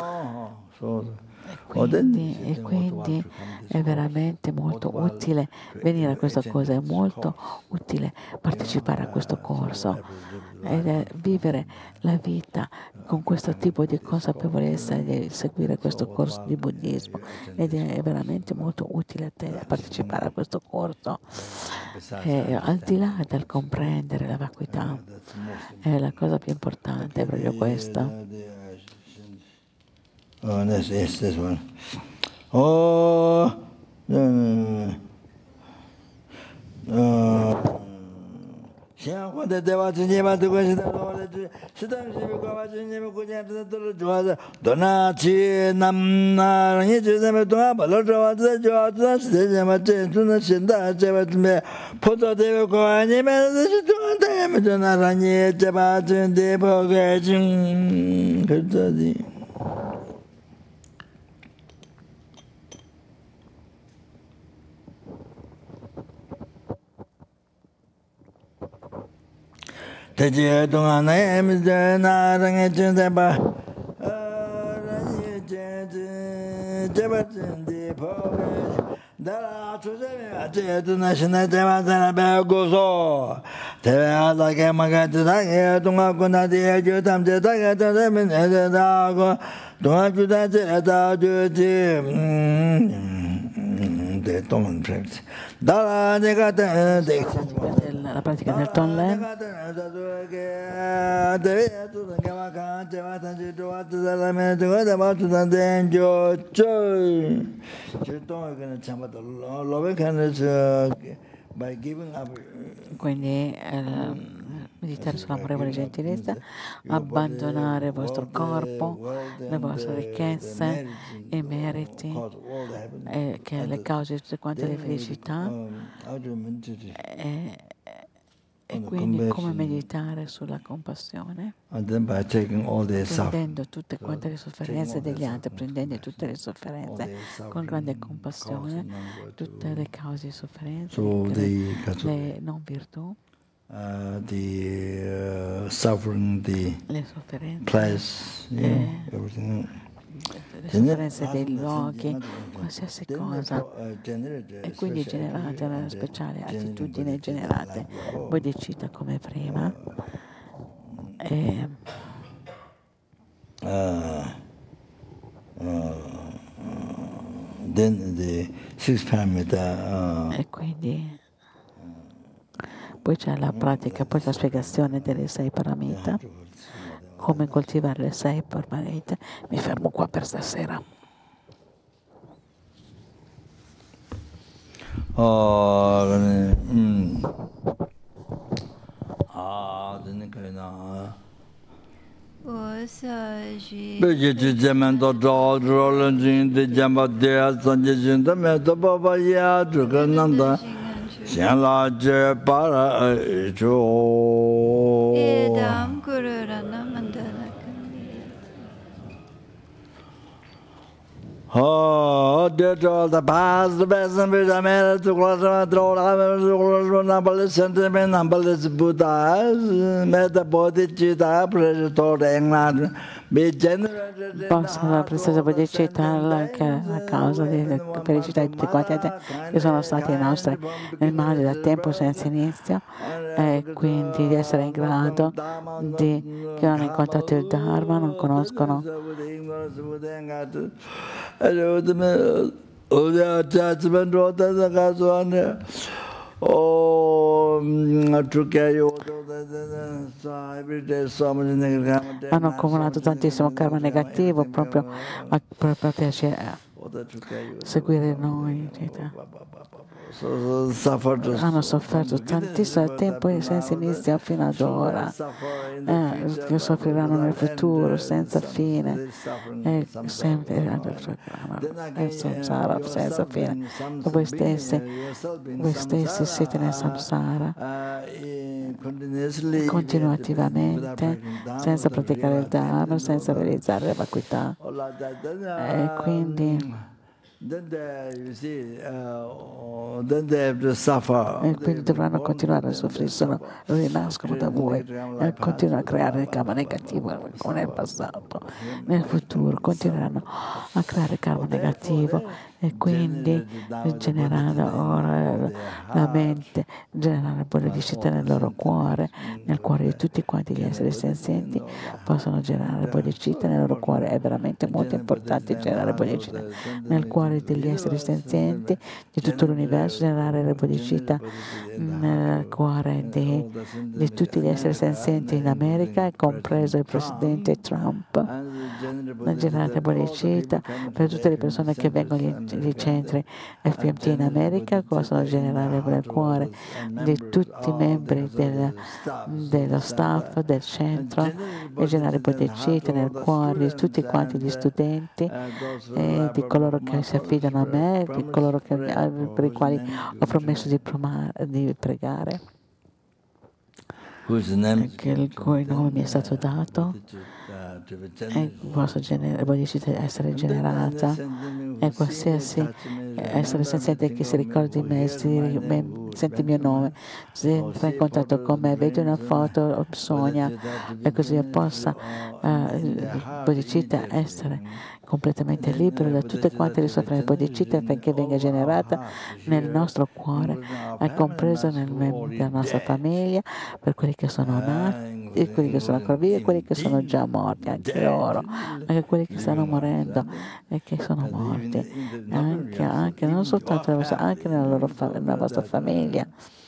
quindi è veramente molto utile venire a questa cosa, è molto utile partecipare a questo corso ed vivere la vita con questo tipo di consapevolezza di seguire questo corso di buddismo, ed è veramente molto utile a te partecipare a questo corso. Al di là del comprendere la vacuità, è la cosa più importante, è proprio questa. Oh, this one. Oh, Teje donga em na rang chen de ba jeba de po da chu de je de na shin de ba da ba go so te da ke ma ga da ke donga ko na de je tam de da ke de men de da go donga chu da je da je de Tonglen pratica. La pratica del Tonglen. Quindi meditare sull'amorevole gentilezza, abbandonare il vostro corpo, le vostre ricchezze e meriti, che le cause di tutte quante le felicità, e quindi come meditare sulla compassione, prendendo tutte quante le sofferenze degli altri, prendendo tutte le sofferenze con grande compassione, tutte le cause di sofferenza, le non virtù, suffering, le sofferenze, place, everything. Le sofferenze dei luoghi, qualsiasi cosa, e quindi generate una speciale attitudine generate bodhicitta come prima, e then the sixth parameter, e quindi poi c'è la pratica, poi la spiegazione delle 6 paramita, come coltivare le 6 paramita. Mi fermo qua per stasera. Xianla je para jo Edam Guru Ranamandana ha the past, the best, and the man to number sentiment, number Buddhas, met the body chita, pressure toward England, be generated. Possono la bodhicitta anche a causa delle felicità di tutti quanti che sono stati i nostri animali da tempo senza inizio, e quindi di essere in grado di che hanno incontrato il Dharma, non conoscono hanno accumulato tantissimo karma negativo proprio per poterci seguire noi. Hanno sofferto tantissimo tempo senza inizio fino ad ora, che soffriranno nel futuro senza fine, e sempre samsara senza fine. Voi stessi siete nel samsara continuativamente, senza praticare il Dharma, senza realizzare le vacuità, e quindi e quindi dovranno continuare a soffrire, rinascono da voi e continuano a creare il karma negativo come nel passato. Nel futuro continueranno a creare karma negativo, e quindi generando ora la mente, generare bodhicitta nel loro cuore, nel cuore di tutti quanti gli esseri senzienti possono generare bodhicitta nel loro cuore. È veramente molto importante generare bodhicitta nel cuore degli esseri senzienti di tutto l'universo, generare la bodhicitta nel cuore di tutti gli esseri senzienti in America, compreso il presidente Trump, generare bodhicitta per tutte le persone che vengono agli centri FPMT in America, possono generare nel cuore di tutti i membri dello staff del centro, e generare bodhicitta nel cuore di tutti quanti gli studenti e di coloro che si affidano a me, di coloro per i quali ho promesso di pregare, che il cui nome mi è stato dato, e posso essere generata, e qualsiasi essere senziente che si ricordi di me, senti il mio nome, si entra in contatto con me, vedi una foto o sogna, e così possa bodhicitta essere completamente libero da tutte quante le sofferenze. Bodhicitta perché venga generata nel nostro cuore, è compreso nella nostra famiglia, per quelli che sono nati, e quelli che sono ancora vivi e quelli che sono già morti, anche loro, anche quelli che stanno morendo e che sono morti, anche non soltanto anche nella vostra famiglia.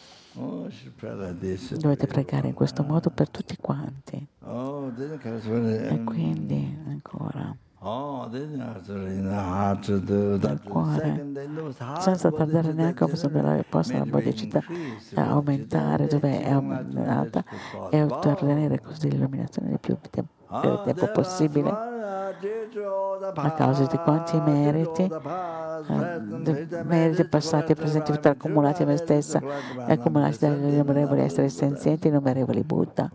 Dovete pregare in questo modo per tutti quanti. E quindi ancora nel cuore, senza perdere neanche la possa la bodhicitta aumentare dove è aumentata, e ottenere così l'illuminazione il più tempo possibile, a causa di quanti meriti passati e presenti accumulati a me stessa e accumulati dagli innumerevoli esseri senzienti e innumerevoli Buddha,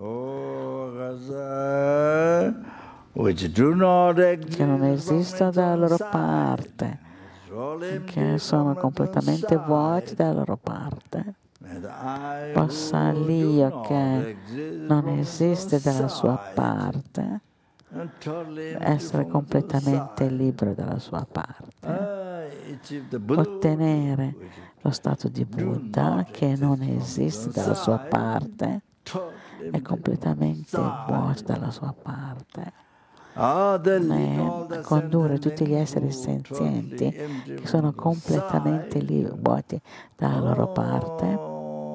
che non esistono dalla loro parte, che sono completamente vuoti dalla loro parte. Possa l'io che non esiste dalla sua parte essere completamente libero dalla sua parte, ottenere lo stato di Buddha che non esiste dalla sua parte, è completamente vuoto dalla sua parte, e condurre tutti gli esseri senzienti che sono completamente vuoti dalla loro parte,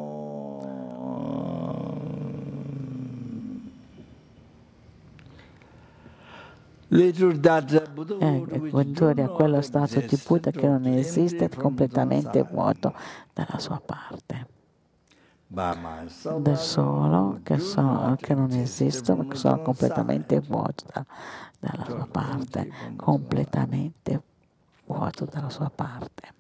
e condurre a quello stato di Buddha che non esiste, completamente vuoto dalla sua parte, del solo che non esistono, che sono completamente vuoto dalla sua parte, completamente vuoto dalla sua parte.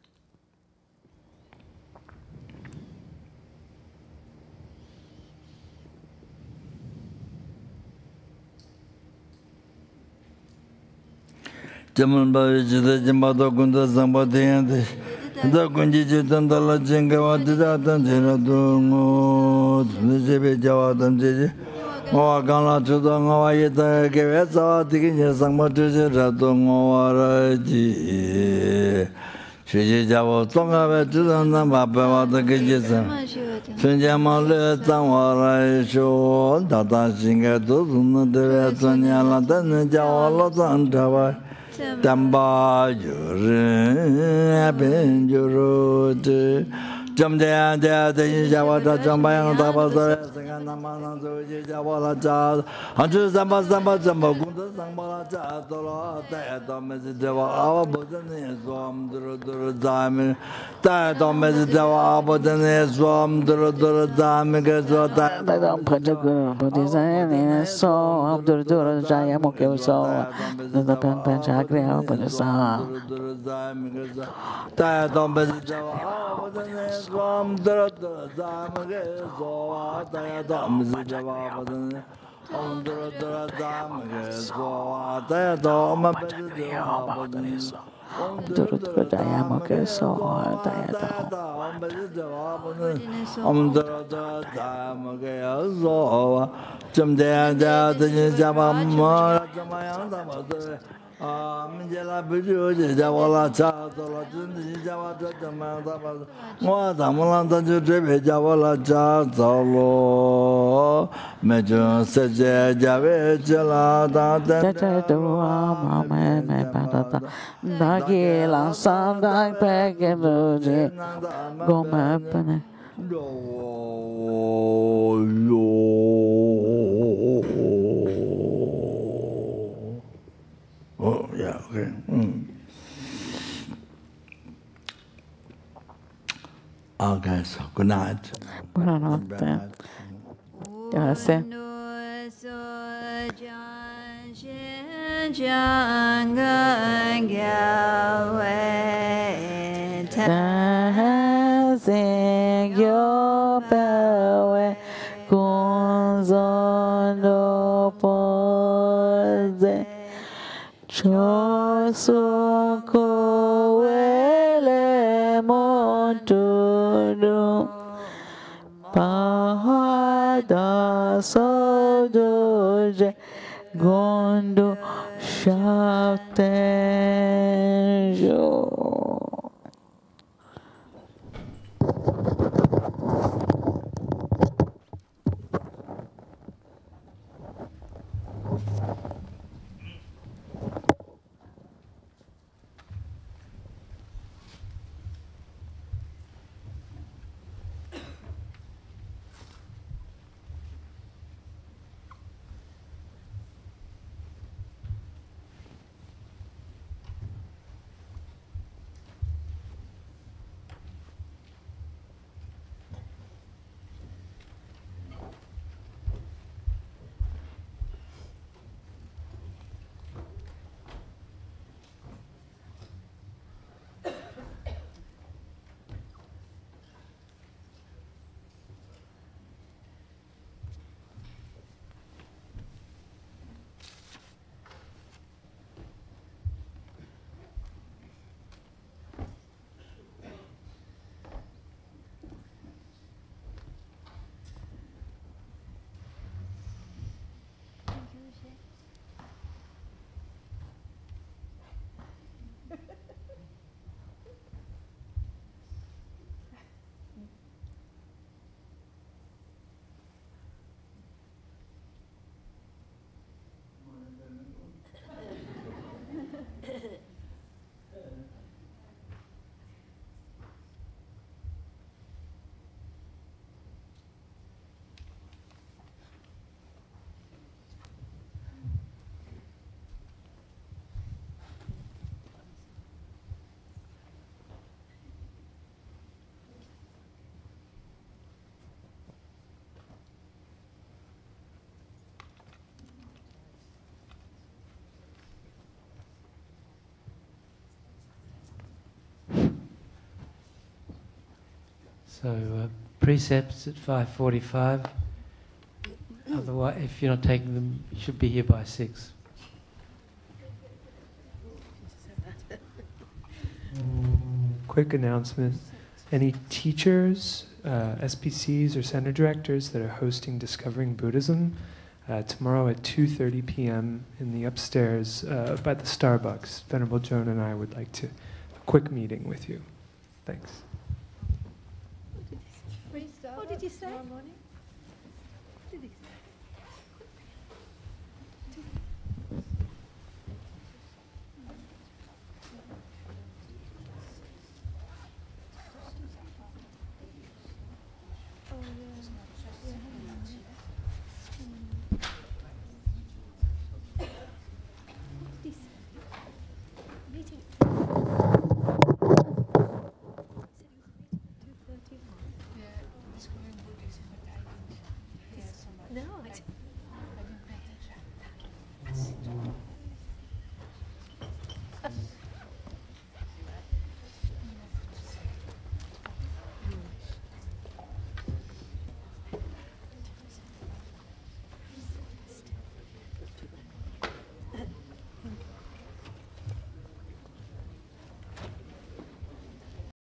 Jaman Baji, the Jamato Kunda Sambati, and the Kunji Tandala Jingawa, the Tanjero, the Jibi Jawatan Jiji, or Gala Chudanga, Gavesa, taking Samatu Ratongo, Shiji Java, Tonga, Chudana, Baba, the Gijis, Sunjamale, Tamara, Show, Tata Singa, Tuzun, the Sanya, Latan, Java, Santava. Tamba Jure Benjuru Jamdea de Javata Jambayang Tabasa Sangamana Javala Jazz Hunter Zamba Zamba Zamba Gunda Zambala Jatola Tayatom Deva Abadan Swam Duru Diamond Tayatom Deva Abadan Swam Duru Diamond Gazota Don't put a good design in a song of the Duru Jayamoke so the Panchagri open the song. Tayatom Deva Swam Duru Diamond Tayatom Deva Duru Jayamoke so Mingela Bidu, Javala Chatala, Matamalanta, Javala Chatalo, Major Saja Javela, Dagila Sanda Peggy Goma. Oh, yeah, okay. Okay, so good night. Buonanotte. Grazie. Cho so ko ele monturu pahada so doje gondo shaftenjo. So precepts at 5:45. Otherwise, if you're not taking them, you should be here by 6. Quick announcement. Any teachers, SPCs or center directors that are hosting Discovering Buddhism tomorrow at 2:30 p.m. in the upstairs by the Starbucks. Venerable Joan and I would like to have a quick meeting with you. Thanks. What did you say?